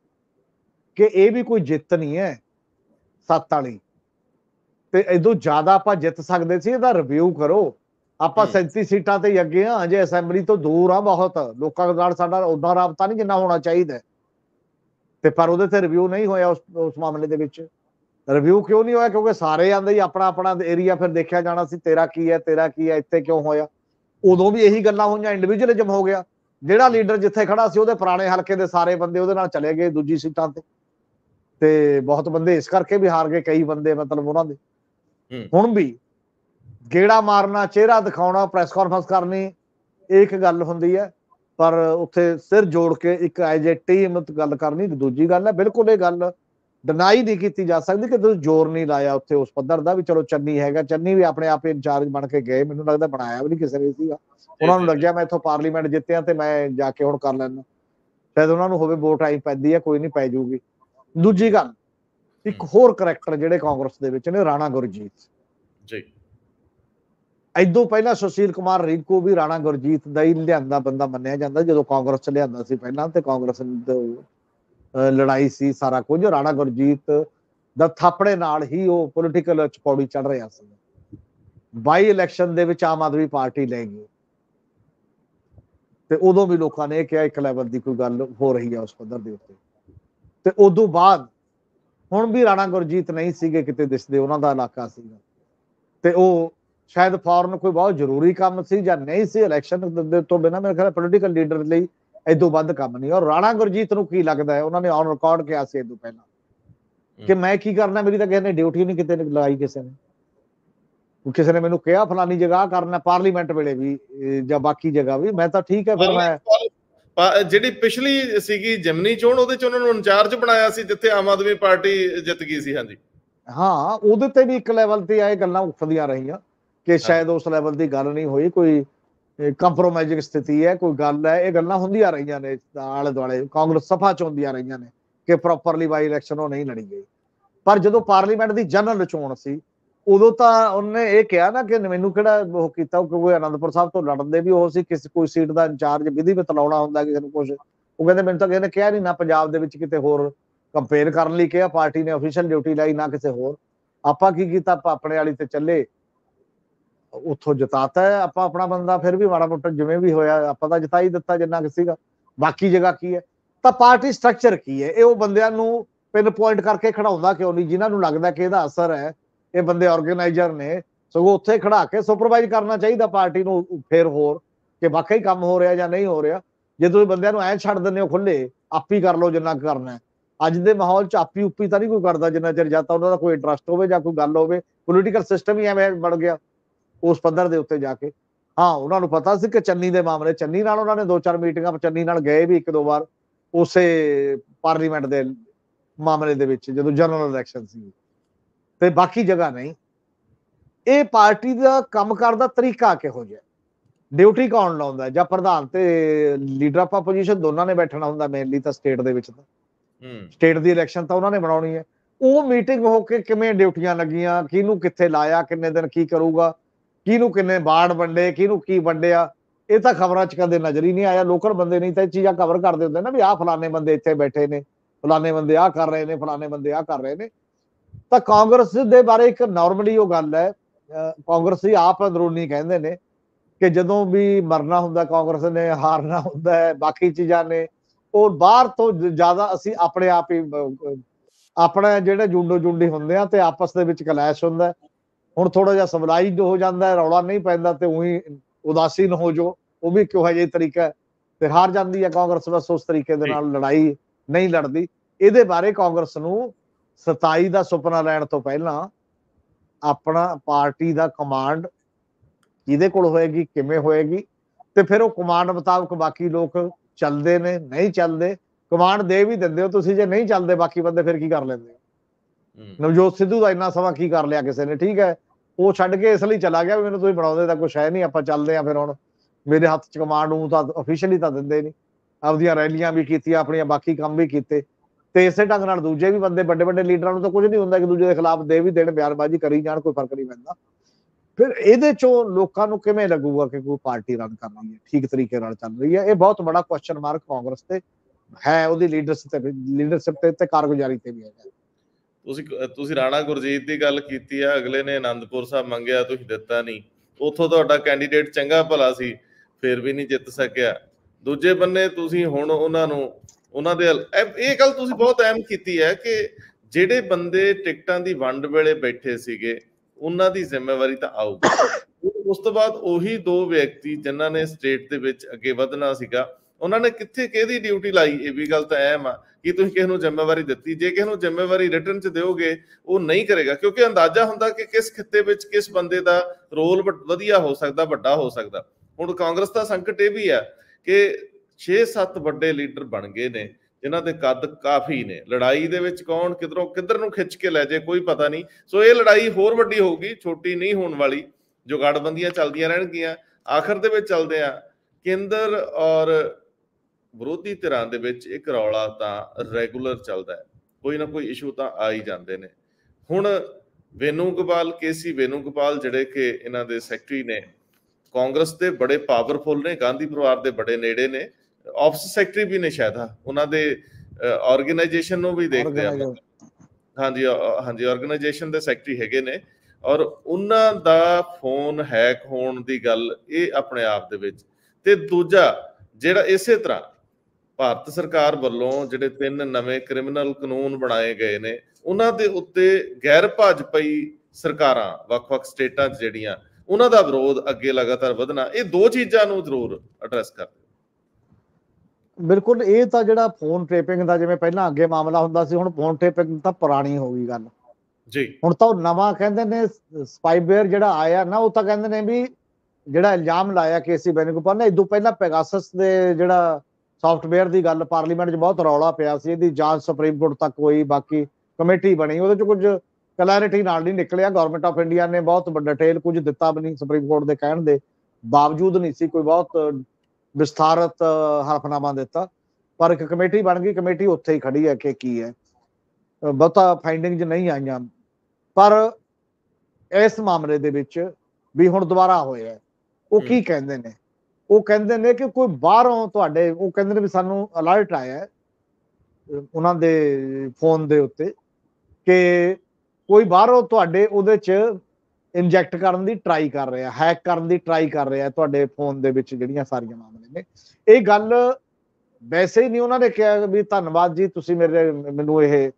ਕਿ ਇਹ ਵੀ ਕੋਈ ਜਿੱਤ ਨਹੀਂ ਹੈ ਸੱਤ ਵਾਲੀ, ਤੇ ਇਦੋਂ ਜ਼ਿਆਦਾ ਆਪਾਂ ਜਿੱਤ ਸਕਦੇ ਸੀ, ਇਹਦਾ ਰਿਵਿਊ ਕਰੋ। ਆਪਾਂ ਸੈਂਤੀ ਸੀਟਾਂ ਤੇ ਹੀ ਅੱਗੇ ਆ, ਅਜੇ ਅਸੈਂਬਲੀ ਤੋਂ ਦੂਰ ਆ ਬਹੁਤ, ਲੋਕਾਂ ਨਾਲ ਸਾਡਾ ਉਦਾਂ ਰਾਬਤਾ ਨਹੀਂ ਜਿੰਨਾ ਹੋਣਾ ਚਾਹੀਦਾ, ਤੇ ਪਰ ਉਹਦੇ ਤੇ ਰਿਵਿਊ ਨਹੀਂ ਹੋਇਆ। ਉਸ ਉਸ ਮਾਮਲੇ ਦੇ ਵਿੱਚ ਰਿਵਿਊ ਕਿਉਂ ਨਹੀਂ ਹੋਇਆ? ਕਿਉਂਕਿ ਸਾਰੇ ਆਂਦੇ ਹੀ ਆਪਣਾ ਆਪਣਾ ਏਰੀਆ ਫਿਰ ਦੇਖਿਆ ਜਾਣਾ ਸੀ, ਤੇਰਾ ਕੀ ਹੈ, ਤੇਰਾ ਕੀ ਹੈ, ਇੱਥੇ ਕਿਉਂ ਹੋਇਆ। ਉਦੋਂ ਵੀ ਇਹੀ ਗੱਲਾਂ ਹੋਈਆਂ, ਇੰਡੀਵਿਜੂਅਲਿਜ਼ਮ ਹੋ ਗਿਆ। ਜਿਹੜਾ ਲੀਡਰ ਜਿੱਥੇ ਖੜਾ ਸੀ ਉਹਦੇ ਪੁਰਾਣੇ ਹਲਕੇ ਦੇ ਸਾਰੇ ਬੰਦੇ ਉਹਦੇ ਨਾਲ ਚਲੇ ਗਏ ਦੂਜੀ ਸੀਟਾਂ ਤੇ, ਤੇ ਬਹੁਤ ਬੰਦੇ ਇਸ ਕਰਕੇ ਵੀ ਹਾਰ ਗਏ, ਕਈ ਬੰਦੇ ਮਤਲਬ ਉਹਨਾਂ ਦੇ। ਹੁਣ ਵੀ ਗੇੜਾ ਮਾਰਨਾ, ਚਿਹਰਾ ਦਿਖਾਉਣਾ, ਪ੍ਰੈਸ ਕਾਨਫਰੰਸ ਕਰਨੀ, ਇਹ ਇੱਕ ਗੱਲ ਹੁੰਦੀ ਹੈ, ਪਰ ਉੱਥੇ ਸਿਰ ਜੋੜ ਕੇ ਇੱਕ ਐਜ ਏ ਟੀਮ ਗੱਲ ਕਰਨੀ ਦੂਜੀ ਗੱਲ ਹੈ। ਬਿਲਕੁਲ ਇਹ ਗੱਲ ਡਿਨਾਈ ਨਹੀਂ ਕੀਤੀ ਜਾ ਸਕਦੀ ਕਿ ਤੁਸੀਂ ਜ਼ੋਰ ਨਹੀਂ ਲਾਇਆ ਉੱਥੇ ਉਸ ਪੱਧਰ ਦਾ ਵੀ ਚਲੋ ਚੰਨੀ ਹੈਗਾ। ਚੰਨੀ ਵੀ ਆਪਣੇ ਆਪ ਇੰਚਾਰਜ ਬਣ ਕੇ ਗਏ, ਮੈਨੂੰ ਲੱਗਦਾ ਬਣਾਇਆ ਵੀ ਨਹੀਂ ਕਿਸੇ ਨੇ ਸੀਗਾ। ਉਹਨਾਂ ਨੂੰ ਲੱਗਿਆ ਮੈਂ ਇੱਥੋਂ ਪਾਰਲੀਮੈਂਟ ਜਿੱਤਿਆ ਤੇ ਮੈਂ ਜਾ ਕੇ ਹੁਣ ਕਰ ਲੈਣਾ, ਸ਼ਾਇਦ ਉਹਨਾਂ ਨੂੰ ਹੋਵੇ ਵੋਟ ਆਈ ਪੈਂਦੀ ਹੈ, ਕੋਈ ਨਹੀਂ ਪੈ ਜੂਗੀ। ਦੂਜੀ ਗੱਲ, ਇੱਕ ਹੋਰ ਕਰੈਕਟਰ ਜਿਹੜੇ ਕਾਂਗਰਸ ਦੇ ਵਿੱਚ ਨੇ, ਰਾਣਾ ਗੁਰਜੀਤ ਜੀ। ਇਦੋਂ ਪਹਿਲਾਂ ਸੁਸ਼ੀਲ ਕੁਮਾਰ ਰਿੰਕੂ ਵੀ ਰਾਣਾ ਗੁਰਜੀਤ ਦਾ ਹੀ ਲਿਆਂਦਾ ਬੰਦਾ ਮੰਨਿਆ ਜਾਂਦਾ ਜਦੋਂ ਕਾਂਗਰਸ ਚ ਲਿਆਂਦਾ ਸੀ ਪਹਿਲਾਂ, ਤੇ ਕਾਂਗਰਸ ਲੜਾਈ ਸੀ ਸਾਰਾ ਕੁਝ। ਰਾਣਾ ਗੁਰਜੀਤ ਦਾ ਥਾਪੜੇ ਨਾਲ ਹੀ ਉਹ ਪੋਲੀਟੀਕਲ ਚ ਪੌੜੀ ਚੜ ਰਿਹਾ ਸੀ। ਬਾਈ ਇਲੈਕਸ਼ਨ ਦੇ ਵਿੱਚ ਆਮ ਆਦਮੀ ਪਾਰਟੀ ਲੈ ਗਈ ਤੇ ਉਦੋਂ ਵੀ ਲੋਕਾਂ ਨੇ ਕਿਹਾ ਇੱਕ ਲੈਵਲ ਦੀ ਕੋਈ ਗੱਲ ਹੋ ਰਹੀ ਹੈ ਉਸ ਪੱਧਰ ਦੇ ਉੱਤੇ। ਤੇ ਉਦੋਂ ਬਾਅਦ ਹੁਣ ਵੀ ਰਾਣਾ ਗੁਰਜੀਤ ਨਹੀਂ ਸੀਗੇ ਕਿਤੇ ਦਿਸਦੇ, ਉਹਨਾਂ ਦਾ ਇਲਾਕਾ ਸੀਗਾ ਤੇ ਉਹ ਸ਼ਾਇਦ ਫੌਰਨ ਕੋਈ ਬਹੁਤ ਜ਼ਰੂਰੀ ਕੰਮ ਸੀ ਜਾਂ ਨਹੀਂ ਸੀ। ਇਲੈਕਸ਼ਨ ਤੋਂ ਬਿਨਾਂ ਮੇਰੇ ਖਿਆਲ ਪੋਲੀਟੀਕਲ ਲੀਡਰ ਲਈ ਇਦੋਂ ਵੱਧ ਕੰਮ ਨਹੀਂ। ਔਰ ਰਾਣਾ ਗੁਰਜੀਤ ਨੂੰ ਕੀ ਲੱਗਦਾ ਹੈ, ਉਹਨਾਂ ਨੇ ਔਨ ਰਿਕਾਰਡ ਕਿਹਾ ਸੀ ਇਦੋਂ ਪਹਿਲਾਂ ਕਿ ਮੈਂ ਕੀ ਕਰਨਾ, ਮੇਰੀ ਤਾਂ ਕਿਸੇ ਨੇ ਡਿਊਟੀ ਨਹੀਂ ਕਿਤੇ ਲਗਾਈ ਕਿਸੇ ਨੇ। ਕਿਸੇ ਨੇ ਮੈਨੂੰ ਕਿਹਾ ਫਲਾਨੀ ਜਗ੍ਹਾ ਕਰਨਾ, ਪਾਰਲੀਮੈਂਟ ਵੇਲੇ ਵੀ ਜਾਂ ਬਾਕੀ ਜਗ੍ਹਾ ਵੀ, ਮੈਂ ਤਾਂ ਠੀਕ ਹੈ ਫਿਰ ਮੈਂ ਜਿਹੜੀ ਪਿਛਲੀ ਸੀਗੀ ਜਿਮਨੀ ਚੋਣ ਉਹਦੇ ਚ ਉਹਨਾਂ ਨੂੰ ਇੰਚਾਰਜ ਬਣਾਇਆ ਸੀ ਜਿੱਥੇ ਆਮ ਆਦਮੀ ਪਾਰਟੀ ਜਿੱਤ ਗਈ ਸੀ। ਹਾਂਜੀ ਹਾਂ, ਉਹਦੇ ਤੇ ਵੀ ਇੱਕ ਲੈਵਲ ਤੇ ਇਹ ਗੱਲਾਂ ਉੱਠਦੀਆਂ ਰਹੀਆਂ ਕਿ ਸ਼ਾਇਦ ਉਸ ਲੈਵਲ ਦੀ ਗੱਲ ਨਹੀਂ ਹੋਈ, ਕੋਈ ਕੰਪਰੋਮਾਈਜ਼ਿੰਗ ਸਥਿਤੀ ਹੈ, ਕੋਈ ਗੱਲ ਹੈ। ਇਹ ਗੱਲਾਂ ਹੁੰਦੀਆਂ ਰਹੀਆਂ ਨੇ ਆਲੇ ਦੁਆਲੇ, ਕਾਂਗਰਸ ਸਭਾ ਚ ਹੁੰਦੀਆਂ ਰਹੀਆਂ ਨੇ ਕਿ ਪ੍ਰੋਪਰਲੀ ਬਾਈ ਇਲੈਕਸ਼ਨ ਉਹ ਨਹੀਂ ਲੜੀ ਗਈ। ਪਰ ਜਦੋਂ ਪਾਰਲੀਮੈਂਟ ਦੀ ਜਨਰਲ ਚੋਣ ਸੀ ਉਦੋਂ ਤਾਂ ਉਹਨੇ ਇਹ ਕਿਹਾ ਨਾ ਕਿ ਮੈਨੂੰ ਕਿਹੜਾ ਉਹ ਕੀਤਾ, ਕਿਉਂਕਿ ਅਨੰਦਪੁਰ ਸਾਹਿਬ ਤੋਂ ਲੜਦੇ ਵੀ ਉਹ ਸੀ, ਕਿਸੇ ਕੋਈ ਸੀਟ ਦਾ ਇੰਚਾਰਜ ਵਿਧੀਵਤ ਲਾਉਣਾ ਹੁੰਦਾ ਕਿਸੇ ਨੂੰ ਕੁਛ। ਉਹ ਕਹਿੰਦੇ ਮੈਨੂੰ ਤਾਂ ਕਿਸੇ ਨੇ ਕਿਹਾ ਨਹੀਂ ਨਾ ਪੰਜਾਬ ਦੇ ਵਿੱਚ ਕਿਤੇ ਹੋਰ ਕੰਪੇਅਰ ਕਰਨ ਲਈ ਕਿਹਾ, ਪਾਰਟੀ ਨੇ ਅਫੀਸ਼ੀਅਲ ਡਿਊਟੀ ਲਾਈ ਨਾ ਕਿਸੇ ਹੋਰ। ਆਪਾਂ ਕੀ ਕੀਤਾ, ਆਪਾਂ ਆਪਣੇ ਵਾਲੀ ਤੇ ਚੱਲੇ, ਉੱਥੋਂ ਜਿਤਾਤਾ ਹੈ ਆਪਾਂ ਆਪਣਾ ਬੰਦਾ। ਫਿਰ ਵੀ ਮਾੜਾ ਮੋਟਾ ਜਿਵੇਂ ਵੀ ਹੋਇਆ ਆਪਾਂ ਤਾਂ ਜਿਤਾ ਹੀ ਦਿੱਤਾ ਜਿੰਨਾ ਕਿ ਸੀਗਾ। ਬਾਕੀ ਜਗ੍ਹਾ ਕੀ ਹੈ, ਤਾਂ ਪਾਰਟੀ ਸਟਰਕਚਰ ਕੀ ਹੈ, ਇਹ ਉਹ ਬੰਦਿਆਂ ਨੂੰ ਪਿੰਨ ਪੁਆਇੰਟ ਕਰਕੇ ਖੜਾਉਂਦਾ ਕਿਉਂ ਨਹੀਂ ਜਿਨ੍ਹਾਂ ਨੂੰ ਲੱਗਦਾ ਕਿ ਇਹਦਾ ਅਸਰ ਹੈ, ਇਹ ਬੰਦੇ ਆਰਗੇਨਾਈਜ਼ਰ ਨੇ। ਸਗੋਂ ਉੱਥੇ ਖੜਾ ਕੇ ਸੁਪਰਵਾਈਜ਼ ਕਰਨਾ ਚਾਹੀਦਾ ਪਾਰਟੀ ਨੂੰ ਫਿਰ ਹੋਰ ਕਿ ਵਾਕਈ ਕੰਮ ਹੋ ਰਿਹਾ ਜਾਂ ਨਹੀਂ ਹੋ ਰਿਹਾ। ਜੇ ਤੁਸੀਂ ਬੰਦਿਆਂ ਨੂੰ ਐਂ ਛੱਡ ਦਿੰਦੇ ਹੋ ਖੁੱਲੇ, ਆਪ ਹੀ ਕਰ ਲਓ ਜਿੰਨਾ ਕਰਨਾ। ਅੱਜ ਦੇ ਮਾਹੌਲ ਚ ਆਪੀ ਉੱਪੀ ਤਾਂ ਨਹੀਂ ਕੋਈ ਕਰਦਾ ਜਿੰਨਾ ਚਿਰ ਜਾਂ ਤਾਂ ਉਹਨਾਂ ਦਾ ਕੋਈ ਇੰਟਰਸਟ ਹੋਵੇ ਜਾਂ ਕੋਈ ਗੱਲ ਹੋਵੇ। ਪੋਲੀਟੀਕਲ ਸਿਸਟਮ ਹੀ ਐਵੇਂ ਬਣ ਗਿਆ ਉਸ ਪੱਧਰ ਦੇ ਉੱਤੇ ਜਾ ਕੇ। ਹਾਂ, ਉਹਨਾਂ ਨੂੰ ਪਤਾ ਸੀ ਕਿ ਚੰਨੀ ਦੇ ਮਾਮਲੇ, ਚੰਨੀ ਨਾਲ ਉਹਨਾਂ ਨੇ ਦੋ ਚਾਰ ਮੀਟਿੰਗਾਂ, ਚੰਨੀ ਨਾਲ ਗਏ ਵੀ ਇੱਕ ਦੋ ਵਾਰ ਉਸੇ ਪਾਰਲੀਮੈਂਟ ਦੇ ਮਾਮਲੇ ਦੇ ਵਿੱਚ ਜਦੋਂ ਜਨਰਲ ਇਲੈਕਸ਼ਨ ਸੀ, ਤੇ ਬਾਕੀ ਜਗ੍ਹਾ ਨਹੀਂ। ਇਹ ਪਾਰਟੀ ਦਾ ਕੰਮ ਕਰਨ ਦਾ ਤਰੀਕਾ ਕਿਹੋ ਜਿਹਾ, ਡਿਊਟੀ ਕੌਣ ਲਾਉਂਦਾ, ਜਾਂ ਪ੍ਰਧਾਨ ਤੇ ਲੀਡਰ ਆਫ ਆਪੋਜੀਸ਼ਨ ਦੋਨਾਂ ਨੇ ਬੈਠਣਾ ਹੁੰਦਾ ਮੇਨਲੀ ਤਾਂ ਸਟੇਟ ਦੇ ਵਿੱਚ। ਤਾਂ ਸਟੇਟ ਦੀ ਇਲੈਕਸ਼ਨ ਤਾਂ ਉਹਨਾਂ ਨੇ ਬਣਾਉਣੀ ਹੈ। ਉਹ ਮੀਟਿੰਗ ਹੋ ਕੇ ਕਿਵੇਂ ਡਿਊਟੀਆਂ ਲੱਗੀਆਂ, ਕਿਹਨੂੰ ਕਿੱਥੇ ਲਾਇਆ, ਕਿੰਨੇ ਦਿਨ ਕੀ ਕਰੂਗਾ, ਕਿਹਨੂੰ ਕਿੰਨੇ ਵਾਰਡ ਵੰਡੇ, ਕਿਹਨੂੰ ਕੀ ਵੰਡਿਆ, ਇਹ ਤਾਂ ਖਬਰਾਂ ਚ ਕਦੇ ਨਜ਼ਰ ਹੀ ਨਹੀਂ ਆਇਆ। ਲੋਕਲ ਬੰਦੇ ਨਹੀਂ ਤਾਂ ਇਹ ਚੀਜ਼ਾਂ ਕਵਰ ਕਰਦੇ ਹੁੰਦੇ ਨਾ ਵੀ ਆਹ ਫਲਾਣੇ ਬੰਦੇ ਇੱਥੇ ਬੈਠੇ ਨੇ, ਫਲਾਣੇ ਬੰਦੇ ਆਹ ਕਰ ਰਹੇ ਨੇ, ਫਲਾਣੇ ਬੰਦੇ ਆਹ ਕਰ ਰਹੇ ਨੇ। ਤਾਂ ਕਾਂਗਰਸ ਦੇ ਬਾਰੇ ਇੱਕ ਨਾਰਮਲੀ ਉਹ ਗੱਲ ਹੈ, ਕਾਂਗਰਸੀ ਆਪ ਅੰਦਰੂਨੀ ਕਹਿੰਦੇ ਨੇ ਕਿ ਜਦੋਂ ਵੀ ਮਰਨਾ ਹੁੰਦਾ ਕਾਂਗਰਸ ਨੇ, ਹਾਰਨਾ ਹੁੰਦਾ ਹੈ, ਬਾਕੀ ਚੀਜ਼ਾਂ ਨੇ, ਉਹ ਬਾਹਰ ਤੋਂ ਜ਼ਿਆਦਾ ਅਸੀਂ ਆਪਣੇ ਆਪ ਹੀ ਆਪਣਾ ਜਿਹੜੇ ਜੁੰਡੋ ਜੁੰਡੀ ਹੁੰਦੇ ਆ ਤੇ ਆਪਸ ਦੇ ਵਿੱਚ ਕਲੈਸ਼ ਹੁੰਦਾ। ਹੁਣ ਥੋੜਾ ਜਿਹਾ ਸਿਵਲਾਈਜ਼ਡ ਹੋ ਜਾਂਦਾ, ਰੌਲਾ ਨਹੀਂ ਪੈਂਦਾ ਤੇ ਉਹੀ ਉਦਾਸੀਨ ਹੋ ਜੋ, ਉਹ ਵੀ ਕਿਹੋ ਜਿਹਾ ਤਰੀਕਾ ਤੇ ਹਾਰ ਜਾਂਦੀ ਹੈ ਕਾਂਗਰਸ। ਬਸ ਉਸ ਤਰੀਕੇ ਦੇ ਨਾਲ ਲੜਾਈ ਨਹੀਂ ਲੜਦੀ। ਇਹਦੇ ਬਾਰੇ ਕਾਂਗਰਸ ਨੂੰ ਸਤਾਈ ਦਾ ਸੁਪਨਾ ਲੈਣ ਤੋਂ ਪਹਿਲਾਂ ਆਪਣਾ ਪਾਰਟੀ ਦਾ ਕਮਾਂਡ ਕਿਹਦੇ ਕੋਲ ਹੋਏਗੀ, ਕਿਵੇਂ ਹੋਏਗੀ, ਤੇ ਫਿਰ ਉਹ ਕਮਾਂਡ ਮੁਤਾਬਕ ਬਾਕੀ ਲੋਕ ਚੱਲਦੇ ਨੇ, ਨਹੀਂ ਚੱਲਦੇ। ਕਮਾਂਡ ਦੇ ਵੀ ਦਿੰਦੇ ਹੋ ਤੁਸੀਂ, ਜੇ ਨਹੀਂ ਚੱਲਦੇ ਬਾਕੀ ਬੰਦੇ ਫਿਰ ਕੀ ਕਰ ਲੈਂਦੇ ਹੋ। ਨਵਜੋਤ ਸਿੱਧੂ ਦਾ ਇੰਨਾ ਸਮਾਂ ਕੀ ਕਰ ਲਿਆ ਕਿਸੇ ਨੇ, ਠੀਕ ਹੈ, ਉਹ ਛੱਡ ਕੇ ਇਸ ਲਈ ਚਲਾ ਗਿਆ ਵੀ ਮੈਨੂੰ ਤੁਸੀਂ ਬਣਾਉਂਦੇ ਤਾਂ ਕੁਛ ਹੈ ਨਹੀਂ, ਆਪਾਂ ਚੱਲਦੇ ਹਾਂ। ਫਿਰ ਹੁਣ ਮੇਰੇ ਹੱਥ ਚ ਕਮਾਂਡ ਨੂੰ ਤਾਂ ਅਫੀਸ਼ੀਅਲੀ ਤਾਂ ਦਿੰਦੇ ਨਹੀਂ। ਆਪਦੀਆਂ ਰੈਲੀਆਂ ਵੀ ਕੀਤੀਆਂ, ਆਪਣੀਆਂ ਬਾਕੀ ਕੰਮ ਵੀ ਕੀਤੇ, ਤੇ ਇਸੇ ਢੰਗ ਨਾਲ ਦੂਜੇ ਵੀ ਬੰਦੇ ਵੱਡੇ ਵੱਡੇ ਲੀਡਰਾਂ ਨੂੰ ਤਾਂ ਕੁਝ ਨਹੀਂ ਹੁੰਦਾ, ਇੱਕ ਦੂਜੇ ਦੇ ਖਿਲਾਫ ਦੇ ਵੀ ਦੇਣ, ਬਿਆਨਬਾਜ਼ੀ ਕਰੀ ਜਾਣ, ਕੋਈ ਫਰਕ ਨਹੀਂ ਪੈਂਦਾ। ਫਿਰ ਇਹਦੇ ਚੋਂ ਲੋਕਾਂ ਨੂੰ ਕਿਵੇਂ ਲੱਗੂਗਾ ਕਿ ਕੋਈ ਪਾਰਟੀ ਰਨ ਕਰ ਰਹੀ ਹੈ, ਠੀਕ ਤਰੀਕੇ ਨਾਲ ਚੱਲ ਰਹੀ ਹੈ? ਇਹ ਬਹੁਤ ਬੜਾ ਕੁਐਸਚਨ ਮਾਰਕ ਕਾਂਗਰਸ ਤੇ ਹੈ, ਉਹਦੀ ਲੀਡਰਸ਼ਿਪ ਤੇ ਲੀਡਰਸ਼ਿਪ ਤੇ ਤੇ ਕਾਰਗੁਜ਼ਾਰੀ ਤੇ ਵੀ ਹੈਗਾ। ਤੁਸੀਂ ਤੁਸੀਂ ਰਾਣਾ ਗੁਰਜੀਤ ਦੀ ਗੱਲ ਕੀਤੀ ਆ, ਅਗਲੇ ਨੇ ਆਨੰਦਪੁਰ ਸਾਹਿਬ ਮੰਗਿਆ, ਤੁਸੀਂ ਦਿੱਤਾ ਨਹੀਂ। ਉੱਥੋਂ ਤੁਹਾਡਾ ਕੈਂਡੀਡੇਟ ਚੰਗਾ ਭਲਾ ਸੀ, ਫਿਰ ਵੀ ਨਹੀਂ ਜਿੱਤ ਸਕਿਆ। ਦੂਜੇ ਬੰਨੇ ਤੁਸੀਂ ਹੁਣ ਉਹਨਾਂ ਨੂੰ ਉਹਨਾਂ ਦੇ ਇਹ ਗੱਲ ਤੁਸੀਂ ਬਹੁਤ ਅਹਿਮ ਕੀਤੀ ਹੈ ਕਿ ਜਿਹੜੇ ਬੰਦੇ ਟਿਕਟਾਂ ਦੀ ਵੰਡ ਵੇਲੇ ਬੈਠੇ ਸੀਗੇ ਉਹਨਾਂ ਦੀ ਜ਼ਿੰਮੇਵਾਰੀ ਤਾਂ ਆਊਗੀ। ਉਸ ਤੋਂ ਬਾਅਦ ਉਹੀ ਦੋ ਵਿਅਕਤੀ ਜਿਨ੍ਹਾਂ ਨੇ ਸਟੇਟ ਦੇ ਵਿੱਚ ਅੱਗੇ ਵਧਣਾ ਸੀਗਾ, ਉਹਨਾਂ ਨੇ ਕਿੱਥੇ ਕਿਹਦੀ ਡਿਊਟੀ ਲਾਈ? ਇਹ ਵੀ ਗੱਲ ਤਾਂ ਅਹਿਮ ਆ ਕਿ ਤੁਸੀਂ ਕਿਸੇ ਨੂੰ ਜ਼ਿੰਮੇਵਾਰੀ ਦਿੱਤੀ, ਜੇ ਕਿਸੇ ਨੂੰ ਜ਼ਿੰਮੇਵਾਰੀ ਰਿਟਰਨ ਚ ਦਿਓਗੇ ਉਹ ਨਹੀਂ ਕਰੇਗਾ, ਕਿਉਂਕਿ ਅੰਦਾਜ਼ਾ ਹੁੰਦਾ ਕਿ ਕਿਸ ਖਿੱਤੇ ਵਿੱਚ ਕਿਸ ਬੰਦੇ ਦਾ ਰੋਲ ਵਧੀਆ ਹੋ ਸਕਦਾ, ਵੱਡਾ ਹੋ ਸਕਦਾ। ਹੁਣ ਕਾਂਗਰਸ ਦਾ ਸੰਕਟ ਇਹ ਵੀ ਆ ਕਿ ਛੇ ਸੱਤ ਵੱਡੇ ਲੀਡਰ ਬਣ ਗਏ ਨੇ ਜਿਨ੍ਹਾਂ ਦੇ ਕੱਦ ਕਾਫੀ ਨੇ। ਲੜਾਈ ਦੇ ਵਿੱਚ ਕੌਣ ਕਿਧਰੋਂ ਕਿੱਧਰ ਨੂੰ ਖਿੱਚ ਕੇ ਲੈ ਜਾਏ ਕੋਈ ਪਤਾ ਨਹੀਂ। ਸੋ ਇਹ ਲੜਾਈ ਹੋਰ ਵੱਡੀ ਹੋਊਗੀ, ਛੋਟੀ ਨਹੀਂ ਹੋਣ ਵਾਲੀ। ਜੁਗਾੜਬੰਦੀਆਂ ਚੱਲਦੀਆਂ ਰਹਿਣਗੀਆਂ। ਆਖਰ ਦੇ ਵਿੱਚ ਚੱਲਦੇ ਆ, ਕੇਂਦਰ ਔਰ ਵਿਰੋਧੀ ਧਿਰਾਂ ਦੇ ਵਿੱਚ ਇੱਕ ਰੌਲਾ ਤਾਂ ਰੈਗੂਲਰ ਚੱਲਦਾ ਹੈ, ਕੋਈ ਨਾ ਕੋਈ ਇਸ਼ੂ ਤਾਂ ਆ ਹੀ ਜਾਂਦੇ ਨੇ। ਹੁਣ ਵੇਨੂਗੋਪਾਲ ਕੇ ਸੀ ਵੇਨੂਗੋਪਾਲ ਜਿਹੜੇ ਕਿ ਇਹਨਾਂ ਦੇ ਸੈਕਟਰੀ ਨੇ, ਕਾਂਗਰਸ ਦੇ ਬੜੇ ਪਾਵਰਫੁਲ ਨੇ, ਗਾਂਧੀ ਪਰਿਵਾਰ ਦੇ ਬੜੇ ਨੇੜੇ ਨੇ, ਆਫਿਸ ਸੈਕਟਰੀ ਵੀ ਨੇ ਸ਼ਾਇਦ, ਉਹਨਾਂ ਦੇ ਆਰਗੇਨਾਈਜੇਸ਼ਨ ਨੂੰ ਵੀ ਦੇਖਦੇ ਆ। ਹਾਂਜੀ ਹਾਂਜੀ ਆਰਗੇਨਾਈਜੇਸ਼ਨ ਦੇ ਸੈਕਟਰੀ ਹੈਗੇ ਨੇ, ਔਰ ਉਹਨਾਂ ਦਾ ਫੋਨ ਹੈਕ ਹੋਣ ਦੀ ਗੱਲ ਇਹ ਆਪਣੇ ਆਪ ਦੇ ਵਿੱਚ। ਤੇ ਦੂਜਾ ਜਿਹੜਾ ਇਸੇ ਤਰ੍ਹਾਂ ਭਾਰਤ ਸਰਕਾਰ ਵੱਲੋਂ ਜਿਹੜੇ ਤਿੰਨ ਨਵੇਂ ਕ੍ਰਿਮੀਨਲ ਕਾਨੂੰਨ ਬਣਾਏ ਗਏ ਨੇ, ਉਹਨਾਂ ਦੇ ਉੱਤੇ ਗੈਰ ਭਾਜਪਾਈ ਸਰਕਾਰਾਂ ਵੱਖ-ਵੱਖ ਸਟੇਟਾਂ 'ਚ ਜਿਹੜੀਆਂ, ਉਹਨਾਂ ਦਾ ਵਿਰੋਧ ਅੱਗੇ ਲਗਾਤਾਰ ਵਧਣਾ, ਇਹ ਦੋ ਚੀਜ਼ਾਂ ਨੂੰ ਜ਼ਰੂਰ ਐਡਰੈਸ ਕਰਦੇ। ਬਿਲਕੁਲ, ਇਹ ਤਾਂ ਜਿਹੜਾ ਫੋਨ ਟੇਪਿੰਗ ਦਾ ਜਿਵੇਂ ਪਹਿਲਾਂ ਅੱਗੇ ਮਾਮਲਾ ਹੁੰਦਾ ਸੀ, ਹੁਣ ਫੋਨ ਟੇਪਿੰਗ ਤਾਂ ਪੁਰਾਣੀ ਹੋ ਗਈ ਗੱਲ ਜੀ। ਹੁਣ ਤਾਂ ਉਹ ਨਵਾਂ ਕਹਿੰਦੇ ਨੇ ਸਪਾਈਵੇਅਰ ਜਿਹੜਾ ਆਇਆ ਨਾ, ਉਹ ਤਾਂ ਕਹਿੰਦੇ ਨੇ ਵੀ ਜਿਹੜਾ ਇਲਜ਼ਾਮ ਲਾਇਆ ਕੇ ਸੀ ਵੇਨੂਗੋਪਾਲ ਨੇ, ਇਦੋਂ ਪਹਿਲਾਂ ਪੈਗਾਸਸ ਦੇ ਜਿਹੜਾ ਸੌਫਟਵੇਅਰ ਦੀ ਗੱਲ ਪਾਰਲੀਮੈਂਟ 'ਚ ਬਹੁਤ ਰੌਲਾ ਪਿਆ ਸੀ, ਇਹਦੀ ਜਾਂਚ ਸੁਪਰੀਮ ਕੋਰਟ ਤੱਕ ਹੋਈ, ਬਾਕੀ ਕਮੇਟੀ ਬਣੀ, ਉਹਦੇ 'ਚ ਕੁਝ ਕਲੈਰਿਟੀ ਨਾਲ ਨਹੀਂ ਨਿਕਲਿਆ। ਗਵਰਨਮੈਂਟ ਆਫ ਇੰਡੀਆ ਨੇ ਬਹੁਤ ਡਿਟੇਲ ਕੁਝ ਦਿੱਤਾ ਵੀ ਨਹੀਂ, ਸੁਪਰੀਮ ਕੋਰਟ ਦੇ ਕਹਿਣ ਦੇ ਬਾਵਜੂਦ ਨਹੀਂ ਸੀ ਕੋਈ ਬਹੁਤ ਵਿਸਥਾਰਤ ਹਲਫਨਾਮਾ ਦਿੱਤਾ, ਪਰ ਇੱਕ ਕਮੇਟੀ ਬਣ ਗਈ। ਕਮੇਟੀ ਉੱਥੇ ਹੀ ਖੜੀ ਹੈ ਕਿ ਕੀ ਹੈ, ਬਹੁਤਾ ਫਾਈਂਡਿੰਗ 'ਚ ਨਹੀਂ ਆਈਆਂ। ਪਰ ਇਸ ਮਾਮਲੇ ਦੇ ਵਿੱਚ ਵੀ ਹੁਣ ਦੁਬਾਰਾ ਹੋਇਆ, ਉਹ ਕੀ ਕਹਿੰਦੇ ਨੇ? ਉਹ ਕਹਿੰਦੇ ਨੇ ਕਿ ਕੋਈ ਬਾਹਰੋਂ ਤੁਹਾਡੇ, ਉਹ ਕਹਿੰਦੇ ਨੇ ਵੀ ਸਾਨੂੰ ਅਲਰਟ ਆਇਆ ਉਹਨਾਂ ਦੇ ਫੋਨ ਦੇ ਉੱਤੇ ਕਿ ਕੋਈ ਬਾਹਰੋਂ ਤੁਹਾਡੇ ਉਹਦੇ 'ਚ ਇੰਜੈਕਟ ਕਰਨ ਦੀ ਟਰਾਈ ਕਰ ਰਿਹਾ, ਹੈਕ ਕਰਨ ਦੀ ਟਰਾਈ ਕਰ ਰਿਹਾ ਤੁਹਾਡੇ ਫੋਨ ਦੇ ਵਿੱਚ ਜਿਹੜੀਆਂ ਸਾਰੀਆਂ ਮਾਮਲੇ ਨੇ। ਇਹ ਗੱਲ ਵੈਸੇ ਹੀ ਨਹੀਂ ਉਹਨਾਂ ਨੇ ਕਿਹਾ ਵੀ ਧੰਨਵਾਦ ਜੀ ਤੁਸੀਂ ਮੇਰੇ ਮੈਨੂੰ ਇਹ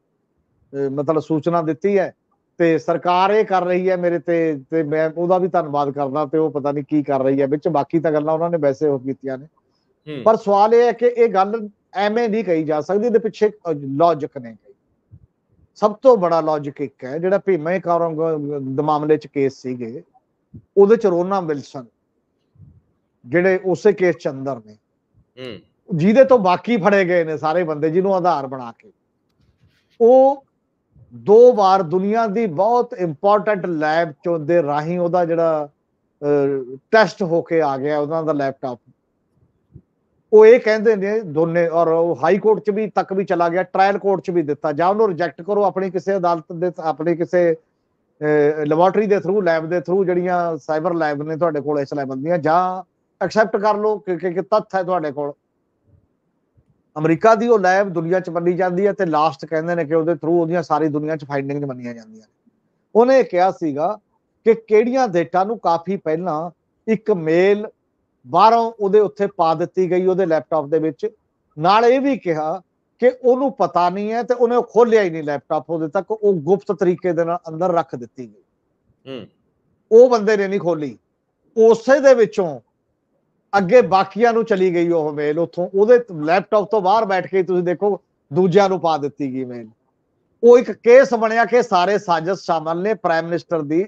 ਮਤਲਬ ਸੂਚਨਾ ਦਿੱਤੀ ਹੈ ਤੇ ਸਰਕਾਰ ਇਹ ਕਰ ਰਹੀ ਹੈ ਮੇਰੇ ਤੇ ਤੇ ਮੈਂ ਉਹਦਾ ਵੀ ਧੰਨਵਾਦ ਕਰਦਾ, ਤੇ ਉਹ ਪਤਾ ਨਹੀਂ ਕੀ ਕਰ ਰਹੀ ਹੈ ਵਿੱਚ। ਬਾਕੀ ਤਾਂ ਗੱਲਾਂ ਉਹਨਾਂ ਨੇ ਵੈਸੇ ਉਹ ਕੀਤੀਆਂ ਨੇ, ਪਰ ਸਵਾਲ ਇਹ ਹੈ ਕਿ ਇਹ ਗੱਲ ਐਵੇਂ ਨਹੀਂ ਕਹੀ ਜਾ ਸਕਦੀ, ਇਹਦੇ ਪਿੱਛੇ ਲੌਜਿਕ ਨੇ। ਸਭ ਤੋਂ ਬੜਾ ਲੌਜਿਕ ਇੱਕ ਹੈ, ਜਿਹੜਾ ਭੀਮਾ ਕੋਰੰਗ ਦੇ ਮਾਮਲੇ 'ਚ ਕੇਸ ਸੀਗੇ, ਉਹਦੇ 'ਚ ਰੋਨਾ ਵਿਲਸਨ ਜਿਹੜੇ ਉਸੇ ਕੇਸ 'ਚ ਅੰਦਰ ਨੇ, ਜਿਹਦੇ ਤੋਂ ਬਾਕੀ ਫੜੇ ਗਏ ਨੇ ਸਾਰੇ ਬੰਦੇ, ਜਿਹਨੂੰ ਆਧਾਰ ਬਣਾ ਕੇ, ਉਹ ਦੋ ਵਾਰ ਦੁਨੀਆ ਦੀ ਬਹੁਤ ਇੰਪੋਰਟੈਂਟ ਲੈਬ ਚੋਂ ਦੇ ਰਾਹੀਂ ਉਹਦਾ ਜਿਹੜਾ ਟੈਸਟ ਹੋ ਕੇ ਆ ਗਿਆ ਉਹਨਾਂ ਦਾ ਲੈਪਟਾਪ। ਉਹ ਇਹ ਕਹਿੰਦੇ ਨੇ ਦੋਨੇ, ਔਰ ਉਹ ਹਾਈ ਕੋਰਟ 'ਚ ਵੀ ਤੱਕ ਵੀ ਚਲਾ ਗਿਆ, ਟ੍ਰਾਇਲ ਕੋਰਟ 'ਚ ਵੀ ਦਿੱਤਾ, ਜਾਂ ਉਹਨੂੰ ਰਿਜੈਕਟ ਕਰੋ ਆਪਣੀ ਕਿਸੇ ਅਦਾਲਤ ਦੇ, ਆਪਣੀ ਕਿਸੇ ਲੈਬੋਰਟਰੀ ਦੇ ਥਰੂ, ਲੈਬ ਦੇ ਥਰੂ, ਜਿਹੜੀਆਂ ਸਾਈਬਰ ਲੈਬ ਨੇ ਤੁਹਾਡੇ ਕੋਲ ਇਸ ਲੈਵਲ ਦੀਆਂ, ਜਾਂ ਐਕਸੈਪਟ ਕਰ ਲਓ ਕਿ ਤੱਥ ਹੈ ਤੁਹਾਡੇ ਕੋਲ। ਅਮਰੀਕਾ ਦੀ ਉਹ ਲੈਬ ਦੁਨੀਆ 'ਚ ਮੰਨੀ ਜਾਂਦੀ ਹੈ, ਤੇ ਲਾਸਟ ਕਹਿੰਦੇ ਨੇ ਕਿ ਉਹਦੇ ਥਰੂ ਉਹਦੀਆਂ ਸਾਰੀ ਦੁਨੀਆ 'ਚ ਫਾਈਂਡਿੰਗ ਮੰਨੀਆਂ ਜਾਂਦੀਆਂ ਨੇ। ਉਹਨੇ ਕਿਹਾ ਸੀਗਾ ਕਿ ਕਿਹੜੀਆਂ ਡੇਟਾ ਨੂੰ ਕਾਫੀ ਪਹਿਲਾਂ ਇੱਕ ਮੇਲ ਬਾਹਰੋਂ ਉਹਦੇ ਉੱਥੇ ਪਾ ਦਿੱਤੀ ਗਈ ਉਹਦੇ ਲੈਪਟਾਪ ਦੇ ਵਿੱਚ, ਨਾਲ ਇਹ ਵੀ ਕਿਹਾ ਕਿ ਉਹਨੂੰ ਪਤਾ ਨਹੀਂ ਹੈ ਤੇ ਉਹਨੇ ਖੋਲਿਆ ਹੀ ਨਹੀਂ ਲੈਪਟਾਪ ਉਹਦੇ ਤੱਕ, ਉਹ ਗੁਪਤ ਤਰੀਕੇ ਦੇ ਨਾਲ ਅੰਦਰ ਰੱਖ ਦਿੱਤੀ ਗਈ, ਉਹ ਬੰਦੇ ਨੇ ਨਹੀਂ ਖੋਲੀ। ਉਸੇ ਦੇ ਵਿੱਚੋਂ ਅੱਗੇ ਬਾਕੀਆਂ ਨੂੰ ਚਲੀ ਗਈ ਉਹ ਮੇਲ, ਉੱਥੋਂ ਉਹਦੇ ਲੈਪਟਾਪ ਤੋਂ ਬਾਹਰ ਬੈਠ ਕੇ ਤੁਸੀਂ ਦੇਖੋ ਦੂਜਿਆਂ ਨੂੰ ਪਾ ਦਿੱਤੀ ਗਈ ਮੇਲ। ਉਹ ਇੱਕ ਕੇਸ ਬਣਿਆ ਕਿ ਸਾਰੇ ਸਾਜ਼ਿਸ਼ ਸ਼ਾਮਲ ਨੇ ਪ੍ਰਾਈਮ ਮਿਨਿਸਟਰ ਦੀ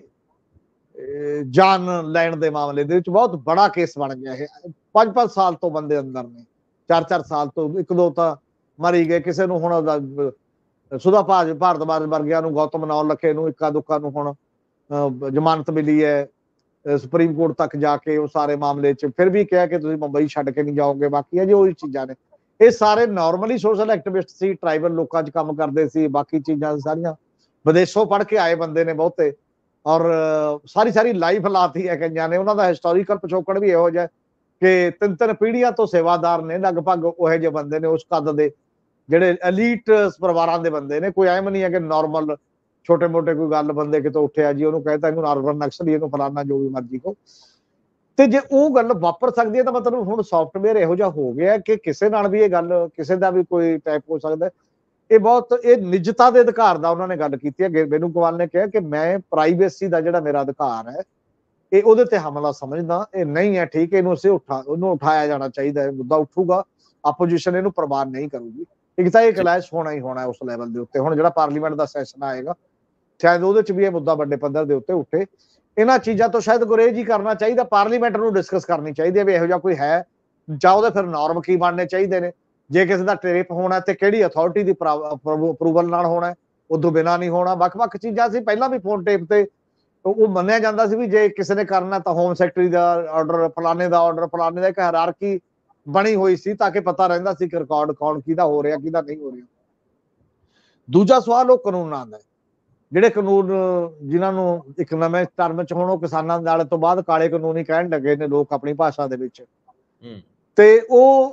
ਜਾਨ ਲੈਣ ਦੇ ਮਾਮਲੇ ਦੇ ਵਿੱਚ, ਬਹੁਤ ਬੜਾ ਕੇਸ ਬਣ ਗਿਆ ਇਹ। ਪੰਜ ਪੰਜ ਸਾਲ ਤੋਂ ਬੰਦੇ ਅੰਦਰ ਨੇ, ਚਾਰ ਚਾਰ ਸਾਲ ਤੋਂ, ਇੱਕ ਦੋ ਤਾਂ ਮਰੀ ਗਏ, ਕਿਸੇ ਨੂੰ ਹੁਣ ਸੁਦਾ ਭਾਜ ਭਾਰਤਵਾਜ ਵਰਗਿਆਂ ਨੂੰ, ਗੌਤਮ ਨੌਲਖੇ ਨੂੰ, ਇੱਕਾ ਦੁੱਕਾ ਨੂੰ ਹੁਣ ਜ਼ਮਾਨਤ ਮਿਲੀ ਹੈ ਸੁਪਰੀਮ ਕੋਰਟ ਤੱਕ ਜਾ ਕੇ ਉਹ ਸਾਰੇ ਮਾਮਲੇ 'ਚ, ਫਿਰ ਵੀ ਕਿਹਾ ਕਿ ਤੁਸੀਂ ਮੁੰਬਈ ਛੱਡ ਕੇ ਨਹੀਂ ਜਾਓਗੇ। ਬਾਕੀ ਅਜੇ ਉਹੀ ਚੀਜ਼ਾਂ ਨੇ। ਇਹ ਸਾਰੇ ਨਾਰਮਲੀ ਸੋਸ਼ਲ ਐਕਟਿਵਿਸਟ ਸੀ, ਟਰਾਈਬਲ ਲੋਕਾਂ 'ਚ ਕੰਮ ਕਰਦੇ ਸੀ, ਬਾਕੀ ਚੀਜ਼ਾਂ ਸਾਰੀਆਂ ਵਿਦੇਸ਼ੋਂ ਪੜ੍ਹ ਕੇ ਆਏ ਬੰਦੇ ਨੇ ਬਹੁਤੇ, ਔਰ ਸਾਰੀ ਸਾਰੀ ਲਾਈਫ ਲਾਤੀ ਹੈ ਕਈਆਂ ਨੇ। ਉਹਨਾਂ ਦਾ ਹਿਸਟੋਰੀਕਲ ਪਿਛੋਕੜ ਵੀ ਇਹੋ ਜਿਹਾ ਕਿ ਤਿੰਨ ਤਿੰਨ ਪੀੜ੍ਹੀਆਂ ਤੋਂ ਸੇਵਾਦਾਰ ਨੇ ਲਗਭਗ, ਉਹੋ ਜਿਹੇ ਬੰਦੇ ਨੇ ਉਸ ਕੱਦ ਦੇ, ਜਿਹੜੇ ਐਲੀਟ ਪਰਿਵਾਰਾਂ ਦੇ ਬੰਦੇ ਨੇ। ਕੋਈ ਐਮ ਨਹੀਂ ਹੈ ਕਿ ਨਾਰਮਲ ਛੋਟੇ ਮੋਟੇ ਕੋਈ ਗੱਲ ਬੰਦੇ ਕਿਤੋਂ ਉੱਠਿਆ ਜੀ ਉਹਨੂੰ ਕਹਿਤਾ ਇਹਨੂੰ ਅਰਬਨ ਨਕਸਲੀ, ਇਹਨੂੰ ਫਲਾਨਾ, ਜੋ ਵੀ ਮਰਜ਼ੀ ਕੋ। ਤੇ ਜੇ ਉਹ ਗੱਲ ਵਾਪਰ ਸਕਦੀ ਹੈ ਤਾਂ ਮਤਲਬ ਹੁਣ ਸੌਫਟਵੇਅਰ ਇਹੋ ਜਿਹਾ ਹੋ ਗਿਆ ਕਿ ਕਿਸੇ ਨਾਲ ਵੀ ਇਹ ਗੱਲ, ਕਿਸੇ ਦਾ ਵੀ ਕੋਈ ਟਾਈਪ ਹੋ ਸਕਦਾ। ਇਹ ਬਹੁਤ, ਇਹ ਨਿੱਜਤਾ ਦੇ ਅਧਿਕਾਰ ਦਾ ਉਹਨਾਂ ਨੇ ਗੱਲ ਕੀਤੀ ਹੈ। ਵੇਨੂਗੋਪਾਲ ਨੇ ਕਿਹਾ ਕਿ ਮੈਂ ਪ੍ਰਾਈਵੇਸੀ ਦਾ ਜਿਹੜਾ ਮੇਰਾ ਅਧਿਕਾਰ ਹੈ, ਇਹ ਉਹਦੇ ਤੇ ਹਮਲਾ ਸਮਝਦਾ, ਇਹ ਨਹੀਂ ਹੈ ਠੀਕ, ਇਹਨੂੰ ਅਸੀਂ ਉਠਾ ਉਹਨੂੰ ਉਠਾਇਆ ਜਾਣਾ ਚਾਹੀਦਾ ਹੈ, ਮੁੱਦਾ ਉੱਠੂਗਾ, ਆਪੋਜੀਸ਼ਨ ਇਹਨੂੰ ਪ੍ਰਵਾਨ ਨਹੀਂ ਕਰੂਗੀ। ਇੱਕ ਤਾਂ ਇਹ ਕਲੈਸ਼ ਹੋਣਾ ਹੀ ਹੋਣਾ ਉਸ ਲੈਵਲ ਦੇ ਉੱਤੇ। ਹੁਣ ਜਿਹੜਾ ਪਾਰਲੀਮੈਂਟ ਦਾ ਸੈਸ਼ਨ ਆਏਗਾ ਸ਼ਾਇਦ ਉਹਦੇ 'ਚ ਵੀ ਇਹ ਮੁੱਦਾ ਵੱਡੇ ਪੱਧਰ ਦੇ ਉੱਤੇ ਉੱਠੇ। ਇਹਨਾਂ ਚੀਜ਼ਾਂ ਤੋਂ ਸ਼ਾਇਦ ਗੁਰੇਜ਼ ਹੀ ਕਰਨਾ ਚਾਹੀਦਾ, ਪਾਰਲੀਮੈਂਟ ਨੂੰ ਡਿਸਕਸ ਕਰਨੀ ਚਾਹੀਦੀ ਹੈ ਵੀ ਇਹੋ ਜਿਹਾ ਕੋਈ ਹੈ, ਜਾਂ ਉਹਦੇ ਫਿਰ ਨਾਰਮ ਕੀ ਬਣਨੇ ਚਾਹੀਦੇ ਨੇ। ਜੇ ਕਿਸੇ ਦਾ ਟ੍ਰੇਪ ਹੋਣਾ ਤੇ ਕਿਹੜੀ ਅਥਾਰਟੀ ਦੀ ਅਪਰੂਵਲ ਨਾਲ ਹੋਣਾ, ਉਦੋਂ ਬਿਨਾਂ ਨਹੀਂ ਹੋਣਾ। ਵੱਖ-ਵੱਖ ਚੀਜ਼ਾਂ ਸੀ ਪਹਿਲਾਂ ਵੀ ਫੋਨ ਟੇਪ ਤੇ ਉਹ ਮੰਨਿਆ ਜਾਂਦਾ ਸੀ ਵੀ ਜੇ ਕਿਸੇ ਨੇ ਕਰਨਾ ਤਾਂ ਹੋਮ ਸੈਕਟਰੀ ਦਾ ਆਰਡਰ, ਫਲਾਣੇ ਦਾ ਆਰਡਰ, ਫਲਾਣੇ ਦਾ ਇੱਕ ਹਾਇਰਾਰਕੀ ਬਣੀ ਹੋਈ ਸੀ ਤਾਂ ਕਿ ਪਤਾ ਰਹਿੰਦਾ ਸੀ ਕਿ ਰਿਕਾਰਡ ਕੌਣ ਕਿਹਦਾ ਹੋ ਰਿਹਾ ਕਿਹਦਾ ਨਹੀਂ ਹੋ ਰਿਹਾ। ਦੂਜਾ ਸਵਾਲ ਉਹ ਕਾਨੂੰਨਾਂ ਦਾ, ਜਿਹੜੇ ਕਾਨੂੰਨ ਜਿਨ੍ਹਾਂ ਨੂੰ ਇੱਕ ਨਵੇਂ ਟਰਮ ਚ ਹੁਣ ਉਹ ਕਿਸਾਨਾਂ ਨਾਲ ਤੋਂ ਬਾਅਦ ਕਾਲੇ ਕਾਨੂੰਨ ਹੀ ਕਹਿਣ ਲੱਗੇ ਨੇ ਲੋਕ ਆਪਣੀ ਭਾਸ਼ਾ ਦੇ ਵਿੱਚ, ਤੇ ਉਹ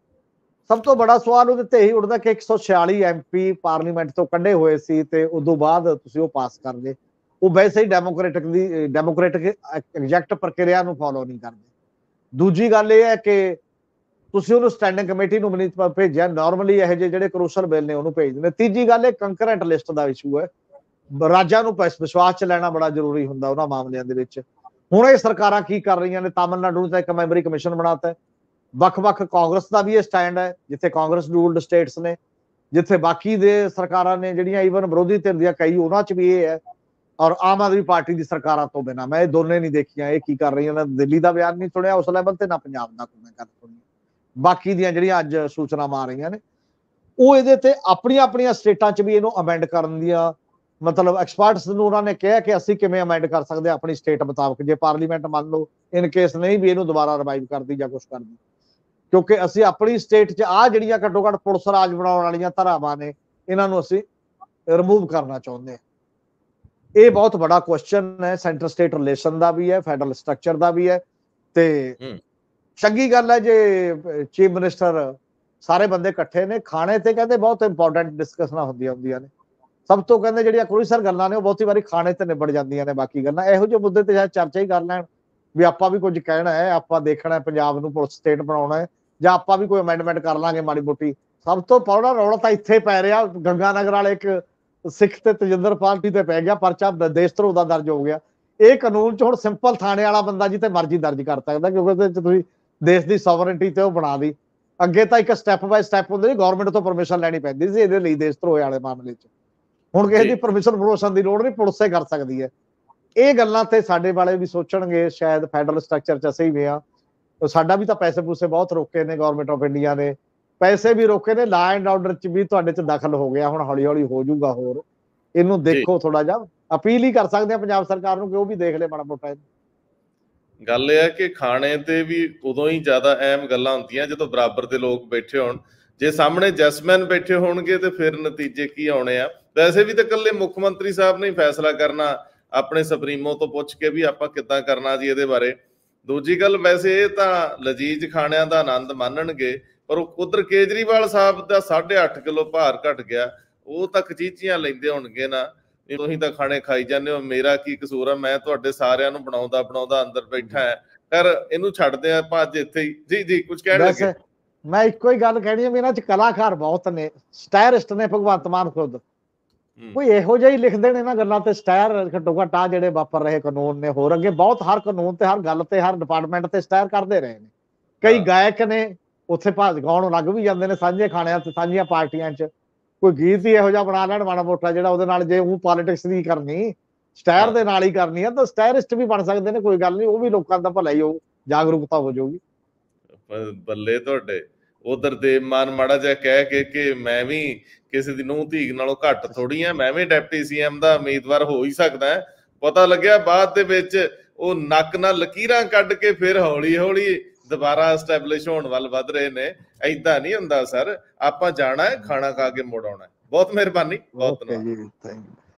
ਸਭ ਤੋਂ ਬੜਾ ਸਵਾਲ ਉਹਦੇ ਤੇ ਇਹੀ ਉੱਠਦਾ ਕਿ ਇੱਕ ਸੌ ਛਿਆਲੀ ਐਮ ਪੀ ਪਾਰਲੀਮੈਂਟ ਤੋਂ ਕੱਢੇ ਹੋਏ ਸੀ ਤੇ ਉਦੋਂ ਬਾਅਦ ਤੁਸੀਂ ਉਹ ਪਾਸ ਕਰ ਲਏ, ਉਹ ਵੈਸੇ ਹੀ ਡੈਮੋਕ੍ਰੇਟਿਕ ਦੀ ਡੈਮੋਕ੍ਰੇਟਿਕ ਐਗਜ਼ੈਕਟ ਪ੍ਰਕਿਰਿਆ ਨੂੰ ਫੋਲੋ ਨਹੀਂ ਕਰਦੇ। ਦੂਜੀ ਗੱਲ ਇਹ ਹੈ ਕਿ ਤੁਸੀਂ ਉਹਨੂੰ ਸਟੈਂਡਿੰਗ ਕਮੇਟੀ ਨੂੰ ਨਹੀਂ ਭੇਜਿਆ, ਨਾਰਮਲੀ ਇਹੋ ਜਿਹੇ ਜਿਹੜੇ ਕਰੂਸ਼ਲ ਬਿੱਲ ਨੇ ਉਹਨੂੰ ਭੇਜਦੇ ਨੇ। ਤੀਜੀ ਗੱਲ ਇਹ ਕੰਕਰੈਂਟ ਲਿਸਟ ਦਾ ਇਸ਼ੂ ਹੈ, ਰਾਜਾਂ ਨੂੰ ਵਿਸ਼ਵਾਸ ਚ ਲੈਣਾ ਬੜਾ ਜ਼ਰੂਰੀ ਹੁੰਦਾ ਉਹਨਾਂ ਮਾਮਲਿਆਂ ਦੇ ਵਿੱਚ। ਹੁਣ ਇਹ ਸਰਕਾਰਾਂ ਕੀ ਕਰ ਰਹੀਆਂ ਨੇ, ਤਾਮਿਲਨਾਡੂ ਦਾ ਇੱਕ ਮੈਂਬਰੀ ਕਮਿਸ਼ਨ ਬਣਾਤਾ, ਵੱਖ-ਵੱਖ ਕਾਂਗਰਸ ਦਾ ਵੀ ਇਹ ਸਟੈਂਡ ਹੈ ਜਿੱਥੇ ਕਾਂਗਰਸ ਰੂਲਡ ਸਟੇਟਸ ਨੇ, ਜਿੱਥੇ ਬਾਕੀ ਦੇ ਸਰਕਾਰਾਂ ਨੇ ਜਿਹੜੀਆਂ ਈਵਨ ਵਿਰੋਧੀ ਧਿਰ ਦੀਆਂ ਕਈ ਉਹਨਾਂ ਚ ਵੀ ਇਹ ਹੈ, ਔਰ ਆਮ ਆਦਮੀ ਪਾਰਟੀ ਦੀ ਸਰਕਾਰਾਂ ਤੋਂ ਬਿਨਾਂ। ਮੈਂ ਇਹ ਦੋਨੇ ਨਹੀਂ ਦੇਖੀਆਂ ਇਹ ਕੀ ਕਰ ਰਹੀਆਂ ਨੇ, ਦਿੱਲੀ ਦਾ ਬਿਆਨ ਨਹੀਂ ਸੁਣਿਆ ਉਸ ਲੈਵਲ ਤੇ, ਨਾ ਪੰਜਾਬ ਦਾ ਕੋਈ ਮੈਂ ਗੱਲ ਸੁਣੀ। ਬਾਕੀ ਦੀਆਂ ਜਿਹੜੀਆਂ ਅੱਜ ਸੂਚਨਾਵਾਂ ਆ ਰਹੀਆਂ ਨੇ ਉਹ ਇਹਦੇ ਤੇ ਆਪਣੀਆਂ ਆਪਣੀਆਂ ਸਟੇਟਾਂ ਚ ਵੀ ਇਹਨੂੰ ਅਮੈਂਡ ਕਰਨ ਦੀਆਂ, ਮਤਲਬ ਐਕਸਪਰਟਸ ਨੂੰ ਉਹਨਾਂ ਨੇ ਕਿਹਾ ਕਿ ਅਸੀਂ ਕਿਵੇਂ ਅਮੈਂਡ ਕਰ ਸਕਦੇ ਆਪਣੀ ਸਟੇਟ ਮੁਤਾਬਕ, ਜੇ ਪਾਰਲੀਮੈਂਟ ਮੰਨ ਲਓ ਇਨ ਕੇਸ ਨਹੀਂ ਵੀ ਇਹਨੂੰ ਦੁਬਾਰਾ ਰਿਵਾਈਵ ਕਰਦੀ ਜਾਂ ਕੁਛ ਕਰਦੀ, ਕਿਉਂਕਿ ਅਸੀਂ ਆਪਣੀ ਸਟੇਟ ਚ ਆਹ ਜਿਹੜੀਆਂ ਘੱਟੋ ਘੱਟ ਪੁਲਿਸ ਰਾਜ ਬਣਾਉਣ ਵਾਲੀਆਂ ਧਾਰਾਵਾਂ ਨੇ ਇਹਨਾਂ ਨੂੰ ਅਸੀਂ ਰਿਮੂਵ ਕਰਨਾ ਚਾਹੁੰਦੇ ਹਾਂ। ਇਹ ਬਹੁਤ ਬੜਾ ਕੁਐਸਚਨ ਹੈ, ਸੈਂਟਰ ਸਟੇਟ ਰਿਲੇਸ਼ਨ ਦਾ ਵੀ ਹੈ, ਫੈਡਰਲ ਸਟਰਕਚਰ ਦਾ ਵੀ ਹੈ। ਤੇ ਚੰਗੀ ਗੱਲ ਹੈ ਜੇ ਚੀਫ ਮਿਨਿਸਟਰ ਸਾਰੇ ਬੰਦੇ ਇਕੱਠੇ ਨੇ, ਖਾਣੇ ਤੇ ਕਹਿੰਦੇ ਬਹੁਤ ਇੰਪੋਰਟੈਂਟ ਡਿਸਕਸ਼ਨਾਂ ਹੁੰਦੀਆਂ ਹੁੰਦੀਆਂ ਨੇ। ਸਭ ਤੋਂ ਕਹਿੰਦੇ ਜਿਹੜੀਆਂ ਕ੍ਰੂਸ਼ਲ ਗੱਲਾਂ ਨੇ ਉਹ ਬਹੁਤੀ ਵਾਰੀ ਖਾਣੇ ਤੇ ਨਿਬੜ ਜਾਂਦੀਆਂ ਨੇ, ਬਾਕੀ ਗੱਲਾਂ ਇਹੋ ਜਿਹੇ ਮੁੱਦੇ ਤੇ ਸ਼ਾਇਦ ਚਰਚਾ ਹੀ ਕਰ ਲੈਣ ਵੀ ਆਪਾਂ ਵੀ ਕੁਝ ਕਹਿਣਾ ਹੈ, ਆਪਾਂ ਦੇਖਣਾ ਪੰਜਾਬ ਨੂੰ ਪੁਲਿਸ ਸਟੇਟ ਬਣਾਉਣਾ ਹੈ, ਜਾਂ ਆਪਾਂ ਵੀ ਕੋਈ ਅਮੈਂਡਮੈਂਟ ਕਰ ਲਾਂਗੇ ਮਾੜੀ ਮੋਟੀ। ਸਭ ਤੋਂ ਪਹਿਲਾਂ ਰੌਲਾ ਤਾਂ ਇੱਥੇ ਪੈ ਰਿਹਾ, ਗੰਗਾ ਨਗਰ ਵਾਲੇ ਇੱਕ ਸਿੱਖ ਤੇ ਤਜਿੰਦਰ ਪਾਰਟੀ ਤੇ ਪੈ ਗਿਆ ਪਰਚਾ, ਦੇਸ਼ ਧਰੋਹ ਦਾ ਦਰਜ ਹੋ ਗਿਆ। ਇਹ ਕਾਨੂੰਨ ਚ ਹੁਣ ਸਿੰਪਲ ਥਾਣੇ ਵਾਲਾ ਬੰਦਾ ਜਿੱਥੇ ਮਰਜ਼ੀ ਦਰਜ ਕਰ ਸਕਦਾ, ਕਿਉਂਕਿ ਉਹਦੇ ਚ ਤੁਸੀਂ ਦੇਸ਼ ਦੀ ਸੋਵਰਨਟੀ ਤੇ ਉਹ ਬਣਾ ਦੀ। ਅੱਗੇ ਤਾਂ ਇੱਕ ਸਟੈਪ ਬਾਏ ਸਟੈਪ ਹੁੰਦੇ ਸੀ, ਗਵਰਨਮੈਂਟ ਤੋਂ ਪਰਮਿਸ਼ਨ ਲੈਣੀ ਪੈਂਦੀ ਸੀ ਇਹਦੇ ਲਈ ਦੇਸ਼ ਧਰੋਹ ਵਾਲੇ ਮਾਮਲੇ ਚ। ਹੁਣ ਕਿਸੇ ਦੀ ਪਰਮਿਸ਼ਨ ਪਰਮਿਸ਼ਨ ਦੀ ਲੋੜ ਨਹੀਂ, ਪੁਲਿਸ ਹੀ ਕਰ ਸਕਦੀ ਹੈ। ਇਹ ਗੱਲਾਂ ਤੇ ਸਾਡੇ ਵਾਲੇ ਵੀ ਸੋਚਣਗੇ ਸ਼ਾਇਦ ਫੈਡਰਲ ਸਟਰਕਚਰ ਚ ਅਸੀਂ ਵੀ ਆ, ਸਾਡਾ ਵੀ ਤਾਂ ਪੈਸੇ ਪੂਸੇ ਬਹੁਤ ਰੋਕੇ ਨੇ ਗਵਰਨਮੈਂਟ ਆਫ ਇੰਡੀਆ ਨੇ, ਪੈਸੇ ਵੀ ਰੋਕੇ ਨੇ, ਲਾ ਐਂਡ ਆਰਡਰ ਚ ਵੀ ਤੁਹਾਡੇ ਚ ਦਖਲ ਹੋ ਗਿਆ, ਹੁਣ ਹੌਲੀ ਹੌਲੀ ਹੋ ਜਾਊਗਾ ਹੋਰ। ਇਹਨੂੰ ਦੇਖੋ ਥੋੜਾ ਜਿਹਾ, ਅਪੀਲ ਹੀ ਕਰ ਸਕਦੇ ਆ ਪੰਜਾਬ ਸਰਕਾਰ ਨੂੰ ਕਿ ਉਹ ਵੀ ਦੇਖ ਲੈ ਮਾੜਾ ਮੋਟਾ। ਗੱਲ ਇਹ ਹੈ ਕਿ ਖਾਣੇ ਤੇ ਵੀ ਉਦੋਂ ਹੀ ਜ਼ਿਆਦਾ ਅਹਿਮ ਗੱਲਾਂ ਹੁੰਦੀਆਂ ਜਦੋਂ ਬਰਾਬਰ ਦੇ ਲੋਕ ਬੈਠੇ ਹੋਣ। ਜੇ ਸਾਹਮਣੇ ਜੈਸਮੈਨ ਬੈਠੇ ਹੋਣਗੇ ਤੇ ਫਿਰ ਨਤੀਜੇ ਕੀ ਆਉਣੇ ਆ। ਵੈਸੇ ਵੀ ਤਾਂ ਇਕੱਲੇ ਮੁੱਖ ਮੰਤਰੀ ਸਾਹਿਬ ਨੇ ਫੈਸਲਾ ਕਰਨਾ ਆਪਣੇ ਸੁਪਰੀਮੋ ਤੋਂ ਪੁੱਛ ਕੇ ਵੀ ਆਪਾਂ ਕਿੱਦਾਂ ਕਰਨਾ ਜੀ ਇਹਦੇ ਬਾਰੇ। ਦੂਜੀ ਗੱਲ, ਵੈਸੇ ਇਹ ਤਾਂ ਲਜੀਜ਼ ਖਾਣਿਆਂ ਦਾ ਆਨੰਦ ਮਾਣਨਗੇ, ਪਰ ਉਧਰ ਕੇਜਰੀਵਾਲ ਸਾਹਿਬ ਦਾ ਸਾਢੇ ਅੱਠ ਕਿਲੋ ਭਾਰ ਘਟ ਗਿਆ, ਉਹ ਤਾਂ ਕਚੀਚੀਆਂ ਲੈਂਦੇ ਹੋਣਗੇ ਨਾ, ਤੁਸੀਂ ਤਾਂ ਖਾਣੇ ਖਾਈ ਜਾਂਦੇ ਹੋ, ਮੇਰਾ ਕੀ ਕਸੂਰ ਆ, ਮੈਂ ਤੁਹਾਡੇ ਸਾਰਿਆਂ ਨੂੰ ਬਣਾਉਂਦਾ ਬਣਾਉਂਦਾ ਅੰਦਰ ਬੈਠਾ ਹੈ। ਪਰ ਇਹਨੂੰ ਛੱਡਦੇ ਆ ਆਪਾਂ ਅੱਜ ਇੱਥੇ ਹੀ। ਜੀ ਜੀ ਕੁਝ ਕਹਿਣ ਲੱਗੇ? ਮੈਂ ਇੱਕੋ ਹੀ ਗੱਲ ਕਹਿਣੀ ਹੈ ਵੀ ਇਹਨਾਂ ਚ ਕਲਾਕਾਰ ਬਹੁਤ ਨੇ, ਸਟਾਇਰਿਸਟ ਨੇ ਭਗਵੰਤ ਮਾਨ ਖੁਦ, ਕੋਈ ਇਹੋ ਜਿਹਾ ਹੀ ਲਿਖਦੇ ਨੇ ਇਹਨਾਂ ਗੱਲਾਂ ਤੇ ਸਟਾਇਰ ਘੱਟੋ ਘੱਟ ਆ ਜਿਹੜੇ ਵਾਪਰ ਰਹੇ ਕਾਨੂੰਨ ਨੇ। ਹੋਰ ਅੱਗੇ ਬਹੁਤ ਹਰ ਕਾਨੂੰਨ ਤੇ ਹਰ ਗੱਲ ਤੇ ਹਰ ਡਿਪਾਰਟਮੈਂਟ ਤੇ ਸਟਾਇਰ ਕਰਦੇ ਰਹੇ ਨੇ। ਕਈ ਗਾਇਕ ਨੇ ਉੱਥੇ ਭਾਜ ਗਾਉਣ ਲੱਗ ਵੀ ਜਾਂਦੇ ਨੇ ਸਾਂਝੇ ਖਾਣਿਆਂ ਤੇ ਸਾਂਝੀਆਂ ਪਾਰਟੀਆਂ ਚ, ਕੋਈ ਗੀਤ ਹੀ ਇਹੋ ਜਿਹਾ ਬਣਾ ਲੈਣ ਮਾੜਾ ਮੋਟਾ ਜਿਹੜਾ ਉਹਦੇ ਨਾਲ, ਜੇ ਉਹ ਪੋਲੀਟਿਕਸ ਨਹੀਂ ਕਰਨੀ ਸਟਾਇਰ ਦੇ ਨਾਲ ਹੀ ਕਰਨੀ ਆ ਤਾਂ ਸਟਾਇਰਿਸਟ ਵੀ ਬਣ ਸਕਦੇ ਨੇ, ਕੋਈ ਗੱਲ ਨਹੀਂ, ਉਹ ਵੀ ਲੋਕਾਂ ਦਾ ਭਲਾ ਹੀ ਹੋਊ, ਜਾਗਰੂਕਤਾ ਹੋ ਜਾਊਗੀ। ਬੱਲੇ ਤੁਹਾਡੇ। ਉਧਰ ਦੇਵ ਮਾਨ ਮਾੜਾ ਜਿਹਾ ਕਹਿ ਕੇ ਕਿ ਮੈਂ ਵੀ ਕਿਸੇ ਦੀ ਨੂੰਹ ਧੀ ਨਾਲੋਂ ਘੱਟ ਥੋੜੀ ਆ, ਮੈਂ ਵੀ ਡਿਪਟੀ ਸੀਐਮ ਦਾ ਉਮੀਦਵਾਰ ਹੋ ਹੀ ਸਕਦਾ ਹੈ। ਪਤਾ ਲੱਗਿਆ ਬਾਅਦ ਦੇ ਵਿੱਚ ਉਹ ਨੱਕ ਨਾਲ ਲਕੀਰਾਂ ਕੱਢ ਕੇ ਫਿਰ ਹੌਲੀ ਹੌਲੀ ਦੁਬਾਰਾ ਐਸਟੈਬਲਿਸ਼ ਹੋਣ ਵੱਲ ਵੱਧ ਰਹੇ ਨੇ। ਏਦਾਂ ਨਹੀਂ ਹੁੰਦਾ ਸਰ, ਆਪਾਂ ਜਾਣਾ ਹੈ, ਖਾਣਾ ਖਾ ਕੇ ਮੁੜ ਆਉਣਾ ਹੈ। ਬਹੁਤ ਮਿਹਰਬਾਨੀ, ਬਹੁਤ ਧੰਨਵਾਦ।